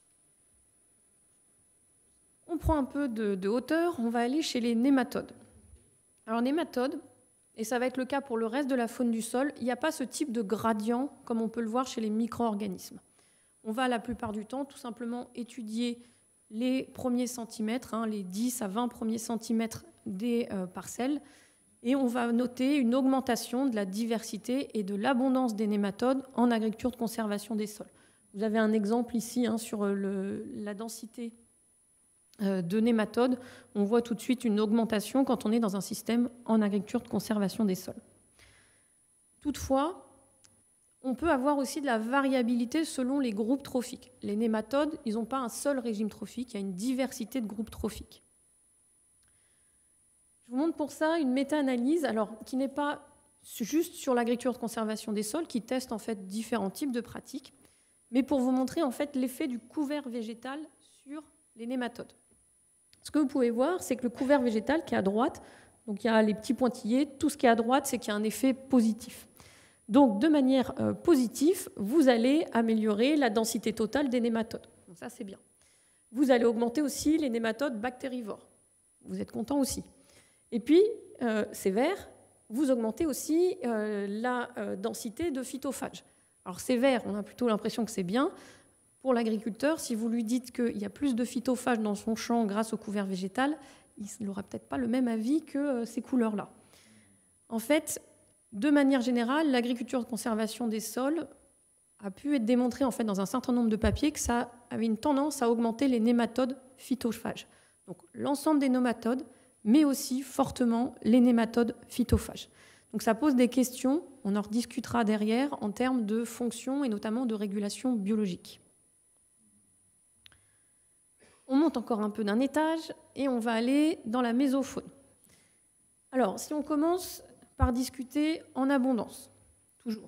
On prend un peu de, de hauteur, on va aller chez les nématodes. Alors, nématodes, et ça va être le cas pour le reste de la faune du sol, il n'y a pas ce type de gradient comme on peut le voir chez les micro-organismes. On va la plupart du temps tout simplement étudier les premiers centimètres, hein, les dix à vingt premiers centimètres des euh, parcelles, et on va noter une augmentation de la diversité et de l'abondance des nématodes en agriculture de conservation des sols. Vous avez un exemple ici hein, sur le, la densité euh, de nématodes. On voit tout de suite une augmentation quand on est dans un système en agriculture de conservation des sols. Toutefois, on peut avoir aussi de la variabilité selon les groupes trophiques. Les nématodes, ils n'ont pas un seul régime trophique, il y a une diversité de groupes trophiques. Je vous montre pour ça une méta-analyse, alors qui n'est pas juste sur l'agriculture de conservation des sols, qui teste en fait différents types de pratiques, mais pour vous montrer en fait l'effet du couvert végétal sur les nématodes. Ce que vous pouvez voir, c'est que le couvert végétal qui est à droite, donc il y a les petits pointillés, tout ce qui est à droite, c'est qu'il y a un effet positif. Donc, de manière euh, positive, vous allez améliorer la densité totale des nématodes. Donc ça, c'est bien. Vous allez augmenter aussi les nématodes bactérivores. Vous êtes content aussi. Et puis, euh, c'est vert, vous augmentez aussi euh, la euh, densité de phytophages. Alors, c'est vert, on a plutôt l'impression que c'est bien. Pour l'agriculteur, si vous lui dites qu'il y a plus de phytophages dans son champ grâce au couvert végétal, il n'aura peut-être pas le même avis que euh, ces couleurs-là. En fait, de manière générale, l'agriculture de conservation des sols a pu être démontré en fait, dans un certain nombre de papiers que ça avait une tendance à augmenter les nématodes phytophages. Donc l'ensemble des nématodes, mais aussi fortement les nématodes phytophages. Donc ça pose des questions, on en rediscutera derrière, en termes de fonction et notamment de régulation biologique. On monte encore un peu d'un étage et on va aller dans la mésofaune. Alors, si on commence par discuter en abondance, toujours.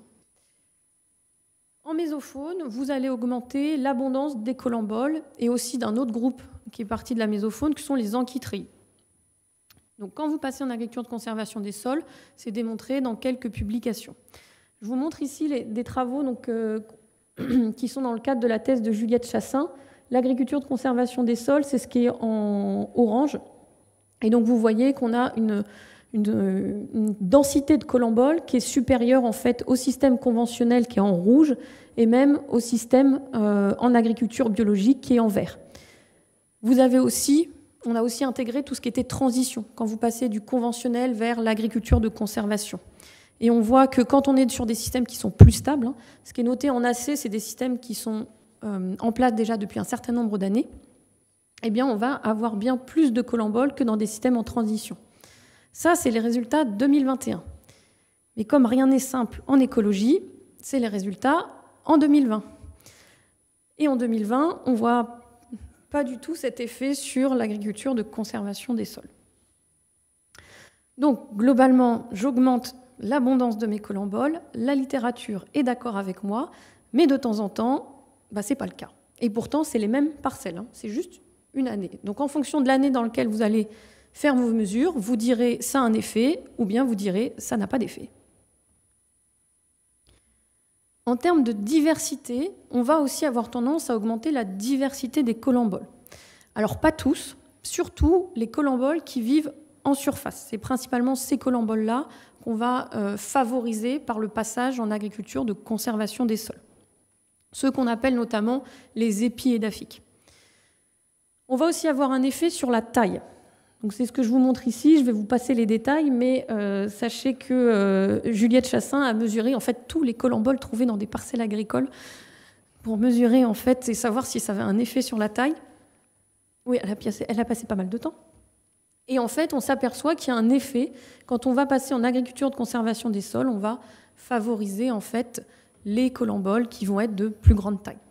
En mésofaune, vous allez augmenter l'abondance des colamboles et aussi d'un autre groupe qui est parti de la mésofaune, qui sont les anchytréies. Donc, quand vous passez en agriculture de conservation des sols, c'est démontré dans quelques publications. Je vous montre ici les, des travaux donc, euh, qui sont dans le cadre de la thèse de Juliette Chassin. L'agriculture de conservation des sols, c'est ce qui est en orange. Et donc, vous voyez qu'on a une... Une, une densité de colamboles qui est supérieure en fait au système conventionnel qui est en rouge et même au système euh, en agriculture biologique qui est en vert. Vous avez aussi, on a aussi intégré tout ce qui était transition, quand vous passez du conventionnel vers l'agriculture de conservation. Et on voit que quand on est sur des systèmes qui sont plus stables, hein, ce qui est noté en A C, c'est des systèmes qui sont euh, en place déjà depuis un certain nombre d'années, eh bien on va avoir bien plus de colamboles que dans des systèmes en transition. Ça, c'est les résultats deux mille vingt et un. Mais comme rien n'est simple en écologie, c'est les résultats en deux mille vingt. Et en deux mille vingt, on ne voit pas du tout cet effet sur l'agriculture de conservation des sols. Donc, globalement, j'augmente l'abondance de mes colamboles. La littérature est d'accord avec moi, mais de temps en temps, bah, ce n'est pas le cas. Et pourtant, c'est les mêmes parcelles. Hein. C'est juste une année. Donc, en fonction de l'année dans laquelle vous allez faire vos mesures, vous direz ça a un effet, ou bien vous direz ça n'a pas d'effet. En termes de diversité, on va aussi avoir tendance à augmenter la diversité des colamboles. Alors pas tous, surtout les colamboles qui vivent en surface. C'est principalement ces colamboles-là qu'on va euh, favoriser par le passage en agriculture de conservation des sols. Ceux qu'on appelle notamment les épiédaphiques. On va aussi avoir un effet sur la taille. Donc c'est ce que je vous montre ici, je vais vous passer les détails, mais euh, sachez que euh, Juliette Chassin a mesuré en fait tous les colamboles trouvés dans des parcelles agricoles pour mesurer en fait et savoir si ça avait un effet sur la taille. Oui, elle a, passé, elle a passé pas mal de temps. Et en fait, on s'aperçoit qu'il y a un effet. Quand on va passer en agriculture de conservation des sols, on va favoriser en fait les colamboles qui vont être de plus grande taille.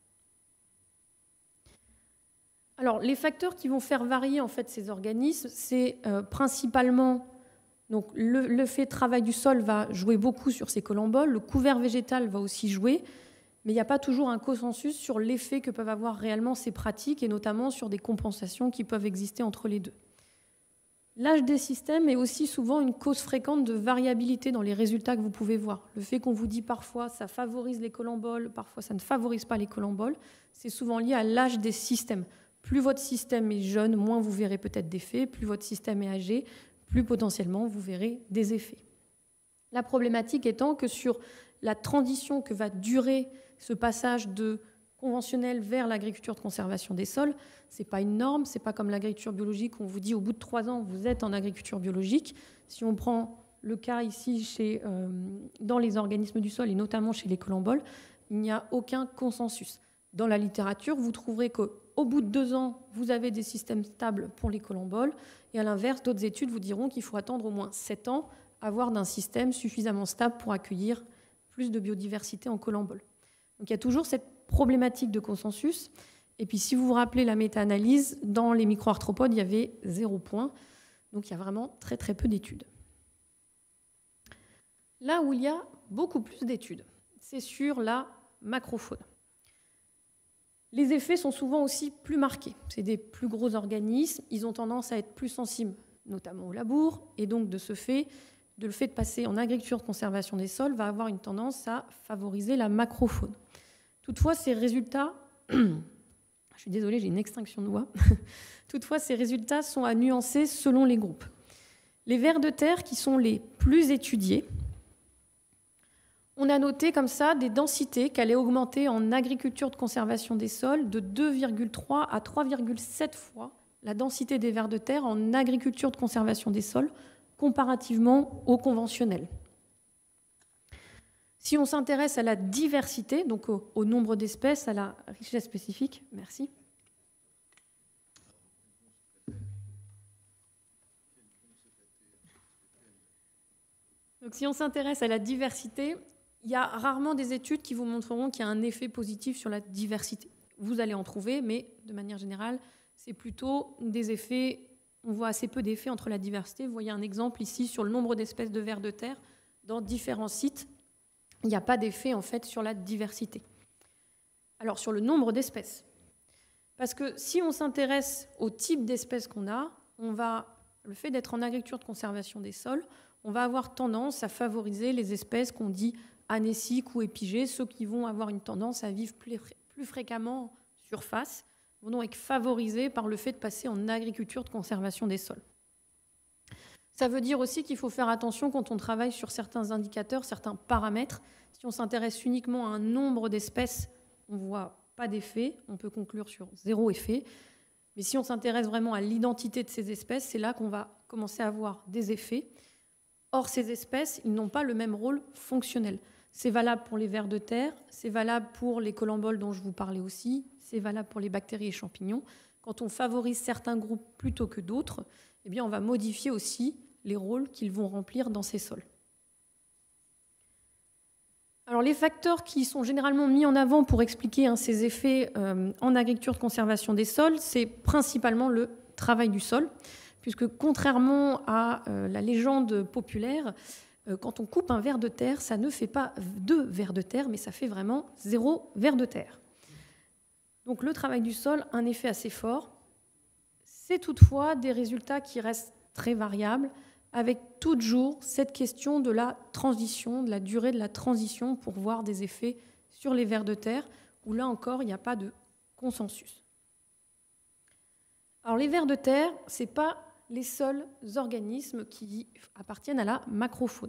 Alors, les facteurs qui vont faire varier en fait ces organismes, c'est euh, principalement donc le, le fait de travail du sol va jouer beaucoup sur ces colamboles, le couvert végétal va aussi jouer, mais il n'y a pas toujours un consensus sur l'effet que peuvent avoir réellement ces pratiques et notamment sur des compensations qui peuvent exister entre les deux. L'âge des systèmes est aussi souvent une cause fréquente de variabilité dans les résultats que vous pouvez voir. Le fait qu'on vous dit parfois ça favorise les colamboles, parfois ça ne favorise pas les colamboles, c'est souvent lié à l'âge des systèmes. Plus votre système est jeune, moins vous verrez peut-être d'effets. Plus votre système est âgé, plus potentiellement vous verrez des effets. La problématique étant que sur la transition que va durer ce passage de conventionnel vers l'agriculture de conservation des sols, ce n'est pas une norme, ce n'est pas comme l'agriculture biologique où on vous dit au bout de trois ans vous êtes en agriculture biologique. Si on prend le cas ici chez, euh, dans les organismes du sol et notamment chez les collemboles, il n'y a aucun consensus. Dans la littérature, vous trouverez qu'au bout de deux ans, vous avez des systèmes stables pour les collemboles et à l'inverse, d'autres études vous diront qu'il faut attendre au moins sept ans avoir d'un système suffisamment stable pour accueillir plus de biodiversité en collemboles. Donc il y a toujours cette problématique de consensus. Et puis si vous vous rappelez la méta-analyse, dans les micro-arthropodes, il y avait zéro point. Donc il y a vraiment très très peu d'études. Là où il y a beaucoup plus d'études, c'est sur la macrofaune. Les effets sont souvent aussi plus marqués. C'est des plus gros organismes, ils ont tendance à être plus sensibles, notamment au labour, et donc de ce fait, de le fait de passer en agriculture de conservation des sols va avoir une tendance à favoriser la macrofaune. Toutefois, ces résultats, je suis désolée, j'ai une extinction de voix. Toutefois, ces résultats sont à nuancer selon les groupes. Les vers de terre qui sont les plus étudiés, on a noté comme ça des densités qui allaient augmenter en agriculture de conservation des sols de deux virgule trois à trois virgule sept fois la densité des vers de terre en agriculture de conservation des sols comparativement au conventionnel. Si on s'intéresse à la diversité, donc au, au nombre d'espèces, à la richesse spécifique, merci. Donc si on s'intéresse à la diversité, il y a rarement des études qui vous montreront qu'il y a un effet positif sur la diversité. Vous allez en trouver, mais de manière générale, c'est plutôt des effets, on voit assez peu d'effets entre la diversité. Vous voyez un exemple ici sur le nombre d'espèces de vers de terre dans différents sites. Il n'y a pas d'effet en fait sur la diversité. Alors sur le nombre d'espèces, parce que si on s'intéresse au type d'espèces qu'on a, on va, le fait d'être en agriculture de conservation des sols, on va avoir tendance à favoriser les espèces qu'on dit anéciques ou épigées, ceux qui vont avoir une tendance à vivre plus, plus fréquemment en surface, vont donc être favorisés par le fait de passer en agriculture de conservation des sols. Ça veut dire aussi qu'il faut faire attention quand on travaille sur certains indicateurs, certains paramètres. Si on s'intéresse uniquement à un nombre d'espèces, on ne voit pas d'effet, on peut conclure sur zéro effet. Mais si on s'intéresse vraiment à l'identité de ces espèces, c'est là qu'on va commencer à avoir des effets. Or, ces espèces, ils n'ont pas le même rôle fonctionnel. C'est valable pour les vers de terre, c'est valable pour les collemboles dont je vous parlais aussi, c'est valable pour les bactéries et champignons. Quand on favorise certains groupes plutôt que d'autres, eh bien, on va modifier aussi les rôles qu'ils vont remplir dans ces sols. Alors, les facteurs qui sont généralement mis en avant pour expliquer hein, ces effets euh, en agriculture de conservation des sols, c'est principalement le travail du sol, puisque contrairement à euh, la légende populaire, euh, quand on coupe un ver de terre, ça ne fait pas deux vers de terre, mais ça fait vraiment zéro ver de terre. Donc le travail du sol, un effet assez fort. C'est toutefois des résultats qui restent très variables, avec toujours cette question de la transition, de la durée de la transition pour voir des effets sur les vers de terre, où là encore, il n'y a pas de consensus. Alors les vers de terre, ce n'est pas les seuls organismes qui appartiennent à la macrofaune.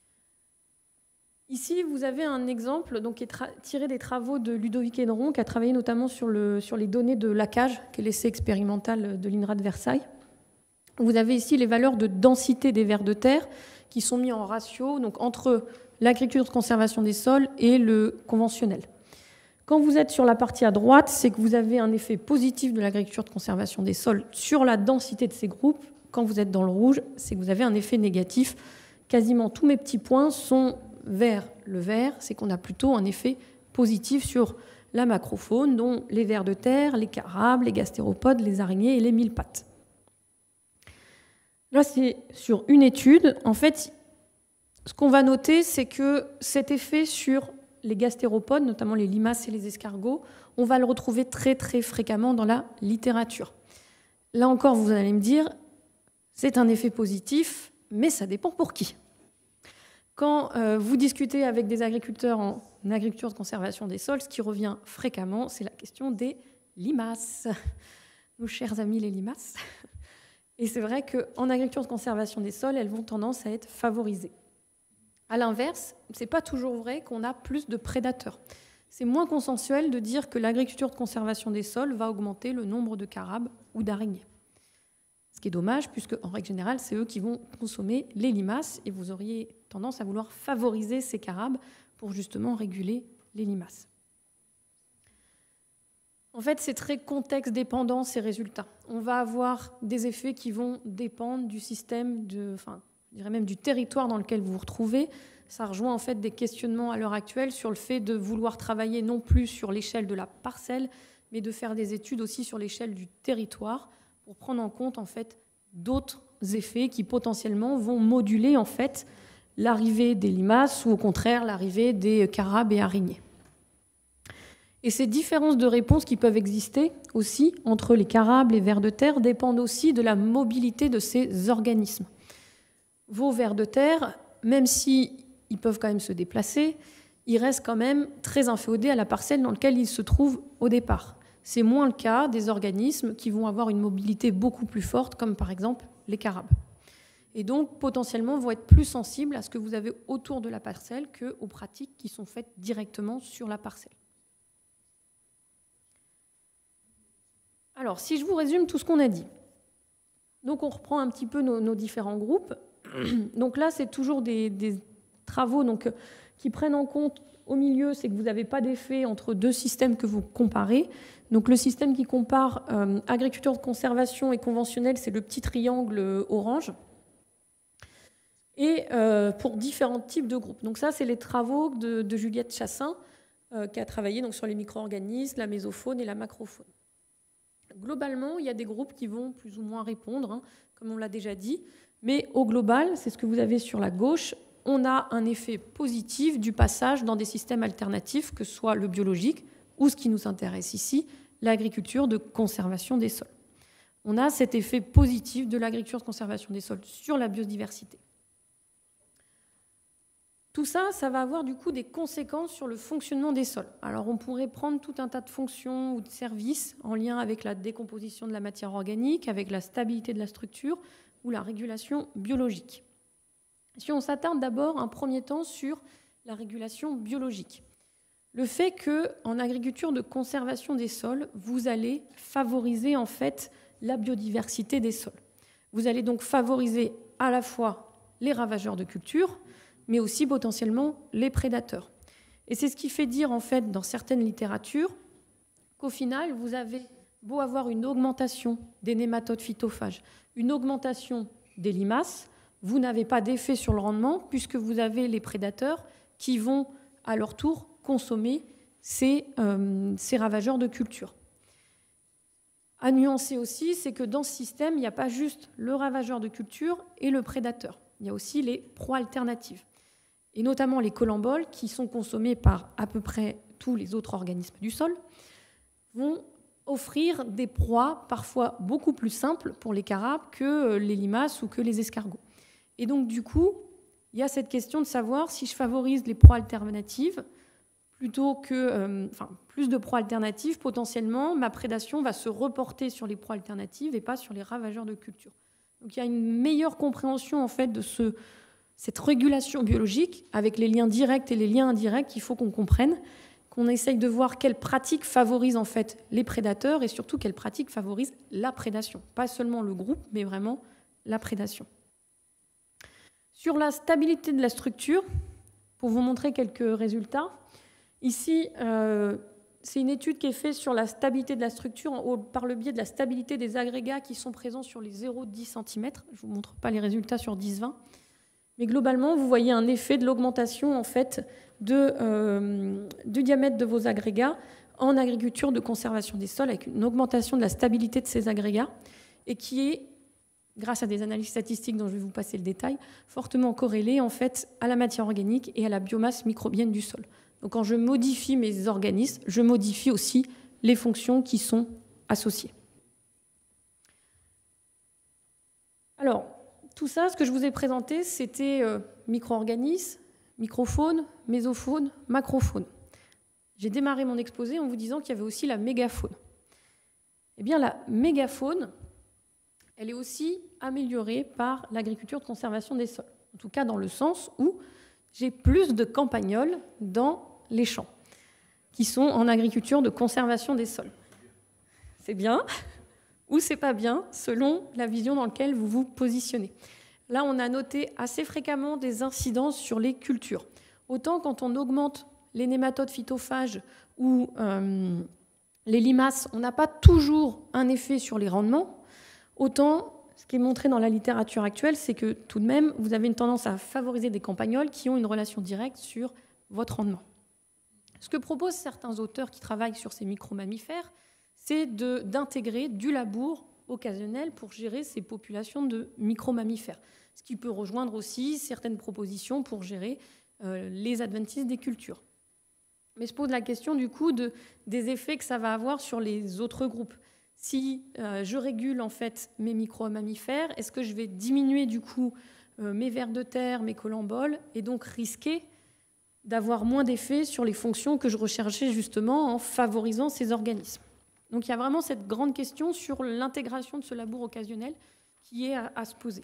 Ici, vous avez un exemple donc, qui est tiré des travaux de Ludovic Héneron, qui a travaillé notamment sur, le, sur les données de l'A C A G, qui est l'essai expérimental de l'I N R A de Versailles. Vous avez ici les valeurs de densité des vers de terre qui sont mis en ratio donc, entre l'agriculture de conservation des sols et le conventionnel. Quand vous êtes sur la partie à droite, c'est que vous avez un effet positif de l'agriculture de conservation des sols sur la densité de ces groupes. Quand vous êtes dans le rouge, c'est que vous avez un effet négatif. Quasiment tous mes petits points sont vers le vert, c'est qu'on a plutôt un effet positif sur la macrofaune, dont les vers de terre, les carabes, les gastéropodes, les araignées et les mille-pattes. Là, c'est sur une étude. En fait, ce qu'on va noter, c'est que cet effet sur les gastéropodes, notamment les limaces et les escargots, on va le retrouver très très fréquemment dans la littérature. Là encore, vous allez me dire, c'est un effet positif, mais ça dépend pour qui. Quand euh, vous discutez avec des agriculteurs en agriculture de conservation des sols, ce qui revient fréquemment, c'est la question des limaces. Nos chers amis les limaces. Et c'est vrai qu'en agriculture de conservation des sols, elles vont tendance à être favorisées. À l'inverse, ce n'est pas toujours vrai qu'on a plus de prédateurs. C'est moins consensuel de dire que l'agriculture de conservation des sols va augmenter le nombre de carabes ou d'araignées. Ce qui est dommage, puisque en règle générale, c'est eux qui vont consommer les limaces, et vous auriez tendance à vouloir favoriser ces carabes pour justement réguler les limaces. En fait, c'est très contexte dépendant ces résultats. On va avoir des effets qui vont dépendre du système, de, enfin, je dirais même du territoire dans lequel vous vous retrouvez. Ça rejoint en fait des questionnements à l'heure actuelle sur le fait de vouloir travailler non plus sur l'échelle de la parcelle, mais de faire des études aussi sur l'échelle du territoire pour prendre en compte en fait d'autres effets qui potentiellement vont moduler en fait l'arrivée des limaces ou au contraire l'arrivée des carabes et araignées. Et ces différences de réponse qui peuvent exister aussi entre les carabes, les vers de terre, dépendent aussi de la mobilité de ces organismes. Vos vers de terre, même s'ils peuvent quand même se déplacer, ils restent quand même très inféodés à la parcelle dans laquelle ils se trouvent au départ. C'est moins le cas des organismes qui vont avoir une mobilité beaucoup plus forte, comme par exemple les carabes. Et donc, potentiellement, vont être plus sensibles à ce que vous avez autour de la parcelle qu'aux pratiques qui sont faites directement sur la parcelle. Alors, si je vous résume tout ce qu'on a dit. Donc, on reprend un petit peu nos, nos différents groupes. Donc là, c'est toujours des, des travaux donc, qui prennent en compte, au milieu, c'est que vous n'avez pas d'effet entre deux systèmes que vous comparez. Donc le système qui compare euh, agriculture de conservation et conventionnelle, c'est le petit triangle euh, orange. Et euh, pour différents types de groupes. Donc ça, c'est les travaux de, de Juliette Chassin, euh, qui a travaillé donc, sur les micro-organismes, la mésofaune et la macrofaune. Globalement, il y a des groupes qui vont plus ou moins répondre, hein, comme on l'a déjà dit. Mais au global, c'est ce que vous avez sur la gauche, on a un effet positif du passage dans des systèmes alternatifs, que ce soit le biologique ou ce qui nous intéresse ici, l'agriculture de conservation des sols. On a cet effet positif de l'agriculture de conservation des sols sur la biodiversité. Tout ça, ça va avoir du coup des conséquences sur le fonctionnement des sols. Alors on pourrait prendre tout un tas de fonctions ou de services en lien avec la décomposition de la matière organique, avec la stabilité de la structure ou la régulation biologique. Si on s'attarde d'abord un premier temps sur la régulation biologique, le fait qu'en agriculture de conservation des sols, vous allez favoriser en fait la biodiversité des sols. Vous allez donc favoriser à la fois les ravageurs de culture, mais aussi potentiellement les prédateurs. Et c'est ce qui fait dire en fait dans certaines littératures qu'au final, vous avez beau avoir une augmentation des nématodes phytophages, une augmentation des limaces, vous n'avez pas d'effet sur le rendement puisque vous avez les prédateurs qui vont à leur tour consommer ces, euh, ces ravageurs de culture. À nuancer aussi, c'est que dans ce système, il n'y a pas juste le ravageur de culture et le prédateur. Il y a aussi les proies alternatives, et notamment les colamboles qui sont consommés par à peu près tous les autres organismes du sol, vont offrir des proies parfois beaucoup plus simples pour les carabes que les limaces ou que les escargots. Et donc, du coup, il y a cette question de savoir si je favorise les proies alternatives plutôt que, euh, enfin, plus de proies alternatives, potentiellement, ma prédation va se reporter sur les proies alternatives et pas sur les ravageurs de culture. Donc, il y a une meilleure compréhension, en fait, de ce, cette régulation biologique avec les liens directs et les liens indirects qu'il faut qu'on comprenne, qu'on essaye de voir quelles pratiques favorisent, en fait, les prédateurs et surtout quelles pratiques favorisent la prédation. Pas seulement le groupe, mais vraiment la prédation. Sur la stabilité de la structure, pour vous montrer quelques résultats, ici, euh, c'est une étude qui est faite sur la stabilité de la structure en, par le biais de la stabilité des agrégats qui sont présents sur les zéro virgule dix centimètres. Je ne vous montre pas les résultats sur dix vingt. Mais globalement, vous voyez un effet de l'augmentation en fait, de, euh, du diamètre de vos agrégats en agriculture de conservation des sols, avec une augmentation de la stabilité de ces agrégats, et qui est, grâce à des analyses statistiques dont je vais vous passer le détail, fortement corrélée en fait, à la matière organique et à la biomasse microbienne du sol. Donc quand je modifie mes organismes, je modifie aussi les fonctions qui sont associées. Alors, tout ça, ce que je vous ai présenté, c'était euh, micro-organismes, microfaune, mésofaune, macrofaune. J'ai démarré mon exposé en vous disant qu'il y avait aussi la mégafaune. Eh bien, la mégafaune, elle est aussi améliorée par l'agriculture de conservation des sols. En tout cas, dans le sens où j'ai plus de campagnols dans les champs, qui sont en agriculture de conservation des sols. C'est bien ou c'est pas bien, selon la vision dans laquelle vous vous positionnez. Là, on a noté assez fréquemment des incidences sur les cultures. Autant quand on augmente les nématodes phytophages ou euh, les limaces, on n'a pas toujours un effet sur les rendements, autant ce qui est montré dans la littérature actuelle, c'est que tout de même, vous avez une tendance à favoriser des campagnols qui ont une relation directe sur votre rendement. Ce que proposent certains auteurs qui travaillent sur ces micro-mammifères, c'est d'intégrer du labour occasionnel pour gérer ces populations de micro-mammifères, ce qui peut rejoindre aussi certaines propositions pour gérer euh, les adventices des cultures. Mais se pose la question du coup de, des effets que ça va avoir sur les autres groupes. Si euh, je régule en fait mes micro-mammifères, est-ce que je vais diminuer du coup euh, mes vers de terre, mes colamboles, et donc risquer d'avoir moins d'effets sur les fonctions que je recherchais justement en favorisant ces organismes. Donc il y a vraiment cette grande question sur l'intégration de ce labour occasionnel qui est à, à se poser.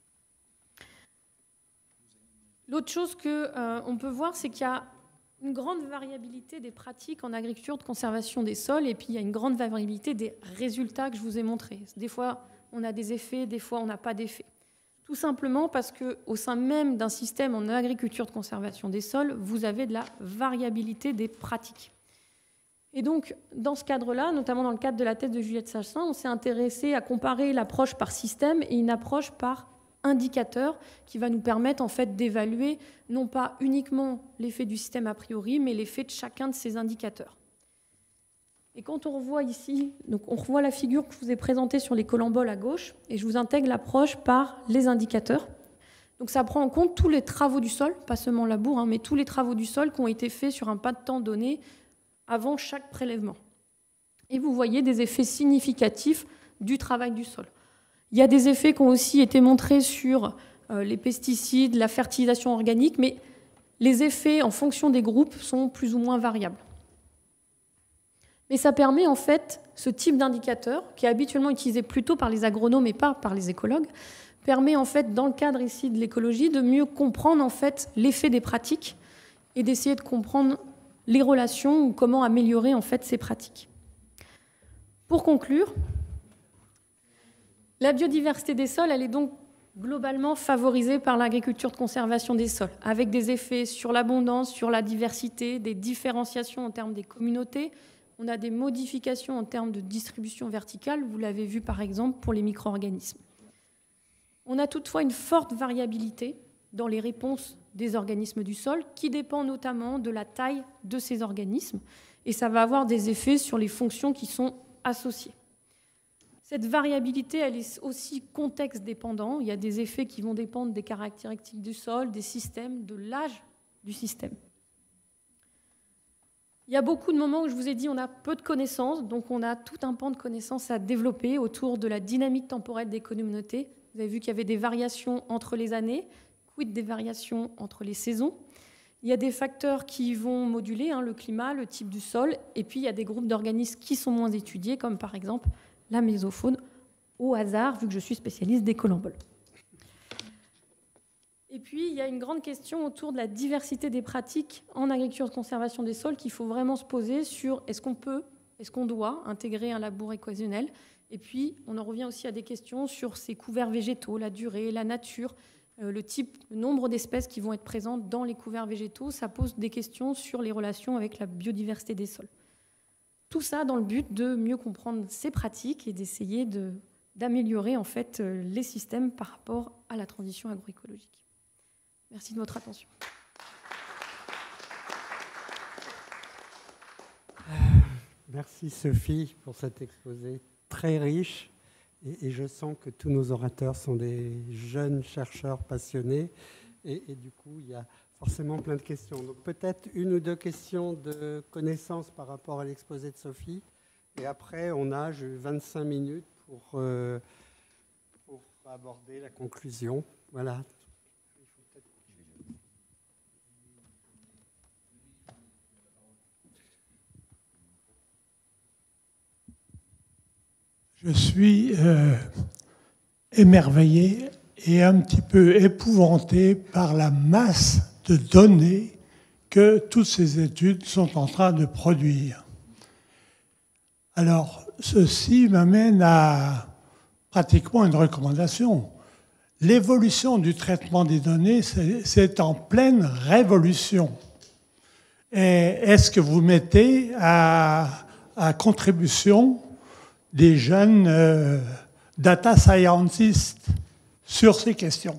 L'autre chose qu'on euh, peut voir, c'est qu'il y a une grande variabilité des pratiques en agriculture de conservation des sols, et puis il y a une grande variabilité des résultats que je vous ai montrés. Des fois, on a des effets, des fois, on n'a pas d'effets. Tout simplement parce qu'au sein même d'un système en agriculture de conservation des sols, vous avez de la variabilité des pratiques. Et donc, dans ce cadre-là, notamment dans le cadre de la thèse de Juliette Sassin, on s'est intéressé à comparer l'approche par système et une approche par indicateur qui va nous permettre en fait d'évaluer non pas uniquement l'effet du système a priori, mais l'effet de chacun de ces indicateurs. Et quand on revoit ici, donc on revoit la figure que je vous ai présentée sur les colamboles à gauche, et je vous intègre l'approche par les indicateurs. Donc ça prend en compte tous les travaux du sol, pas seulement labour, hein, mais tous les travaux du sol qui ont été faits sur un pas de temps donné avant chaque prélèvement. Et vous voyez des effets significatifs du travail du sol. Il y a des effets qui ont aussi été montrés sur euh, les pesticides, la fertilisation organique, mais les effets en fonction des groupes sont plus ou moins variables. Mais ça permet en fait, ce type d'indicateur, qui est habituellement utilisé plutôt par les agronomes et pas par les écologues, permet en fait, dans le cadre ici de l'écologie, de mieux comprendre en fait l'effet des pratiques et d'essayer de comprendre les relations ou comment améliorer en fait ces pratiques. Pour conclure, la biodiversité des sols, elle est donc globalement favorisée par l'agriculture de conservation des sols, avec des effets sur l'abondance, sur la diversité, des différenciations en termes des communautés. On a des modifications en termes de distribution verticale, vous l'avez vu par exemple pour les micro-organismes. On a toutefois une forte variabilité dans les réponses des organismes du sol, qui dépend notamment de la taille de ces organismes, et ça va avoir des effets sur les fonctions qui sont associées. Cette variabilité, elle est aussi contexte dépendant. Il y a des effets qui vont dépendre des caractéristiques du sol, des systèmes, de l'âge du système. Il y a beaucoup de moments où je vous ai dit on a peu de connaissances, donc on a tout un pan de connaissances à développer autour de la dynamique temporelle des communautés. Vous avez vu qu'il y avait des variations entre les années, quid des variations entre les saisons. Il y a des facteurs qui vont moduler hein, le climat, le type du sol, et puis il y a des groupes d'organismes qui sont moins étudiés, comme par exemple la mésofaune, au hasard, vu que je suis spécialiste des colamboles. Et puis, il y a une grande question autour de la diversité des pratiques en agriculture de conservation des sols qu'il faut vraiment se poser sur est-ce qu'on peut, est-ce qu'on doit intégrer un labour occasionnel. Et puis, on en revient aussi à des questions sur ces couverts végétaux, la durée, la nature, euh, le type, le nombre d'espèces qui vont être présentes dans les couverts végétaux. Ça pose des questions sur les relations avec la biodiversité des sols. Tout ça dans le but de mieux comprendre ces pratiques et d'essayer de, d'améliorer en fait les systèmes par rapport à la transition agroécologique. Merci de votre attention. Merci Sophie pour cet exposé très riche et, et je sens que tous nos orateurs sont des jeunes chercheurs passionnés et, et du coup il y a forcément plein de questions. Donc peut-être une ou deux questions de connaissances par rapport à l'exposé de Sophie et après on a vingt-cinq minutes pour, euh, pour aborder la conclusion. Voilà. Je suis euh, émerveillé et un petit peu épouvanté par la masse de données que toutes ces études sont en train de produire. Alors, ceci m'amène à pratiquement une recommandation. L'évolution du traitement des données, c'est en pleine révolution. Et est-ce que vous mettez à, à contribution des jeunes euh, data scientists sur ces questions?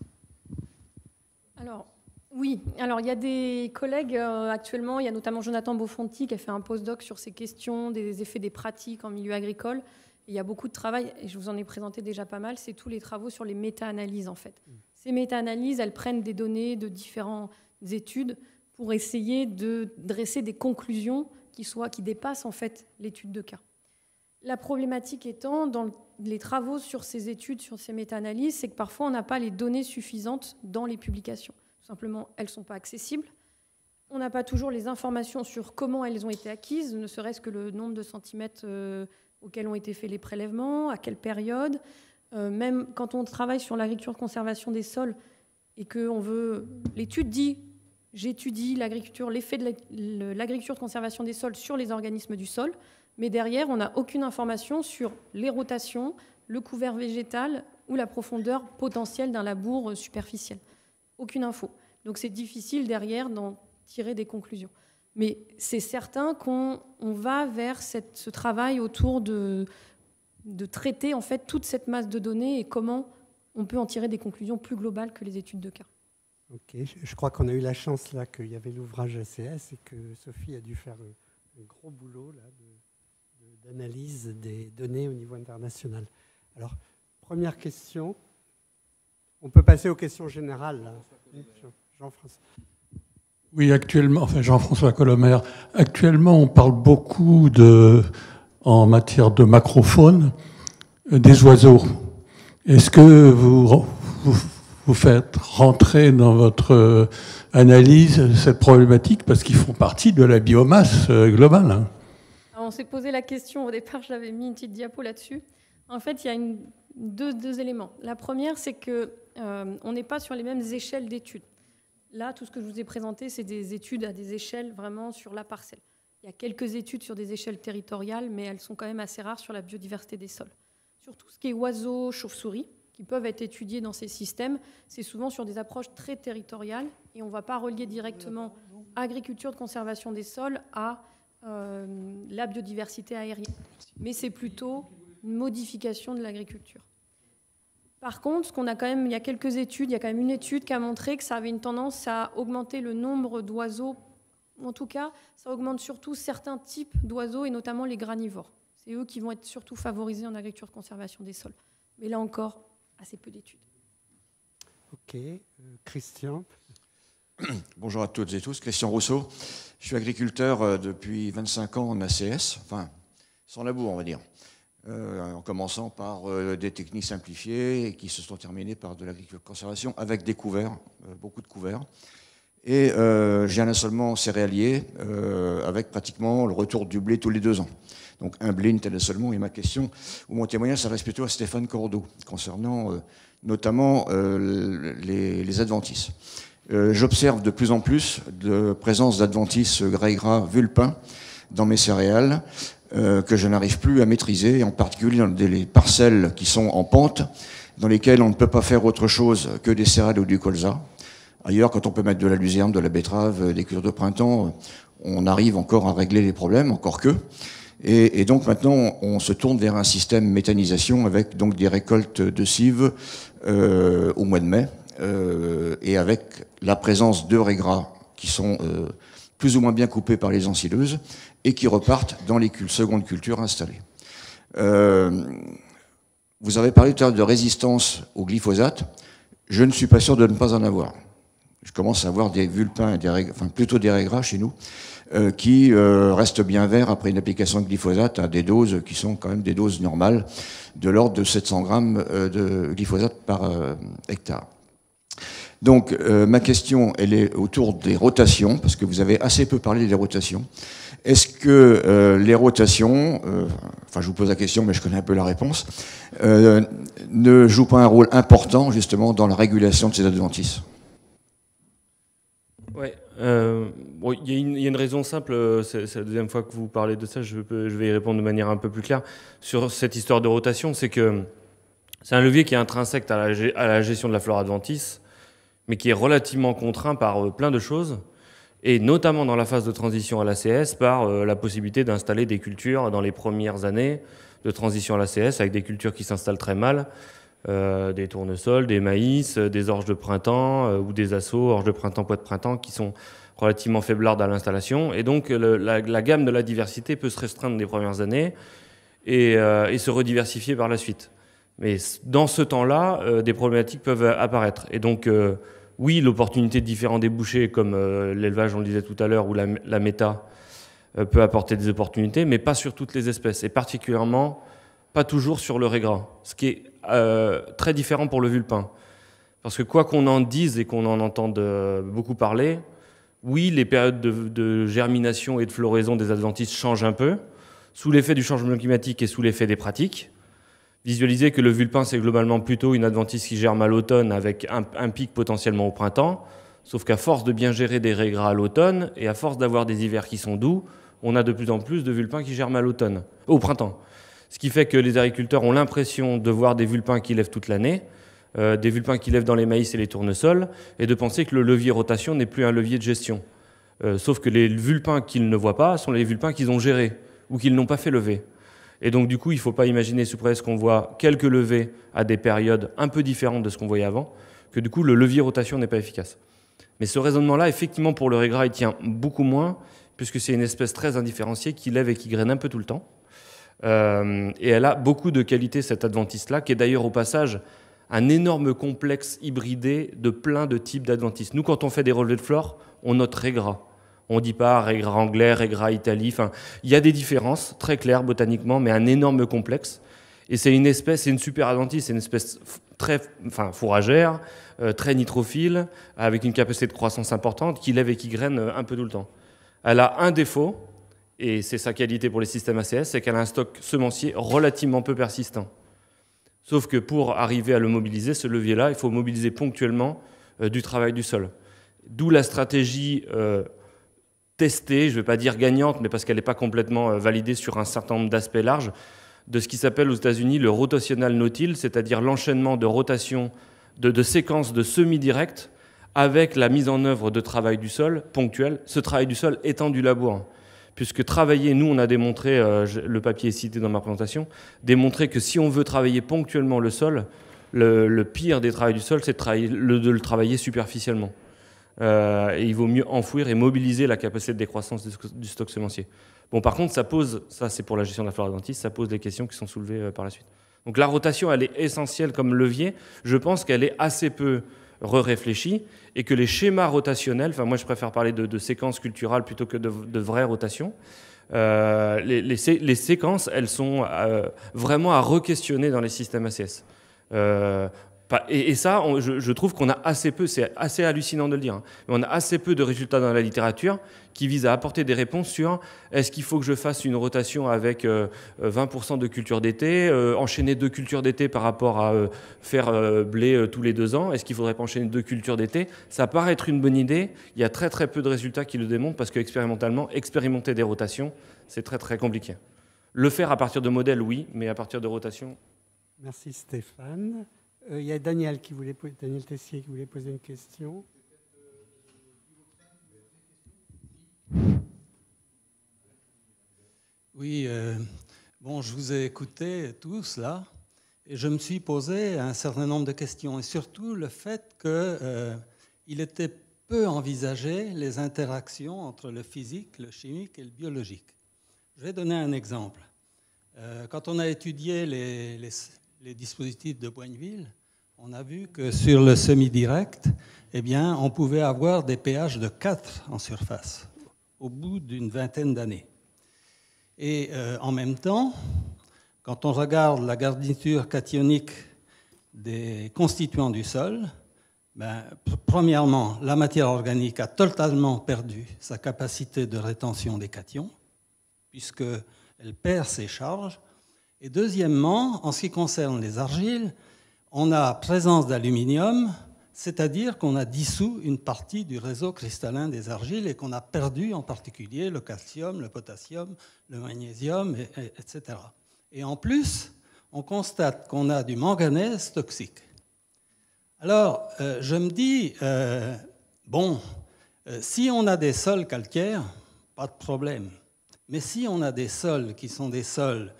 Alors, oui. Alors, il y a des collègues euh, actuellement, il y a notamment Jonathan Beaufonti qui a fait un postdoc sur ces questions des effets des pratiques en milieu agricole. Il y a beaucoup de travail, et je vous en ai présenté déjà pas mal, c'est tous les travaux sur les méta-analyses, en fait. Ces méta-analyses, elles prennent des données de différentes études pour essayer de dresser des conclusions qui, soient, qui dépassent, en fait, l'étude de cas. La problématique étant, dans les travaux sur ces études, sur ces méta-analyses, c'est que parfois, on n'a pas les données suffisantes dans les publications. Tout simplement, elles ne sont pas accessibles. On n'a pas toujours les informations sur comment elles ont été acquises, ne serait-ce que le nombre de centimètres euh, auxquels ont été faits les prélèvements, à quelle période. Euh, même quand on travaille sur l'agriculture de conservation des sols et qu'on veut... L'étude dit, j'étudie l'agriculture, l'effet de l'agriculture de conservation des sols sur les organismes du sol, mais derrière, on n'a aucune information sur les rotations, le couvert végétal ou la profondeur potentielle d'un labour superficiel. Aucune info. Donc c'est difficile derrière d'en tirer des conclusions. Mais c'est certain qu'on on va vers cette, ce travail autour de, de traiter en fait toute cette masse de données et comment on peut en tirer des conclusions plus globales que les études de cas. Ok, je crois qu'on a eu la chance là qu'il y avait l'ouvrage A C S et que Sophie a dû faire un, un gros boulot là, de, de, d'analyse des données au niveau international. Alors, première question. On peut passer aux questions générales là. Jean-François. Oui, actuellement, enfin Jean-François Colomer, actuellement on parle beaucoup de, en matière de macrofaune, des oiseaux. Est-ce que vous, vous, vous faites rentrer dans votre analyse cette problématique parce qu'ils font partie de la biomasse globale? Alors, on s'est posé la question, au départ j'avais mis une petite diapo là-dessus. En fait, il y a une, deux, deux éléments. La première, c'est qu'on euh, n'est pas sur les mêmes échelles d'études. Là, tout ce que je vous ai présenté, c'est des études à des échelles vraiment sur la parcelle. Il y a quelques études sur des échelles territoriales, mais elles sont quand même assez rares sur la biodiversité des sols. Sur tout ce qui est oiseaux, chauves-souris, qui peuvent être étudiés dans ces systèmes, c'est souvent sur des approches très territoriales et on ne va pas relier directement agriculture de conservation des sols à euh, la biodiversité aérienne. Mais c'est plutôt une modification de l'agriculture. Par contre, ce qu'on a quand même, il y a quelques études, il y a quand même une étude qui a montré que ça avait une tendance à augmenter le nombre d'oiseaux. En tout cas, ça augmente surtout certains types d'oiseaux et notamment les granivores. C'est eux qui vont être surtout favorisés en agriculture de conservation des sols. Mais là encore, assez peu d'études. Ok. Euh, Christian. Bonjour à toutes et tous. Christian Rousseau. Je suis agriculteur depuis vingt-cinq ans en A C S, enfin, sans labour, on va dire. Euh, en commençant par euh, des techniques simplifiées et qui se sont terminées par de l'agriculture de conservation avec des couverts, euh, beaucoup de couverts. Et euh, j'ai un assolement céréalier euh, avec pratiquement le retour du blé tous les deux ans. Donc un blé, une telle assolement. Et ma question, ou mon témoignage, ça reste plutôt à Stéphane Cordeau, concernant euh, notamment euh, les, les adventices. Euh, J'observe de plus en plus de présence d'adventices grès gras vulpins dans mes céréales, Euh, que je n'arrive plus à maîtriser, en particulier dans des parcelles qui sont en pente, dans lesquelles on ne peut pas faire autre chose que des céréales ou du colza. Ailleurs, quand on peut mettre de la luzerne, de la betterave, des cultures de printemps, on arrive encore à régler les problèmes, encore que. Et, et donc maintenant, on se tourne vers un système méthanisation avec donc des récoltes de cives euh, au mois de mai, euh, et avec la présence de raies gras qui sont euh, plus ou moins bien coupés par les ensileuses et qui repartent dans les secondes cultures installées. Euh, vous avez parlé tout à l'heure de résistance au glyphosate. Je ne suis pas sûr de ne pas en avoir. Je commence à avoir des vulpins, des raies, enfin plutôt des raies gras chez nous, euh, qui euh, restent bien verts après une application de glyphosate à des doses qui sont quand même des doses normales, de l'ordre de sept cents grammes de glyphosate par euh, hectare. Donc, euh, ma question, elle est autour des rotations, parce que vous avez assez peu parlé des rotations. Est-ce que euh, les rotations, euh, enfin je vous pose la question mais je connais un peu la réponse, euh, ne jouent pas un rôle important justement dans la régulation de ces adventices? Ouais, euh, bon, il y, y a une raison simple, c'est la deuxième fois que vous parlez de ça, je, peux, je vais y répondre de manière un peu plus claire. Sur cette histoire de rotation, c'est que c'est un levier qui est intrinsèque à la, à la gestion de la flore adventice, mais qui est relativement contraint par plein de choses, et notamment dans la phase de transition à l'A C S, par euh, la possibilité d'installer des cultures dans les premières années de transition à l'A C S, avec des cultures qui s'installent très mal, euh, des tournesols, des maïs, euh, des orges de printemps, euh, ou des assauts, orges de printemps, pois de printemps, qui sont relativement faiblardes à l'installation. Et donc le, la, la gamme de la diversité peut se restreindre des premières années et, euh, et se rediversifier par la suite. Mais dans ce temps-là, euh, des problématiques peuvent apparaître. Et donc, euh, oui, l'opportunité de différents débouchés, comme euh, l'élevage, on le disait tout à l'heure, ou la, la méta, euh, peut apporter des opportunités, mais pas sur toutes les espèces, et particulièrement pas toujours sur le régras, ce qui est euh, très différent pour le vulpin. Parce que quoi qu'on en dise et qu'on en entende euh, beaucoup parler, oui, les périodes de, de germination et de floraison des adventices changent un peu, sous l'effet du changement climatique et sous l'effet des pratiques. Visualiser que le vulpin, c'est globalement plutôt une adventice qui germe à l'automne avec un, un pic potentiellement au printemps, sauf qu'à force de bien gérer des régras à l'automne et à force d'avoir des hivers qui sont doux, on a de plus en plus de vulpins qui germent à l'automne, au printemps. Ce qui fait que les agriculteurs ont l'impression de voir des vulpins qui lèvent toute l'année, euh, des vulpins qui lèvent dans les maïs et les tournesols, et de penser que le levier rotation n'est plus un levier de gestion. Euh, sauf que les vulpins qu'ils ne voient pas sont les vulpins qu'ils ont gérés ou qu'ils n'ont pas fait lever. Et donc, du coup, il ne faut pas imaginer sous prétexte qu'on voit quelques levées à des périodes un peu différentes de ce qu'on voyait avant, que du coup, le levier rotation n'est pas efficace. Mais ce raisonnement-là, effectivement, pour le régras, il tient beaucoup moins, puisque c'est une espèce très indifférenciée qui lève et qui graine un peu tout le temps. Euh, et elle a beaucoup de qualités, cette adventice-là, qui est d'ailleurs, au passage, un énorme complexe hybridé de plein de types d'adventices. Nous, quand on fait des relevés de flore, on note régras. On ne dit pas régras anglais, régras Italie. Enfin, il y a des différences très claires botaniquement, mais un énorme complexe. Et c'est une espèce, c'est une super adventice, c'est une espèce très, enfin, fourragère, euh, très nitrophile, avec une capacité de croissance importante, qui lève et qui graine un peu tout le temps. Elle a un défaut, et c'est sa qualité pour les systèmes A C S, c'est qu'elle a un stock semencier relativement peu persistant. Sauf que pour arriver à le mobiliser, ce levier-là, il faut mobiliser ponctuellement euh, du travail du sol. D'où la stratégie euh, testée, je ne vais pas dire gagnante, mais parce qu'elle n'est pas complètement validée sur un certain nombre d'aspects larges, de ce qui s'appelle aux États-Unis le rotational no-till, c'est-à-dire l'enchaînement de rotations, de, de séquences de semi-directs avec la mise en œuvre de travail du sol ponctuel, ce travail du sol étant du labour. Puisque travailler, nous on a démontré, euh, le papier est cité dans ma présentation, démontré que si on veut travailler ponctuellement le sol, le, le pire des travails du sol, c'est de, travailler, le, de le travailler superficiellement. Euh, et il vaut mieux enfouir et mobiliser la capacité de décroissance du stock semencier. Bon, par contre, ça pose, ça c'est pour la gestion de la flore adventice, ça pose des questions qui sont soulevées euh, par la suite. Donc la rotation, elle est essentielle comme levier. Je pense qu'elle est assez peu re-réfléchie et que les schémas rotationnels, enfin moi je préfère parler de, de séquences culturales plutôt que de, de vraies rotations, euh, les, les, les séquences, elles sont euh, vraiment à re-questionner dans les systèmes A C S. Euh, Et, et ça, on, je, je trouve qu'on a assez peu, c'est assez hallucinant de le dire, hein, mais on a assez peu de résultats dans la littérature qui visent à apporter des réponses sur est-ce qu'il faut que je fasse une rotation avec euh, vingt pour cent de culture d'été, euh, enchaîner deux cultures d'été par rapport à euh, faire euh, blé euh, tous les deux ans, est-ce qu'il ne faudrait pas enchaîner deux cultures d'été? Ça paraît être une bonne idée, il y a très très peu de résultats qui le démontrent parce qu'expérimentalement, expérimenter des rotations, c'est très très compliqué. Le faire à partir de modèles, oui, mais à partir de rotations... Merci Stéphane. Il euh, y a Daniel, qui voulait, Daniel Tessier qui voulait poser une question. Oui, euh, bon, je vous ai écouté tous là, et je me suis posé un certain nombre de questions, et surtout le fait qu'il euh, était peu envisagé les interactions entre le physique, le chimique et le biologique. Je vais donner un exemple. Euh, quand on a étudié les, les les dispositifs de Boigneville, on a vu que sur le semi-direct, eh bien, on pouvait avoir des pH de quatre en surface au bout d'une vingtaine d'années. Et euh, en même temps, quand on regarde la garniture cationique des constituants du sol, ben, premièrement, la matière organique a totalement perdu sa capacité de rétention des cations. puisqu'elle perd ses charges. Et deuxièmement, en ce qui concerne les argiles, on a présence d'aluminium, c'est-à-dire qu'on a dissous une partie du réseau cristallin des argiles et qu'on a perdu en particulier le calcium, le potassium, le magnésium, et, et, etc. Et en plus, on constate qu'on a du manganèse toxique. Alors, euh, je me dis, euh, bon, euh, si on a des sols calcaires, pas de problème. Mais si on a des sols qui sont des sols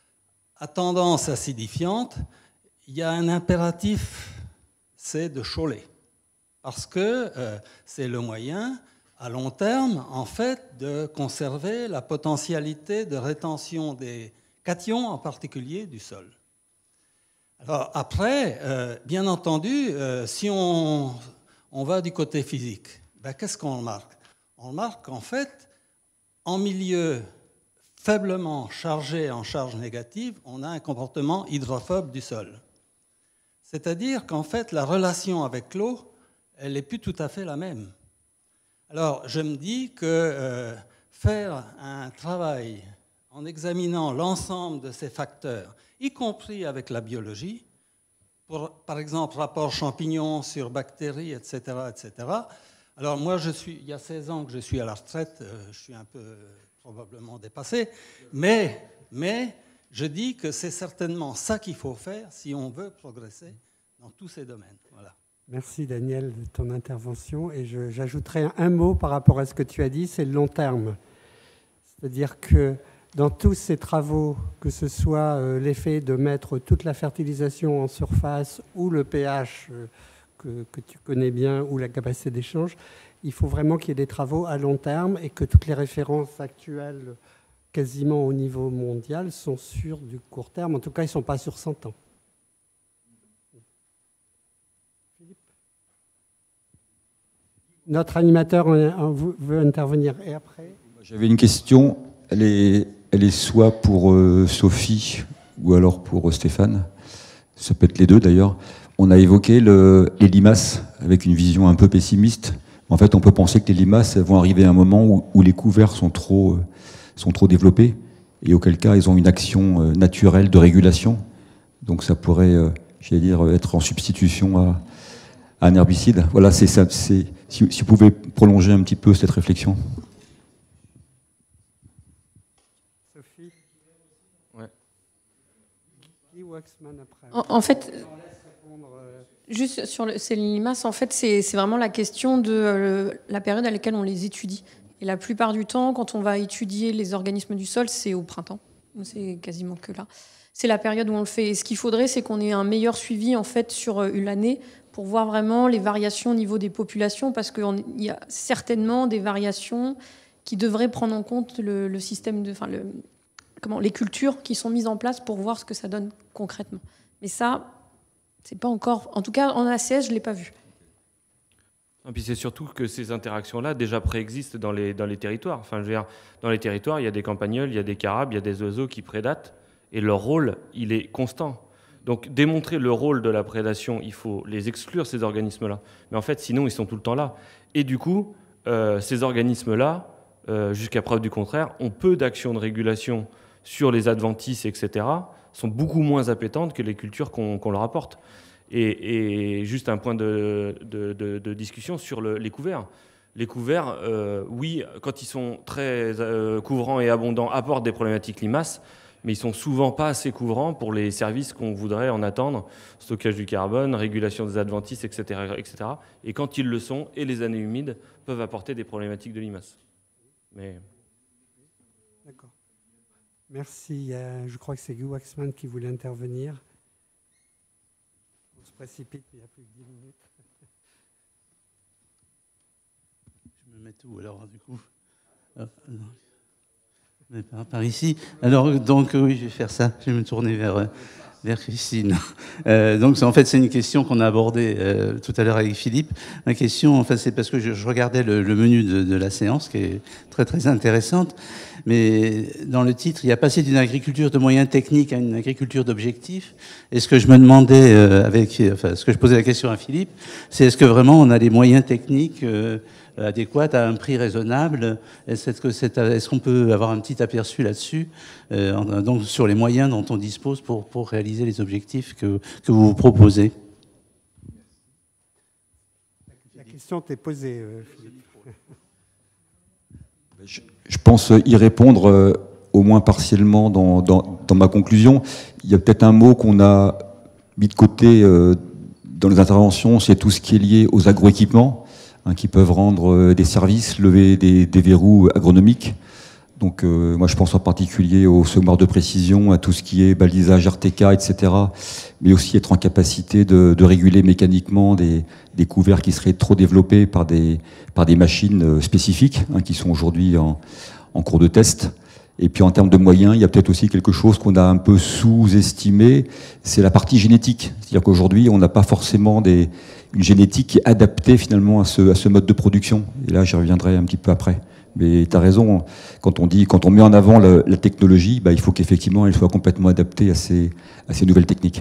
à tendance acidifiante, il y a un impératif, c'est de choler. Parce que euh, c'est le moyen, à long terme, en fait, de conserver la potentialité de rétention des cations, en particulier du sol. Alors après, euh, bien entendu, euh, si on, on va du côté physique, ben, qu'est-ce qu'on remarque? On remarque qu'en fait, en milieu faiblement chargé en charge négative, on a un comportement hydrophobe du sol. C'est-à-dire qu'en fait, la relation avec l'eau, elle n'est plus tout à fait la même. Alors, je me dis que euh, faire un travail en examinant l'ensemble de ces facteurs, y compris avec la biologie, pour, par exemple, rapport champignons sur bactéries, et cetera, et cetera. Alors, moi, je suis, il y a seize ans que je suis à la retraite, euh, je suis un peu probablement dépassé, mais, mais je dis que c'est certainement ça qu'il faut faire si on veut progresser dans tous ces domaines. Voilà. Merci Daniel de ton intervention. Et je, j'ajouterai un mot par rapport à ce que tu as dit, c'est le long terme. C'est-à-dire que dans tous ces travaux, que ce soit euh, l'effet de mettre toute la fertilisation en surface ou le pH euh, que, que tu connais bien ou la capacité d'échange, il faut vraiment qu'il y ait des travaux à long terme et que toutes les références actuelles, quasiment au niveau mondial, sont sur du court terme. En tout cas, ils ne sont pas sur cent ans. Philippe ? Notre animateur veut intervenir. Et après ? J'avais une question. Elle est, elle est soit pour euh, Sophie ou alors pour euh, Stéphane. Ça peut être les deux d'ailleurs. On a évoqué le, les limaces avec une vision un peu pessimiste. En fait, on peut penser que les limaces vont arriver à un moment où, où les couverts sont trop, euh, sont trop développés et auquel cas ils ont une action euh, naturelle de régulation. Donc ça pourrait, euh, j'allais dire, être en substitution à, à un herbicide. Voilà, c'est ça. C'est, si, si vous pouvez prolonger un petit peu cette réflexion. Sophie ? Ouais. Guy Waxman après. En, en fait... Juste sur le, ces limaces, en fait, c'est, c'est vraiment la question de euh, la période à laquelle on les étudie. Et la plupart du temps, quand on va étudier les organismes du sol, c'est au printemps. C'est quasiment que là. C'est la période où on le fait. Et ce qu'il faudrait, c'est qu'on ait un meilleur suivi en fait sur euh, l'année pour voir vraiment les variations au niveau des populations, parce qu'il y a certainement des variations qui devraient prendre en compte le, le système de, enfin le, comment, les cultures qui sont mises en place pour voir ce que ça donne concrètement. Mais ça, c'est pas encore... En tout cas, en A C S, je ne l'ai pas vu. Et puis c'est surtout que ces interactions-là déjà préexistent dans les, dans les territoires. Enfin, je veux dire, dans les territoires, il y a des campagnols, il y a des carabes, il y a des oiseaux qui prédatent, et leur rôle, il est constant. Donc démontrer le rôle de la prédation, il faut les exclure, ces organismes-là. Mais en fait, sinon, ils sont tout le temps là. Et du coup, euh, ces organismes-là, euh, jusqu'à preuve du contraire, ont peu d'actions de régulation sur les adventices, et cetera, sont beaucoup moins appétantes que les cultures qu'on, qu'on leur apporte. Et, et juste un point de, de, de, de discussion sur le, les couverts. Les couverts, euh, oui, quand ils sont très euh, couvrants et abondants, apportent des problématiques limaces, mais ils sont souvent pas assez couvrants pour les services qu'on voudrait en attendre, stockage du carbone, régulation des adventices, et cetera, et cetera. Et quand ils le sont, et les années humides peuvent apporter des problématiques de limaces. Mais... D'accord. Merci. Euh, je crois que c'est Guy Waxman qui voulait intervenir. On se précipite, il n'y a plus que dix minutes. Je me mets où alors, du coup ah, non. Mais par, par ici. Alors, donc, oui, je vais faire ça. Je vais me tourner vers, vers Christine. Euh, donc, en fait, c'est une question qu'on a abordée euh, tout à l'heure avec Philippe. Ma question, en fait, c'est parce que je, je regardais le, le menu de, de la séance, qui est très, très intéressante. Mais dans le titre, il y a passé d'une agriculture de moyens techniques à une agriculture d'objectifs. Et ce que je me demandais, euh, avec, enfin, ce que je posais la question à Philippe, c'est est-ce que vraiment on a les moyens techniques euh, adéquate à un prix raisonnable. Est-ce que c'est, est-ce qu'on peut avoir un petit aperçu là-dessus, euh, donc sur les moyens dont on dispose pour, pour réaliser les objectifs que, que vous vous proposez? La question t'est posée, euh, Philippe. Je, je pense y répondre euh, au moins partiellement dans, dans, dans ma conclusion. Il y a peut-être un mot qu'on a mis de côté euh, dans les interventions, c'est tout ce qui est lié aux agroéquipements, hein, qui peuvent rendre euh, des services, lever des, des verrous agronomiques. Donc euh, moi je pense en particulier aux semoirs de précision, à tout ce qui est balisage R T K, et cetera. Mais aussi être en capacité de, de réguler mécaniquement des, des couverts qui seraient trop développés par des, par des machines spécifiques, hein, qui sont aujourd'hui en, en cours de test. Et puis en termes de moyens, il y a peut-être aussi quelque chose qu'on a un peu sous-estimé, c'est la partie génétique. C'est-à-dire qu'aujourd'hui, on n'a pas forcément des, une génétique qui est adaptée finalement à ce, à ce mode de production. Et là, j'y reviendrai un petit peu après. Mais tu as raison, quand on, dit, quand on met en avant la, la technologie, bah, il faut qu'effectivement elle soit complètement adaptée à ces, à ces nouvelles techniques.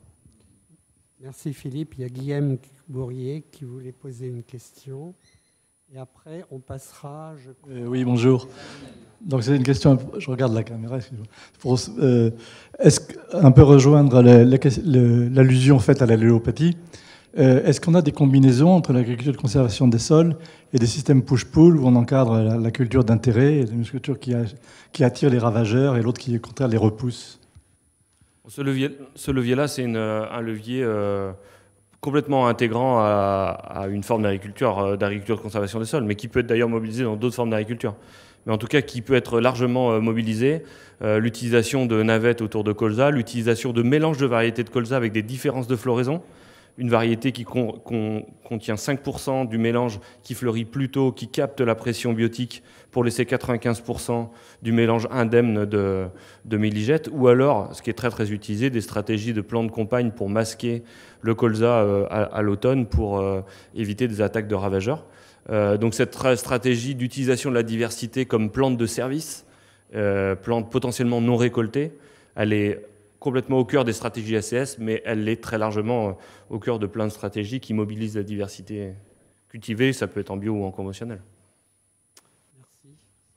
Merci Philippe. Il y a Guillaume Bourrier qui voulait poser une question. Et après, on passera... Je... Euh, oui, bonjour. Donc c'est une question, je regarde la caméra, pour euh, est-ce un peu rejoindre l'allusion faite à l'allélopathie. Euh, est-ce qu'on a des combinaisons entre l'agriculture de conservation des sols et des systèmes push-pull où on encadre la, la culture d'intérêt, une culture qui, a, qui attire les ravageurs et l'autre qui, au contraire, les repousse? Ce levier, ce levier-là, c'est un levier euh, complètement intégrant à, à une forme d'agriculture, d'agriculture de conservation des sols, mais qui peut être d'ailleurs mobilisé dans d'autres formes d'agriculture. Mais en tout cas qui peut être largement mobilisé. Euh, l'utilisation de navettes autour de colza, l'utilisation de mélanges de variétés de colza avec des différences de floraison. Une variété qui con, con, contient cinq pour cent du mélange qui fleurit plus tôt, qui capte la pression biotique pour laisser quatre-vingt-quinze pour cent du mélange indemne de, de milligette, ou alors, ce qui est très très utilisé, des stratégies de plants de campagne pour masquer le colza euh, à, à l'automne pour euh, éviter des attaques de ravageurs. Euh, donc cette stratégie d'utilisation de la diversité comme plante de service, euh, plante potentiellement non récoltée, elle est complètement au cœur des stratégies A C S, mais elle l'est très largement au cœur de plein de stratégies qui mobilisent la diversité cultivée, ça peut être en bio ou en conventionnel. Merci.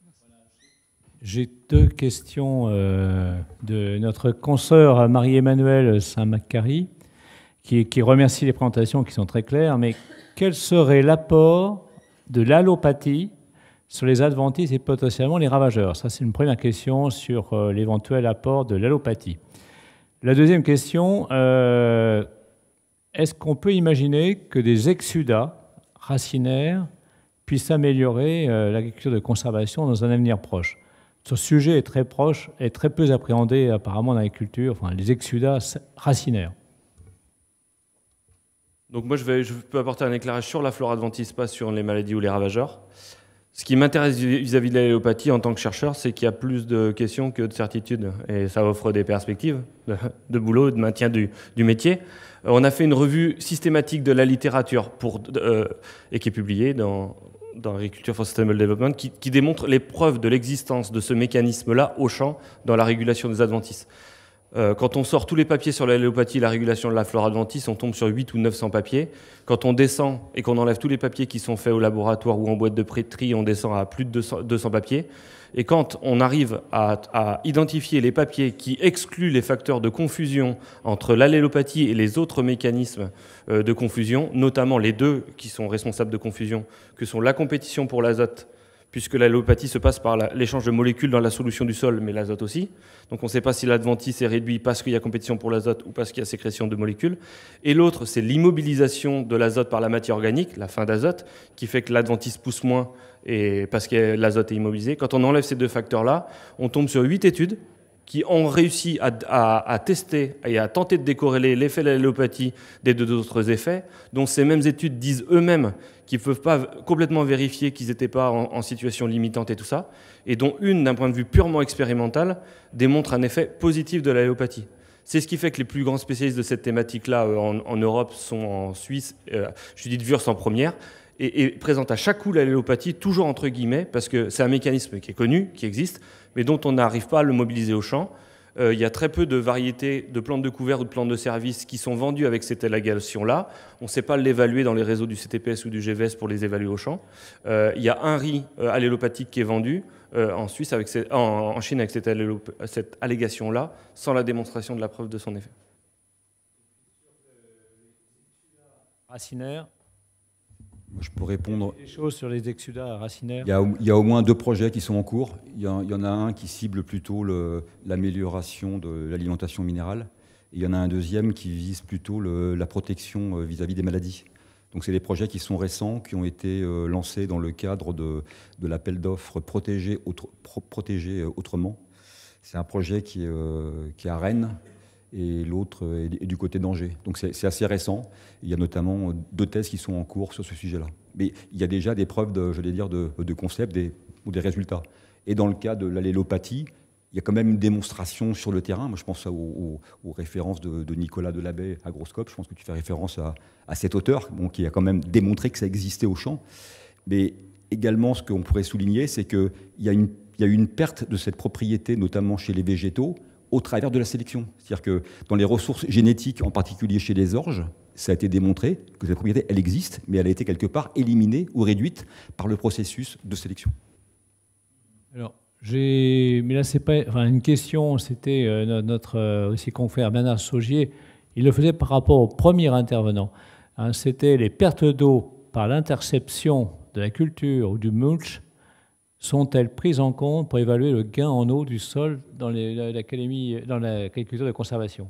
J'ai deux questions euh, de notre consoeur Marie-Emmanuelle Saint-Macary, qui, qui remercie les présentations qui sont très claires, mais quel serait l'apport de l'allopathie sur les adventices et potentiellement les ravageurs? Ça, c'est une première question sur euh, l'éventuel apport de l'allopathie. La deuxième question, euh, est-ce qu'on peut imaginer que des exsudats racinaires puissent améliorer euh, l'agriculture de conservation dans un avenir proche? Ce sujet est très proche et très peu appréhendé apparemment dans l'agriculture, enfin les exsudats racinaires. Donc moi, je, vais, je peux apporter un éclairage sur la flore adventice, pas sur les maladies ou les ravageurs. Ce qui m'intéresse vis-à-vis de l'allélopathie en tant que chercheur, c'est qu'il y a plus de questions que de certitudes. Et ça offre des perspectives de, de boulot, de maintien du, du métier. On a fait une revue systématique de la littérature pour, euh, et qui est publiée dans, dans Agriculture for Sustainable Development, qui, qui démontre les preuves de l'existence de ce mécanisme-là au champ dans la régulation des adventices. Quand on sort tous les papiers sur l'allélopathie et la régulation de la flore adventice, on tombe sur huit ou neuf cents papiers. Quand on descend et qu'on enlève tous les papiers qui sont faits au laboratoire ou en boîte de tri, on descend à plus de deux cents papiers. Et quand on arrive à, à identifier les papiers qui excluent les facteurs de confusion entre l'allélopathie et les autres mécanismes de confusion, notamment les deux qui sont responsables de confusion, que sont la compétition pour l'azote, puisque l'allélopathie se passe par l'échange de molécules dans la solution du sol, mais l'azote aussi. Donc on ne sait pas si l'adventice est réduit parce qu'il y a compétition pour l'azote ou parce qu'il y a sécrétion de molécules. Et l'autre, c'est l'immobilisation de l'azote par la matière organique, la fin d'azote, qui fait que l'adventice pousse moins et parce que l'azote est immobilisé. Quand on enlève ces deux facteurs-là, on tombe sur huit études qui ont réussi à, à, à tester et à tenter de décorréler l'effet de l'allélopathie des deux autres effets, dont ces mêmes études disent eux-mêmes qu'ils ne peuvent pas complètement vérifier qu'ils n'étaient pas en, en situation limitante et tout ça, et dont une, d'un point de vue purement expérimental, démontre un effet positif de l'allélopathie. C'est ce qui fait que les plus grands spécialistes de cette thématique-là euh, en, en Europe sont en Suisse, euh, Judith Wurst en première, et, et présentent à chaque coup l'allélopathie, toujours entre guillemets, parce que c'est un mécanisme qui est connu, qui existe, mais dont on n'arrive pas à le mobiliser au champ. Euh, il y a très peu de variétés de plantes de couvert ou de plantes de service qui sont vendues avec cette allégation-là. On ne sait pas l'évaluer dans les réseaux du C T P S ou du G V S pour les évaluer au champ. Euh, il y a un riz euh, allélopathique qui est vendu euh, en, Suisse avec ces, en, en Chine avec cette, cette allégation-là, sans la démonstration de la preuve de son effet. Racinaire. Je peux répondre. Des choses sur les exsudats racinaires. Il y, a, il y a au moins deux projets qui sont en cours. Il y, a, il y en a un qui cible plutôt l'amélioration de l'alimentation minérale. Et il y en a un deuxième qui vise plutôt le, la protection vis-à-vis des maladies. Donc c'est des projets qui sont récents, qui ont été euh, lancés dans le cadre de, de l'appel d'offres Protéger, autre, pro, protéger autrement. C'est un projet qui est, euh, qui est à Rennes, et l'autre est du côté d'Angers. Donc c'est assez récent. Il y a notamment deux thèses qui sont en cours sur ce sujet-là. Mais il y a déjà des preuves de, je vais dire, de, de concept des, ou des résultats. Et dans le cas de l'allélopathie, il y a quand même une démonstration sur le terrain. Moi, je pense aux, aux, aux références de, de Nicolas Delabey, Agroscope. Je pense que tu fais référence à, à cet auteur, bon, qui a quand même démontré que ça existait au champ. Mais également, ce qu'on pourrait souligner, c'est qu'il y a une, il y a une perte de cette propriété, notamment chez les végétaux, au travers de la sélection. C'est-à-dire que dans les ressources génétiques, en particulier chez les orges, ça a été démontré que cette propriété, elle existe, mais elle a été quelque part éliminée ou réduite par le processus de sélection. Alors, j'ai... Mais là, c'est pas enfin, une question, c'était euh, notre euh, aussi confrère Bernard Saugier, il le faisait par rapport au premier intervenant. Hein, c'était les pertes d'eau par l'interception de la culture ou du mulch sont-elles prises en compte pour évaluer le gain en eau du sol dans l'agriculture de conservation?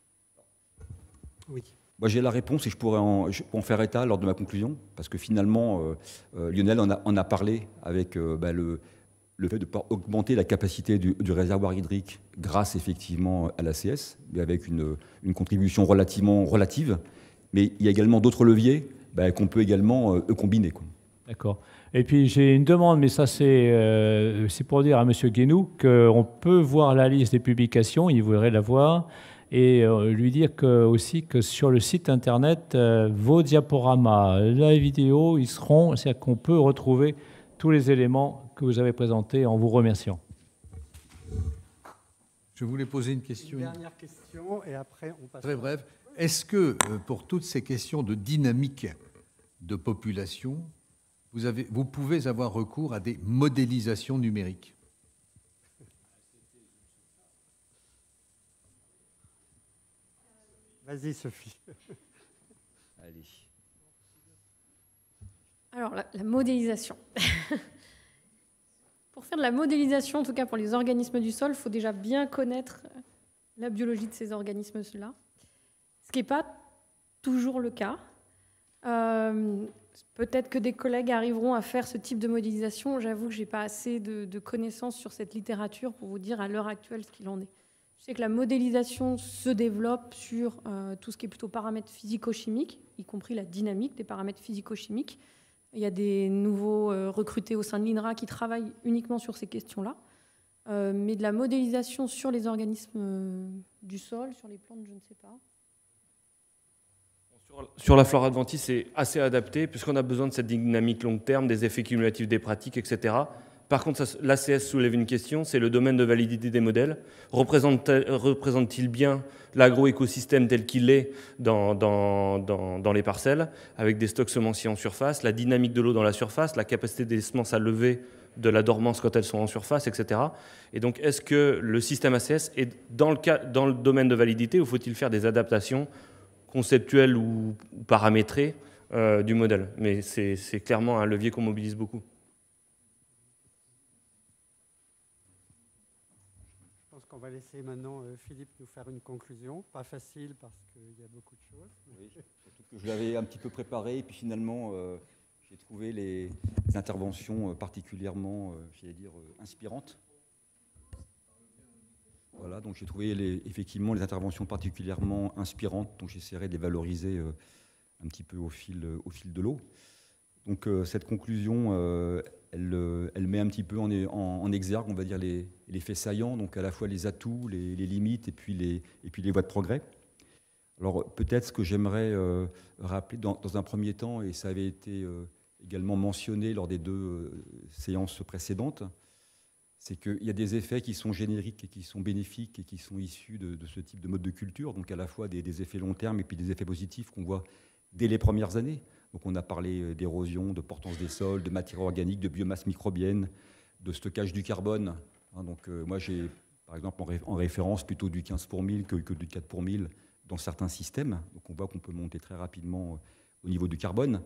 Oui. Moi, j'ai la réponse et je pourrais en, je pourrais en faire état lors de ma conclusion, parce que finalement, euh, euh, Lionel en a, en a parlé avec euh, bah, le, le fait de pouvoir augmenter la capacité du, du réservoir hydrique grâce effectivement à l'A C S, mais avec une, une contribution relativement relative. Mais il y a également d'autres leviers bah, qu'on peut également euh, combiner, quoi. D'accord. Et puis j'ai une demande, mais ça c'est euh, pour dire à M. Guénou qu'on peut voir la liste des publications, il voudrait la voir, et euh, lui dire que, aussi que sur le site internet, euh, vos diaporamas, la vidéo, ils seront, c'est-à-dire qu'on peut retrouver tous les éléments que vous avez présentés en vous remerciant. Je voulais poser une question. Une dernière question, et après on passe. Très bref. Est-ce que pour toutes ces questions de dynamique de population, Vous, avez, vous pouvez avoir recours à des modélisations numériques? Vas-y, Sophie. Allez. Alors, la, la modélisation. Pour faire de la modélisation, en tout cas pour les organismes du sol, il faut déjà bien connaître la biologie de ces organismes-là, ce qui n'est pas toujours le cas. Euh, Peut-être que des collègues arriveront à faire ce type de modélisation. J'avoue que je n'ai pas assez de, de connaissances sur cette littérature pour vous dire à l'heure actuelle ce qu'il en est. Je sais que la modélisation se développe sur euh, tout ce qui est plutôt paramètres physico-chimiques, y compris la dynamique des paramètres physico-chimiques. Il y a des nouveaux euh, recrutés au sein de l'I N R A qui travaillent uniquement sur ces questions-là. Euh, mais de la modélisation sur les organismes euh, du sol, sur les plantes, je ne sais pas. Sur la flore adventice, c'est assez adapté, puisqu'on a besoin de cette dynamique long terme, des effets cumulatifs des pratiques, et cetera. Par contre, l'A C S soulève une question, c'est le domaine de validité des modèles. Représente-t-il bien l'agroécosystème tel qu'il est dans, dans, dans, dans les parcelles, avec des stocks semenciers en surface, la dynamique de l'eau dans la surface, la capacité des semences à lever de la dormance quand elles sont en surface, et cetera. Et donc, est-ce que le système A C S est dans le, cas, dans le domaine de validité ou faut-il faire des adaptations conceptuel ou paramétré euh, du modèle. Mais c'est clairement un levier qu'on mobilise beaucoup. Je pense qu'on va laisser maintenant euh, Philippe nous faire une conclusion. Pas facile parce qu'il y a beaucoup de choses. Oui, surtout que je l'avais un petit peu préparé et puis finalement euh, j'ai trouvé les, les interventions particulièrement, euh, j'allais dire, euh, inspirantes. Voilà, donc j'ai trouvé les, effectivement les interventions particulièrement inspirantes, donc j'essaierai de les valoriser euh, un petit peu au fil, au fil de l'eau. Donc euh, cette conclusion, euh, elle, elle met un petit peu en, en, en exergue, on va dire, les, les faits saillants, donc à la fois les atouts, les, les limites et puis les, et puis les voies de progrès. Alors peut-être ce que j'aimerais euh, rappeler dans, dans un premier temps, et ça avait été euh, également mentionné lors des deux euh, séances précédentes, c'est qu'il y a des effets qui sont génériques et qui sont bénéfiques et qui sont issus de, de ce type de mode de culture, donc à la fois des, des effets long terme et puis des effets positifs qu'on voit dès les premières années. Donc on a parlé d'érosion, de portance des sols, de matière organique, de biomasse microbienne, de stockage du carbone. Hein, donc euh, moi j'ai par exemple en, ré, en référence plutôt du quinze pour mille que, que du quatre pour mille dans certains systèmes. Donc on voit qu'on peut monter très rapidement au niveau du carbone.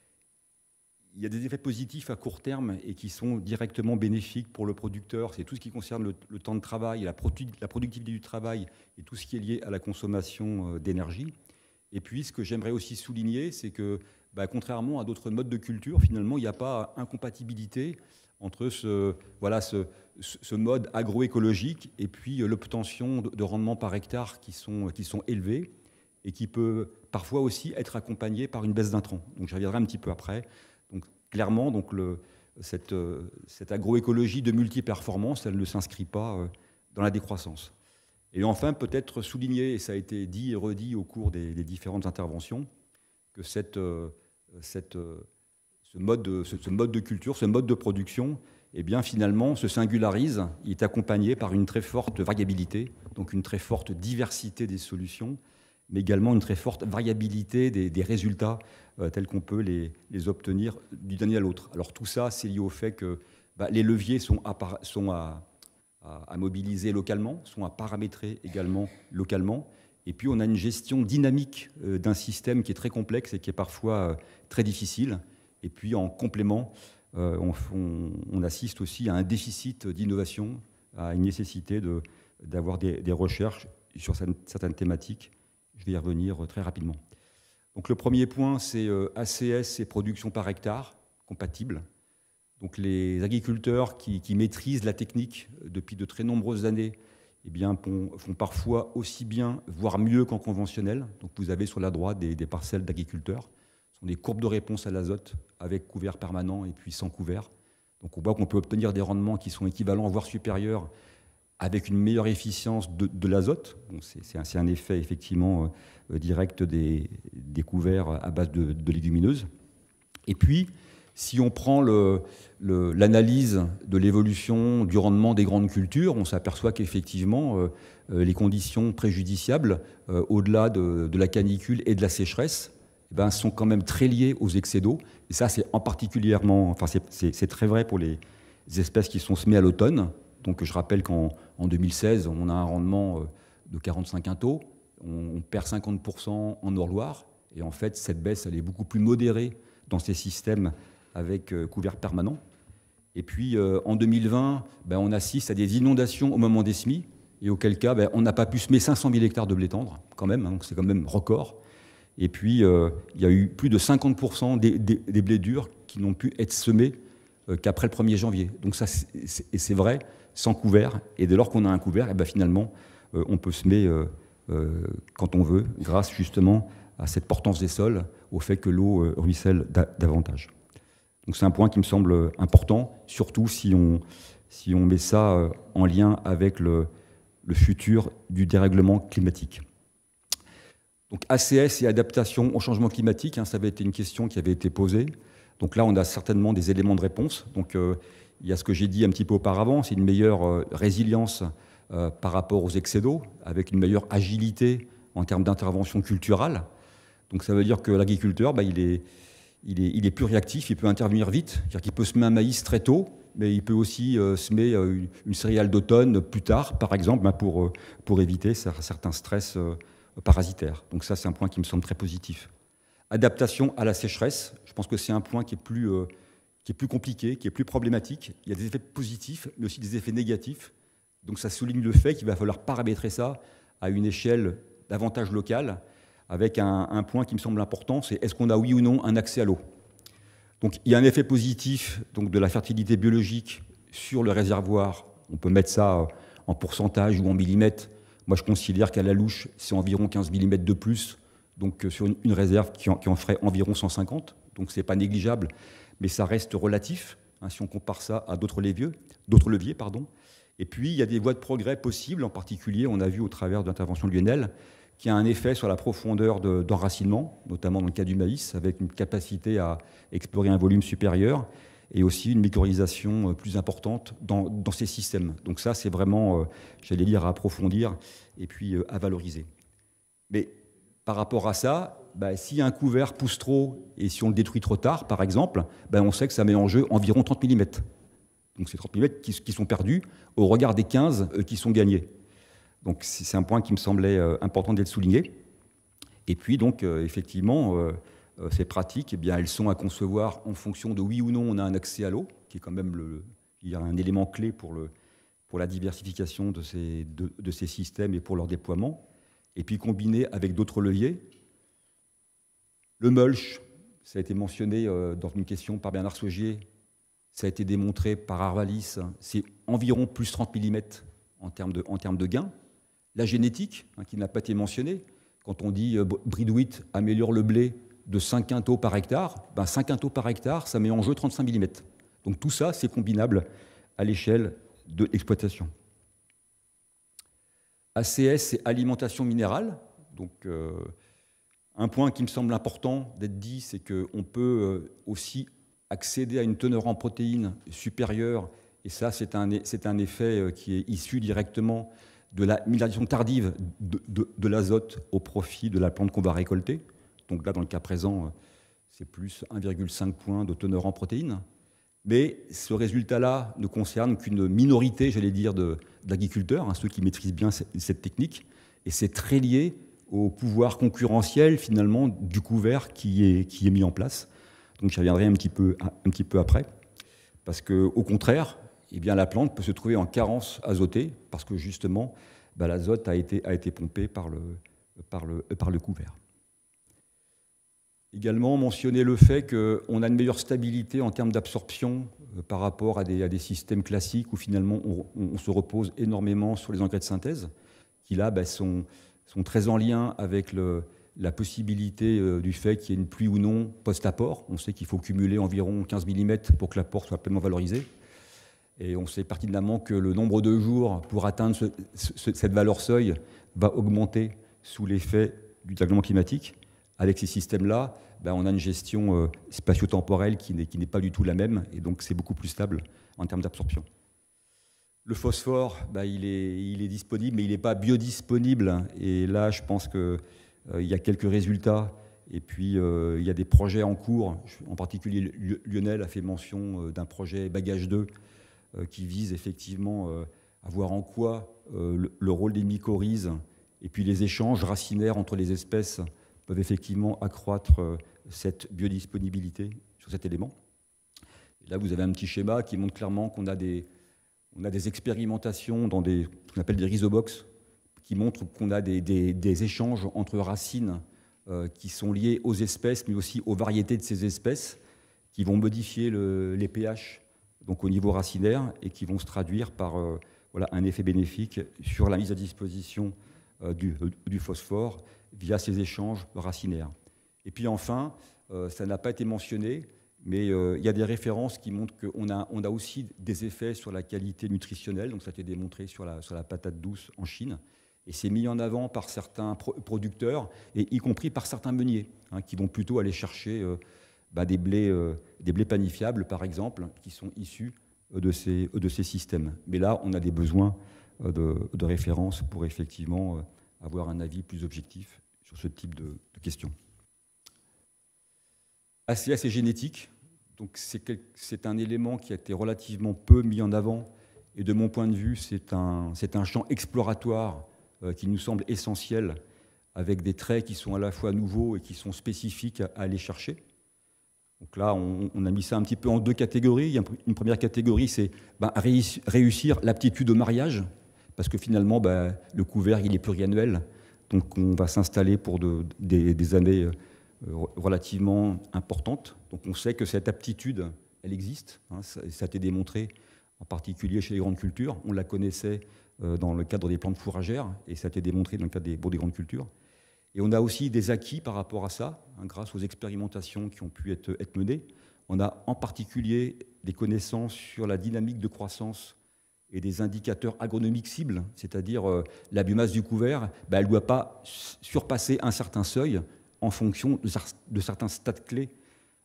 Il y a des effets positifs à court terme et qui sont directement bénéfiques pour le producteur. C'est tout ce qui concerne le, le temps de travail, la, produ la productivité du travail et tout ce qui est lié à la consommation d'énergie. Et puis, ce que j'aimerais aussi souligner, c'est que, bah, contrairement à d'autres modes de culture, finalement, il n'y a pas incompatibilité entre ce, voilà, ce, ce mode agroécologique et puis l'obtention de, de rendements par hectare qui sont, qui sont élevés et qui peut parfois aussi être accompagné par une baisse d'intrants. Donc, je reviendrai un petit peu après. Donc, clairement, donc le, cette, cette agroécologie de multiperformance, elle ne s'inscrit pas dans la décroissance. Et enfin, peut-être souligner, et ça a été dit et redit au cours des, des différentes interventions, que cette, cette, ce, mode de, ce, ce mode de culture, ce mode de production, eh bien, finalement, se singularise. Il est accompagné par une très forte variabilité, donc une très forte diversité des solutions, mais également une très forte variabilité des, des résultats euh, tels qu'on peut les, les obtenir d'une année à l'autre. Alors tout ça, c'est lié au fait que bah, les leviers sont, à, sont à, à, à mobiliser localement, sont à paramétrer également localement, et puis on a une gestion dynamique euh, d'un système qui est très complexe et qui est parfois euh, très difficile, et puis en complément, euh, on, on, on assiste aussi à un déficit d'innovation, à une nécessité de, d'avoir des, des recherches sur certaines thématiques. Je vais y revenir très rapidement. Donc le premier point, c'est A C S et production par hectare, compatibles. Donc les agriculteurs qui, qui maîtrisent la technique depuis de très nombreuses années, eh bien, font parfois aussi bien, voire mieux qu'en conventionnel. Donc vous avez sur la droite des, des parcelles d'agriculteurs. Ce sont des courbes de réponse à l'azote avec couvert permanent et puis sans couvert. Donc on voit qu'on peut obtenir des rendements qui sont équivalents, voire supérieurs, avec une meilleure efficience de, de l'azote. Bon, c'est un, un effet effectivement euh, direct des, des couverts à base de, de légumineuses. Et puis, si on prend l'analyse de l'évolution du rendement des grandes cultures, on s'aperçoit qu'effectivement, euh, les conditions préjudiciables, euh, au-delà de, de la canicule et de la sécheresse, eh ben, sont quand même très liées aux excès d'eau. Et ça, c'est en particulièrement, enfin, c'est très vrai pour les espèces qui sont semées à l'automne. Donc je rappelle qu'en deux mille seize, on a un rendement de quarante-cinq quintaux, on, on perd cinquante pour cent en Nord-Loire, et en fait cette baisse elle est beaucoup plus modérée dans ces systèmes avec euh, couvert permanent. Et puis euh, en deux mille vingt, ben, on assiste à des inondations au moment des semis, et auquel cas ben, on n'a pas pu semer cinq cent mille hectares de blé tendre, quand même, hein, donc c'est quand même record. Et puis euh, il y a eu plus de cinquante pour cent des, des, des blés durs qui n'ont pu être semés euh, qu'après le premier janvier. Donc ça, c'est vrai, sans couvert, et dès lors qu'on a un couvert, et ben finalement, euh, on peut semer euh, euh, quand on veut, grâce justement à cette portance des sols, au fait que l'eau euh, ruisselle da davantage. Donc c'est un point qui me semble important, surtout si on, si on met ça euh, en lien avec le, le futur du dérèglement climatique. Donc A C S et adaptation au changement climatique, hein, ça avait été une question qui avait été posée. Donc là, on a certainement des éléments de réponse. Donc, euh, il y a ce que j'ai dit un petit peu auparavant, c'est une meilleure euh, résilience euh, par rapport aux excès d'eau, avec une meilleure agilité en termes d'intervention culturelle. Donc ça veut dire que l'agriculteur, bah, il, est, il, est, il est plus réactif, il peut intervenir vite, c'est-à-dire qu'il peut semer un maïs très tôt, mais il peut aussi euh, semer euh, une, une céréale d'automne plus tard, par exemple, bah, pour, euh, pour éviter certains stress euh, parasitaires. Donc ça, c'est un point qui me semble très positif. Adaptation à la sécheresse, je pense que c'est un point qui est plus... Euh, qui est plus compliqué, qui est plus problématique. Il y a des effets positifs, mais aussi des effets négatifs. Donc ça souligne le fait qu'il va falloir paramétrer ça à une échelle davantage locale, avec un, un point qui me semble important, c'est est-ce qu'on a oui ou non un accès à l'eau. Donc il y a un effet positif donc, de la fertilité biologique sur le réservoir. On peut mettre ça en pourcentage ou en millimètres. Moi je considère qu'à la louche, c'est environ quinze millimètres de plus, donc sur une, une réserve qui en, qui en ferait environ cent cinquante. Donc c'est pas négligeable, mais ça reste relatif, hein, si on compare ça à d'autres leviers, d'autres leviers, pardon. Et puis, il y a des voies de progrès possibles, en particulier, on a vu au travers de l'intervention de Lionel, qui a un effet sur la profondeur d'enracinement, notamment dans le cas du maïs, avec une capacité à explorer un volume supérieur. et aussi une mycorhisation plus importante dans, dans ces systèmes. Donc ça, c'est vraiment, euh, j'allais dire, à approfondir et puis euh, à valoriser. Mais par rapport à ça, bah, si un couvert pousse trop et si on le détruit trop tard, par exemple, bah, on sait que ça met en jeu environ trente millimètres. Donc c'est trente millimètres qui, qui sont perdus au regard des quinze euh, qui sont gagnés. Donc c'est un point qui me semblait euh, important d'être souligné. Et puis donc, euh, effectivement, euh, euh, ces pratiques, eh bien, elles sont à concevoir en fonction de oui ou non on a un accès à l'eau, qui est quand même le, il y a un élément clé pour, le, pour la diversification de ces, de, de ces systèmes et pour leur déploiement. Et puis combiné avec d'autres leviers. Le mulch, ça a été mentionné euh, dans une question par Bernard Saugier, ça a été démontré par Arvalis, c'est environ plus trente millimètres en termes de, en termes de gains. La génétique, hein, qui n'a pas été mentionnée, quand on dit euh, Breed Wheat améliore le blé de cinq quintaux par hectare, ben cinq quintaux par hectare, ça met en jeu trente-cinq millimètres. Donc tout ça, c'est combinable à l'échelle de l'exploitation. A C S, c'est alimentation minérale. Donc, euh, un point qui me semble important d'être dit, c'est qu'on peut euh, aussi accéder à une teneur en protéines supérieure, et ça, c'est un, c'est un effet euh, qui est issu directement de la minéralisation tardive de, de, de l'azote au profit de la plante qu'on va récolter. Donc là, dans le cas présent, c'est plus un virgule cinq point de teneur en protéines. Mais ce résultat-là ne concerne qu'une minorité, j'allais dire, d'agriculteurs, hein, ceux qui maîtrisent bien cette technique. Et c'est très lié au pouvoir concurrentiel, finalement, du couvert qui est, qui est mis en place. Donc j'y reviendrai un petit peu, un petit peu après. Parce qu'au contraire, eh bien, la plante peut se trouver en carence azotée, parce que justement, bah, l'azote a été, a été pompé par le, par le, par le couvert. Également mentionner le fait qu'on a une meilleure stabilité en termes d'absorption euh, par rapport à des, à des systèmes classiques où finalement on, on se repose énormément sur les engrais de synthèse, qui là bah, sont, sont très en lien avec le, la possibilité euh, du fait qu'il y ait une pluie ou non post-apport. On sait qu'il faut cumuler environ quinze millimètres pour que l'apport soit pleinement valorisé. Et on sait pertinemment que le nombre de jours pour atteindre ce, ce, cette valeur seuil va augmenter sous l'effet du dérèglement climatique. Avec ces systèmes-là, ben, on a une gestion euh, spatio-temporelle qui n'est, qui n'est pas du tout la même, et donc c'est beaucoup plus stable en termes d'absorption. Le phosphore, ben, il, est, il est disponible, mais il n'est pas biodisponible. Et là, je pense qu'il euh, y a quelques résultats, et puis euh, il y a des projets en cours. En particulier, Lionel a fait mention euh, d'un projet Bagage deux, euh, qui vise effectivement euh, à voir en quoi euh, le, le rôle des mycorhizes, et puis les échanges racinaires entre les espèces peuvent effectivement accroître cette biodisponibilité sur cet élément. Et là, vous avez un petit schéma qui montre clairement qu'on a des, on a des expérimentations dans des, ce qu'on appelle des rhizobox, qui montrent qu'on a des, des, des échanges entre racines euh, qui sont liés aux espèces, mais aussi aux variétés de ces espèces, qui vont modifier le, les pH donc au niveau racinaire et qui vont se traduire par euh, voilà, un effet bénéfique sur la mise à disposition euh, du, du phosphore via ces échanges racinaires. Et puis enfin, euh, ça n'a pas été mentionné, mais euh, il y a des références qui montrent qu'on a, on a aussi des effets sur la qualité nutritionnelle, donc ça a été démontré sur la, sur la patate douce en Chine, et c'est mis en avant par certains pro producteurs, et y compris par certains meuniers, hein, qui vont plutôt aller chercher euh, bah, des, blés, euh, des blés panifiables, par exemple, qui sont issus de ces, de ces systèmes. Mais là, on a des besoins euh, de, de références pour effectivement euh, avoir un avis plus objectif sur ce type de, de questions. A C S et génétique, donc c'est un élément qui a été relativement peu mis en avant, et de mon point de vue, c'est un, c'est un champ exploratoire euh, qui nous semble essentiel, avec des traits qui sont à la fois nouveaux et qui sont spécifiques à, à aller chercher. Donc là, on, on a mis ça un petit peu en deux catégories. Il y a une première catégorie, c'est ben, réussir l'aptitude au mariage, parce que finalement, ben, le couvert, il est pluriannuel. Donc on va s'installer pour de, des, des années euh, relativement importantes. Donc on sait que cette aptitude, elle existe. Hein, ça, ça a été démontré en particulier chez les grandes cultures. On la connaissait euh, dans le cadre des plantes fourragères, et ça a été démontré dans le cadre des, pour des grandes cultures. Et on a aussi des acquis par rapport à ça, hein, grâce aux expérimentations qui ont pu être, être menées. On a en particulier des connaissances sur la dynamique de croissance et des indicateurs agronomiques cibles, c'est-à-dire euh, la biomasse du couvert, ben, elle ne doit pas surpasser un certain seuil en fonction de, de certains stades clés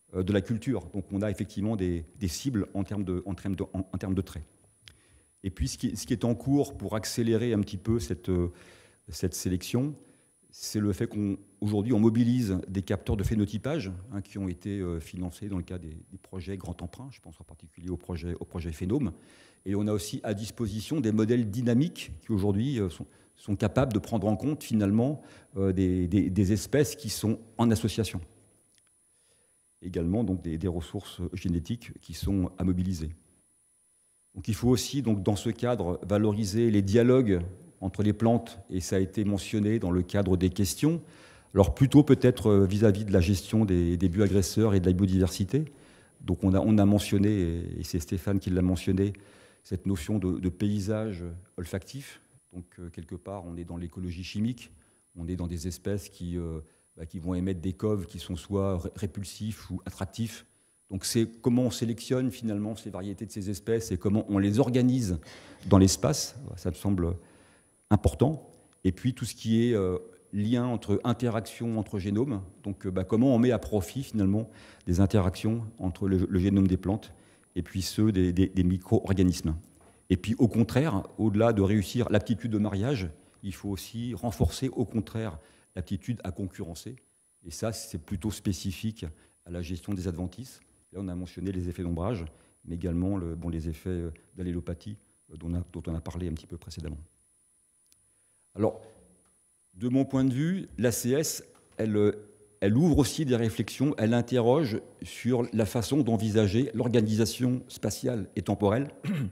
euh, de la culture. Donc on a effectivement des, des cibles en termes de, en termes de, en, en termes de traits. Et puis ce qui, ce qui est en cours pour accélérer un petit peu cette, euh, cette sélection, c'est le fait qu'aujourd'hui on, on mobilise des capteurs de phénotypage hein, qui ont été euh, financés dans le cadre des, des projets Grand Emprunt, je pense en particulier au projet, au projet Phénome. Et on a aussi à disposition des modèles dynamiques qui aujourd'hui euh, sont, sont capables de prendre en compte finalement euh, des, des, des espèces qui sont en association. Également donc des, des ressources génétiques qui sont à mobiliser. Donc il faut aussi donc, dans ce cadre valoriser les dialogues entre les plantes, et ça a été mentionné dans le cadre des questions, alors plutôt peut-être vis-à-vis de la gestion des, des bioagresseurs et de la biodiversité. Donc on a, on a mentionné, et c'est Stéphane qui l'a mentionné, cette notion de, de paysage olfactif. Donc quelque part, on est dans l'écologie chimique, on est dans des espèces qui, euh, bah, qui vont émettre des coves qui sont soit répulsifs ou attractifs. Donc c'est comment on sélectionne finalement ces variétés de ces espèces et comment on les organise dans l'espace. Ça me semble important. Et puis tout ce qui est euh, lien entre interactions entre génomes, donc euh, bah, comment on met à profit finalement des interactions entre le, le génome des plantes et puis ceux des, des, des micro-organismes. Et puis au contraire, au-delà de réussir l'aptitude au mariage, il faut aussi renforcer au contraire l'aptitude à concurrencer. Et ça, c'est plutôt spécifique à la gestion des adventices. Là, on a mentionné les effets d'ombrage, mais également le, bon, les effets d'allélopathie dont, dont on a parlé un petit peu précédemment. Alors, de mon point de vue, l'A C S, elle, elle ouvre aussi des réflexions, elle interroge sur la façon d'envisager l'organisation spatiale et temporelle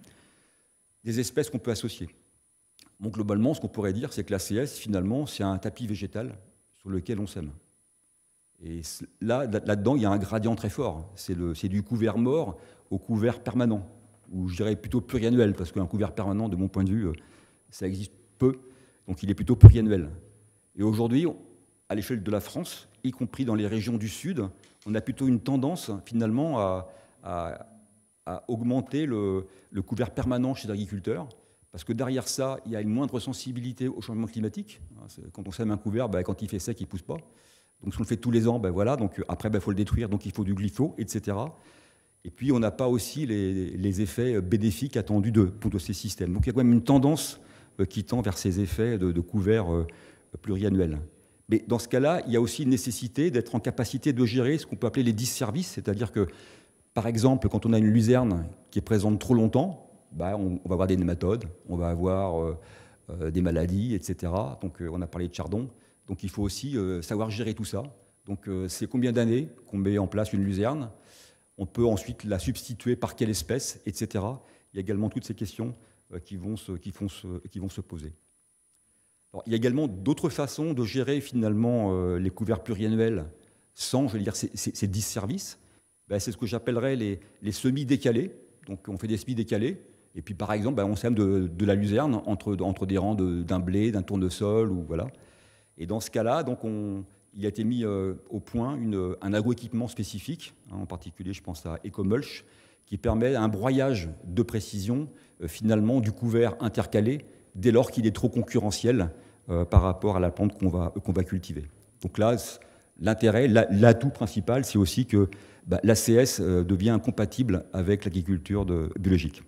des espèces qu'on peut associer. Donc, globalement, ce qu'on pourrait dire, c'est que l'A C S, finalement, c'est un tapis végétal sur lequel on sème. Et là, là-dedans, il y a un gradient très fort. C'est du couvert mort au couvert permanent, ou je dirais plutôt pluriannuel, parce qu'un couvert permanent, de mon point de vue, ça existe peu. Donc il est plutôt pluriannuel. Et aujourd'hui, à l'échelle de la France, y compris dans les régions du Sud, on a plutôt une tendance finalement à, à, à augmenter le, le couvert permanent chez les agriculteurs, parce que derrière ça, il y a une moindre sensibilité au changement climatique. Quand on sème un couvert, ben, quand il fait sec, il ne pousse pas. Donc si on le fait tous les ans, ben, voilà, donc après, il ben, faut le détruire, donc il faut du glypho, et cetera. Et puis on n'a pas aussi les, les effets bénéfiques attendus de, de ces systèmes. Donc il y a quand même une tendance qui tend vers ces effets de, de couvert euh, pluriannuel. Mais dans ce cas-là, il y a aussi une nécessité d'être en capacité de gérer ce qu'on peut appeler les disservices, c'est-à-dire que, par exemple, quand on a une luzerne qui est présente trop longtemps, bah, on, on va avoir des nématodes, on va avoir euh, euh, des maladies, et cetera. Donc euh, on a parlé de chardon, donc il faut aussi euh, savoir gérer tout ça. Donc euh, c'est combien d'années qu'on met en place une luzerne, on peut ensuite la substituer par quelle espèce, et cetera. Il y a également toutes ces questions Qui vont, se, qui, font se, qui vont se poser. Alors, il y a également d'autres façons de gérer finalement euh, les couverts pluriannuels sans, je veux dire, ces, ces, ces disservices. Ben, c'est ce que j'appellerais les, les semis décalés. Donc on fait des semis décalés, et puis par exemple, ben, on sème de, de la luzerne entre, entre des rangs d'un blé, d'un tournesol, ou voilà. Et dans ce cas-là, donc on, il a été mis euh, au point une, un agroéquipement spécifique, hein, en particulier je pense à Ecomulch, qui permet un broyage de précision, euh, finalement, du couvert intercalé, dès lors qu'il est trop concurrentiel euh, par rapport à la plante qu'on va, qu'on va cultiver. Donc là, l'intérêt, l'atout principal, c'est aussi que bah, l'A C S euh, devient incompatible avec l'agriculture biologique.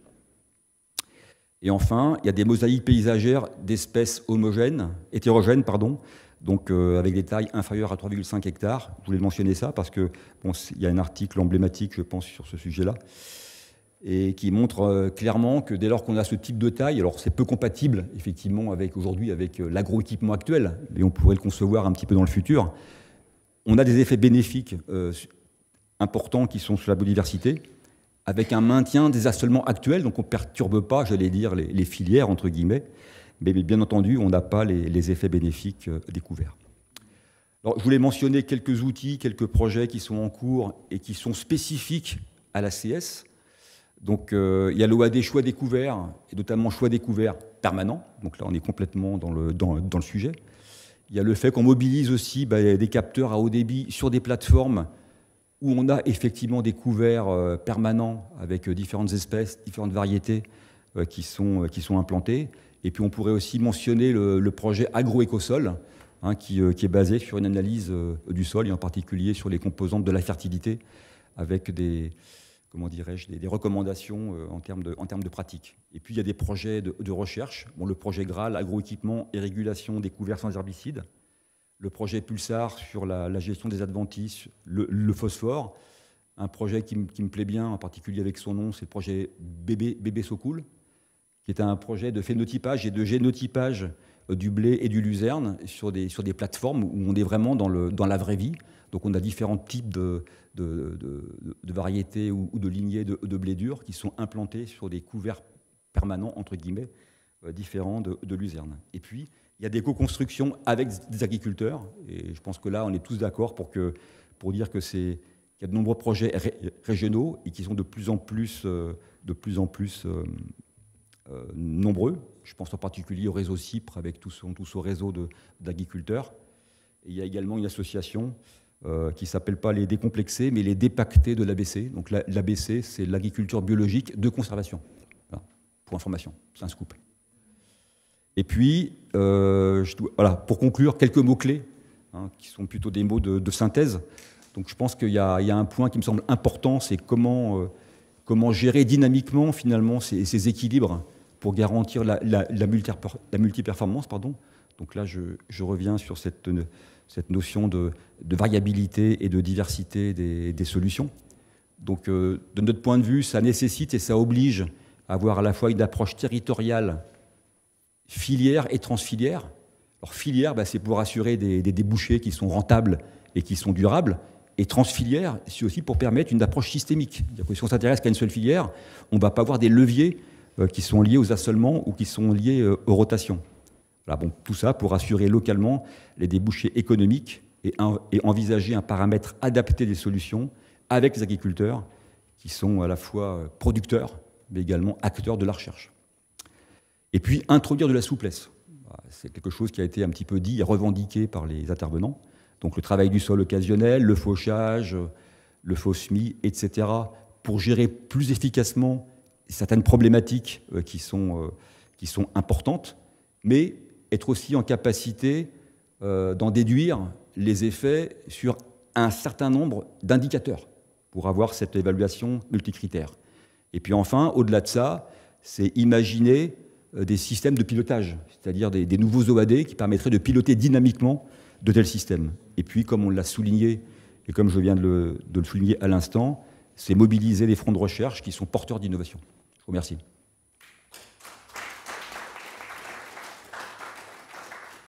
Et enfin, il y a des mosaïques paysagères d'espèces homogènes, hétérogènes, pardon, donc euh, avec des tailles inférieures à trois virgule cinq hectares. Je voulais mentionner ça parce que bon, il y a un article emblématique, je pense, sur ce sujet-là, et qui montre euh, clairement que dès lors qu'on a ce type de taille, alors c'est peu compatible effectivement avec aujourd'hui avec euh, l'agroéquipement actuel, mais on pourrait le concevoir un petit peu dans le futur. On a des effets bénéfiques euh, importants qui sont sur la biodiversité, avec un maintien des assolements actuels, donc on ne perturbe pas, j'allais dire, les, les filières entre guillemets. Mais bien entendu, on n'a pas les, les effets bénéfiques euh, découverts. Alors, je voulais mentionner quelques outils, quelques projets qui sont en cours et qui sont spécifiques à l'A C S. Donc, euh, il y a l'O A D choix découvert, et notamment choix découvert permanent. Donc là, on est complètement dans le, dans, dans le sujet. Il y a le fait qu'on mobilise aussi bah, des capteurs à haut débit sur des plateformes où on a effectivement des couverts euh, permanents avec euh, différentes espèces, différentes variétés euh, qui sont, euh, qui sont implantées. Et puis on pourrait aussi mentionner le, le projet Agroécosol, hein, qui, euh, qui est basé sur une analyse euh, du sol, et en particulier sur les composantes de la fertilité, avec des, comment dirais-je, des, des recommandations euh, en, termes de, en termes de pratique. Et puis il y a des projets de, de recherche. Bon, le projet Graal, agroéquipement et régulation des couverts sans herbicides. Le projet Pulsar sur la, la gestion des adventices, le, le phosphore. Un projet qui, qui me plaît bien, en particulier avec son nom, c'est le projet Bébé, Bébé Socoul, qui est un projet de phénotypage et de génotypage du blé et du luzerne sur des, sur des plateformes où on est vraiment dans, le, dans la vraie vie. Donc on a différents types de, de, de, de variétés ou, ou de lignées de, de blé dur qui sont implantés sur des couverts permanents, entre guillemets, euh, différents de, de luzerne. Et puis, il y a des co-constructions avec des agriculteurs, et je pense que là, on est tous d'accord pour, que, pour dire que c'est, qu'il y a de nombreux projets ré, régionaux et qui sont de plus en plus, euh, de plus, en plus euh, euh, nombreux. Je pense en particulier au réseau CIPRE avec tout son, tout son réseau de, d'agriculteurs. Et il y a également une association Euh, qui ne s'appelle pas les décomplexés, mais les dépactés de l'A B C. Donc l'A B C, c'est l'agriculture biologique de conservation. Voilà, pour information, c'est un scoop. Et puis, euh, je dois, voilà, pour conclure, quelques mots-clés, hein, qui sont plutôt des mots de, de synthèse. Donc je pense qu'il y, y a un point qui me semble important, c'est comment, euh, comment gérer dynamiquement, finalement, ces, ces équilibres pour garantir la, la, la, multi, la multiperformance. Pardon. Donc là, je, je reviens sur cette... cette notion de, de variabilité et de diversité des, des solutions. Donc, euh, de notre point de vue, ça nécessite et ça oblige à avoir à la fois une approche territoriale, filière et transfilière. Alors, filière, bah, c'est pour assurer des, des débouchés qui sont rentables et qui sont durables. Et transfilière, c'est aussi pour permettre une approche systémique. C'est-à-dire que si on s'intéresse qu'à une seule filière, on ne va pas avoir des leviers euh, qui sont liés aux assolements ou qui sont liés euh, aux rotations. Voilà, bon, tout ça pour assurer localement les débouchés économiques et, un, et envisager un paramètre adapté des solutions avec les agriculteurs qui sont à la fois producteurs mais également acteurs de la recherche. Et puis introduire de la souplesse. C'est quelque chose qui a été un petit peu dit et revendiqué par les intervenants. Donc le travail du sol occasionnel, le fauchage, le faux semis, et cetera, pour gérer plus efficacement certaines problématiques qui sont, qui sont importantes, mais être aussi en capacité euh, d'en déduire les effets sur un certain nombre d'indicateurs pour avoir cette évaluation multicritère. Et puis enfin, au-delà de ça, c'est imaginer euh, des systèmes de pilotage, c'est-à-dire des, des nouveaux O A D qui permettraient de piloter dynamiquement de tels systèmes. Et puis, comme on l'a souligné, et comme je viens de le, de le souligner à l'instant, c'est mobiliser des fonds de recherche qui sont porteurs d'innovation. Je vous remercie.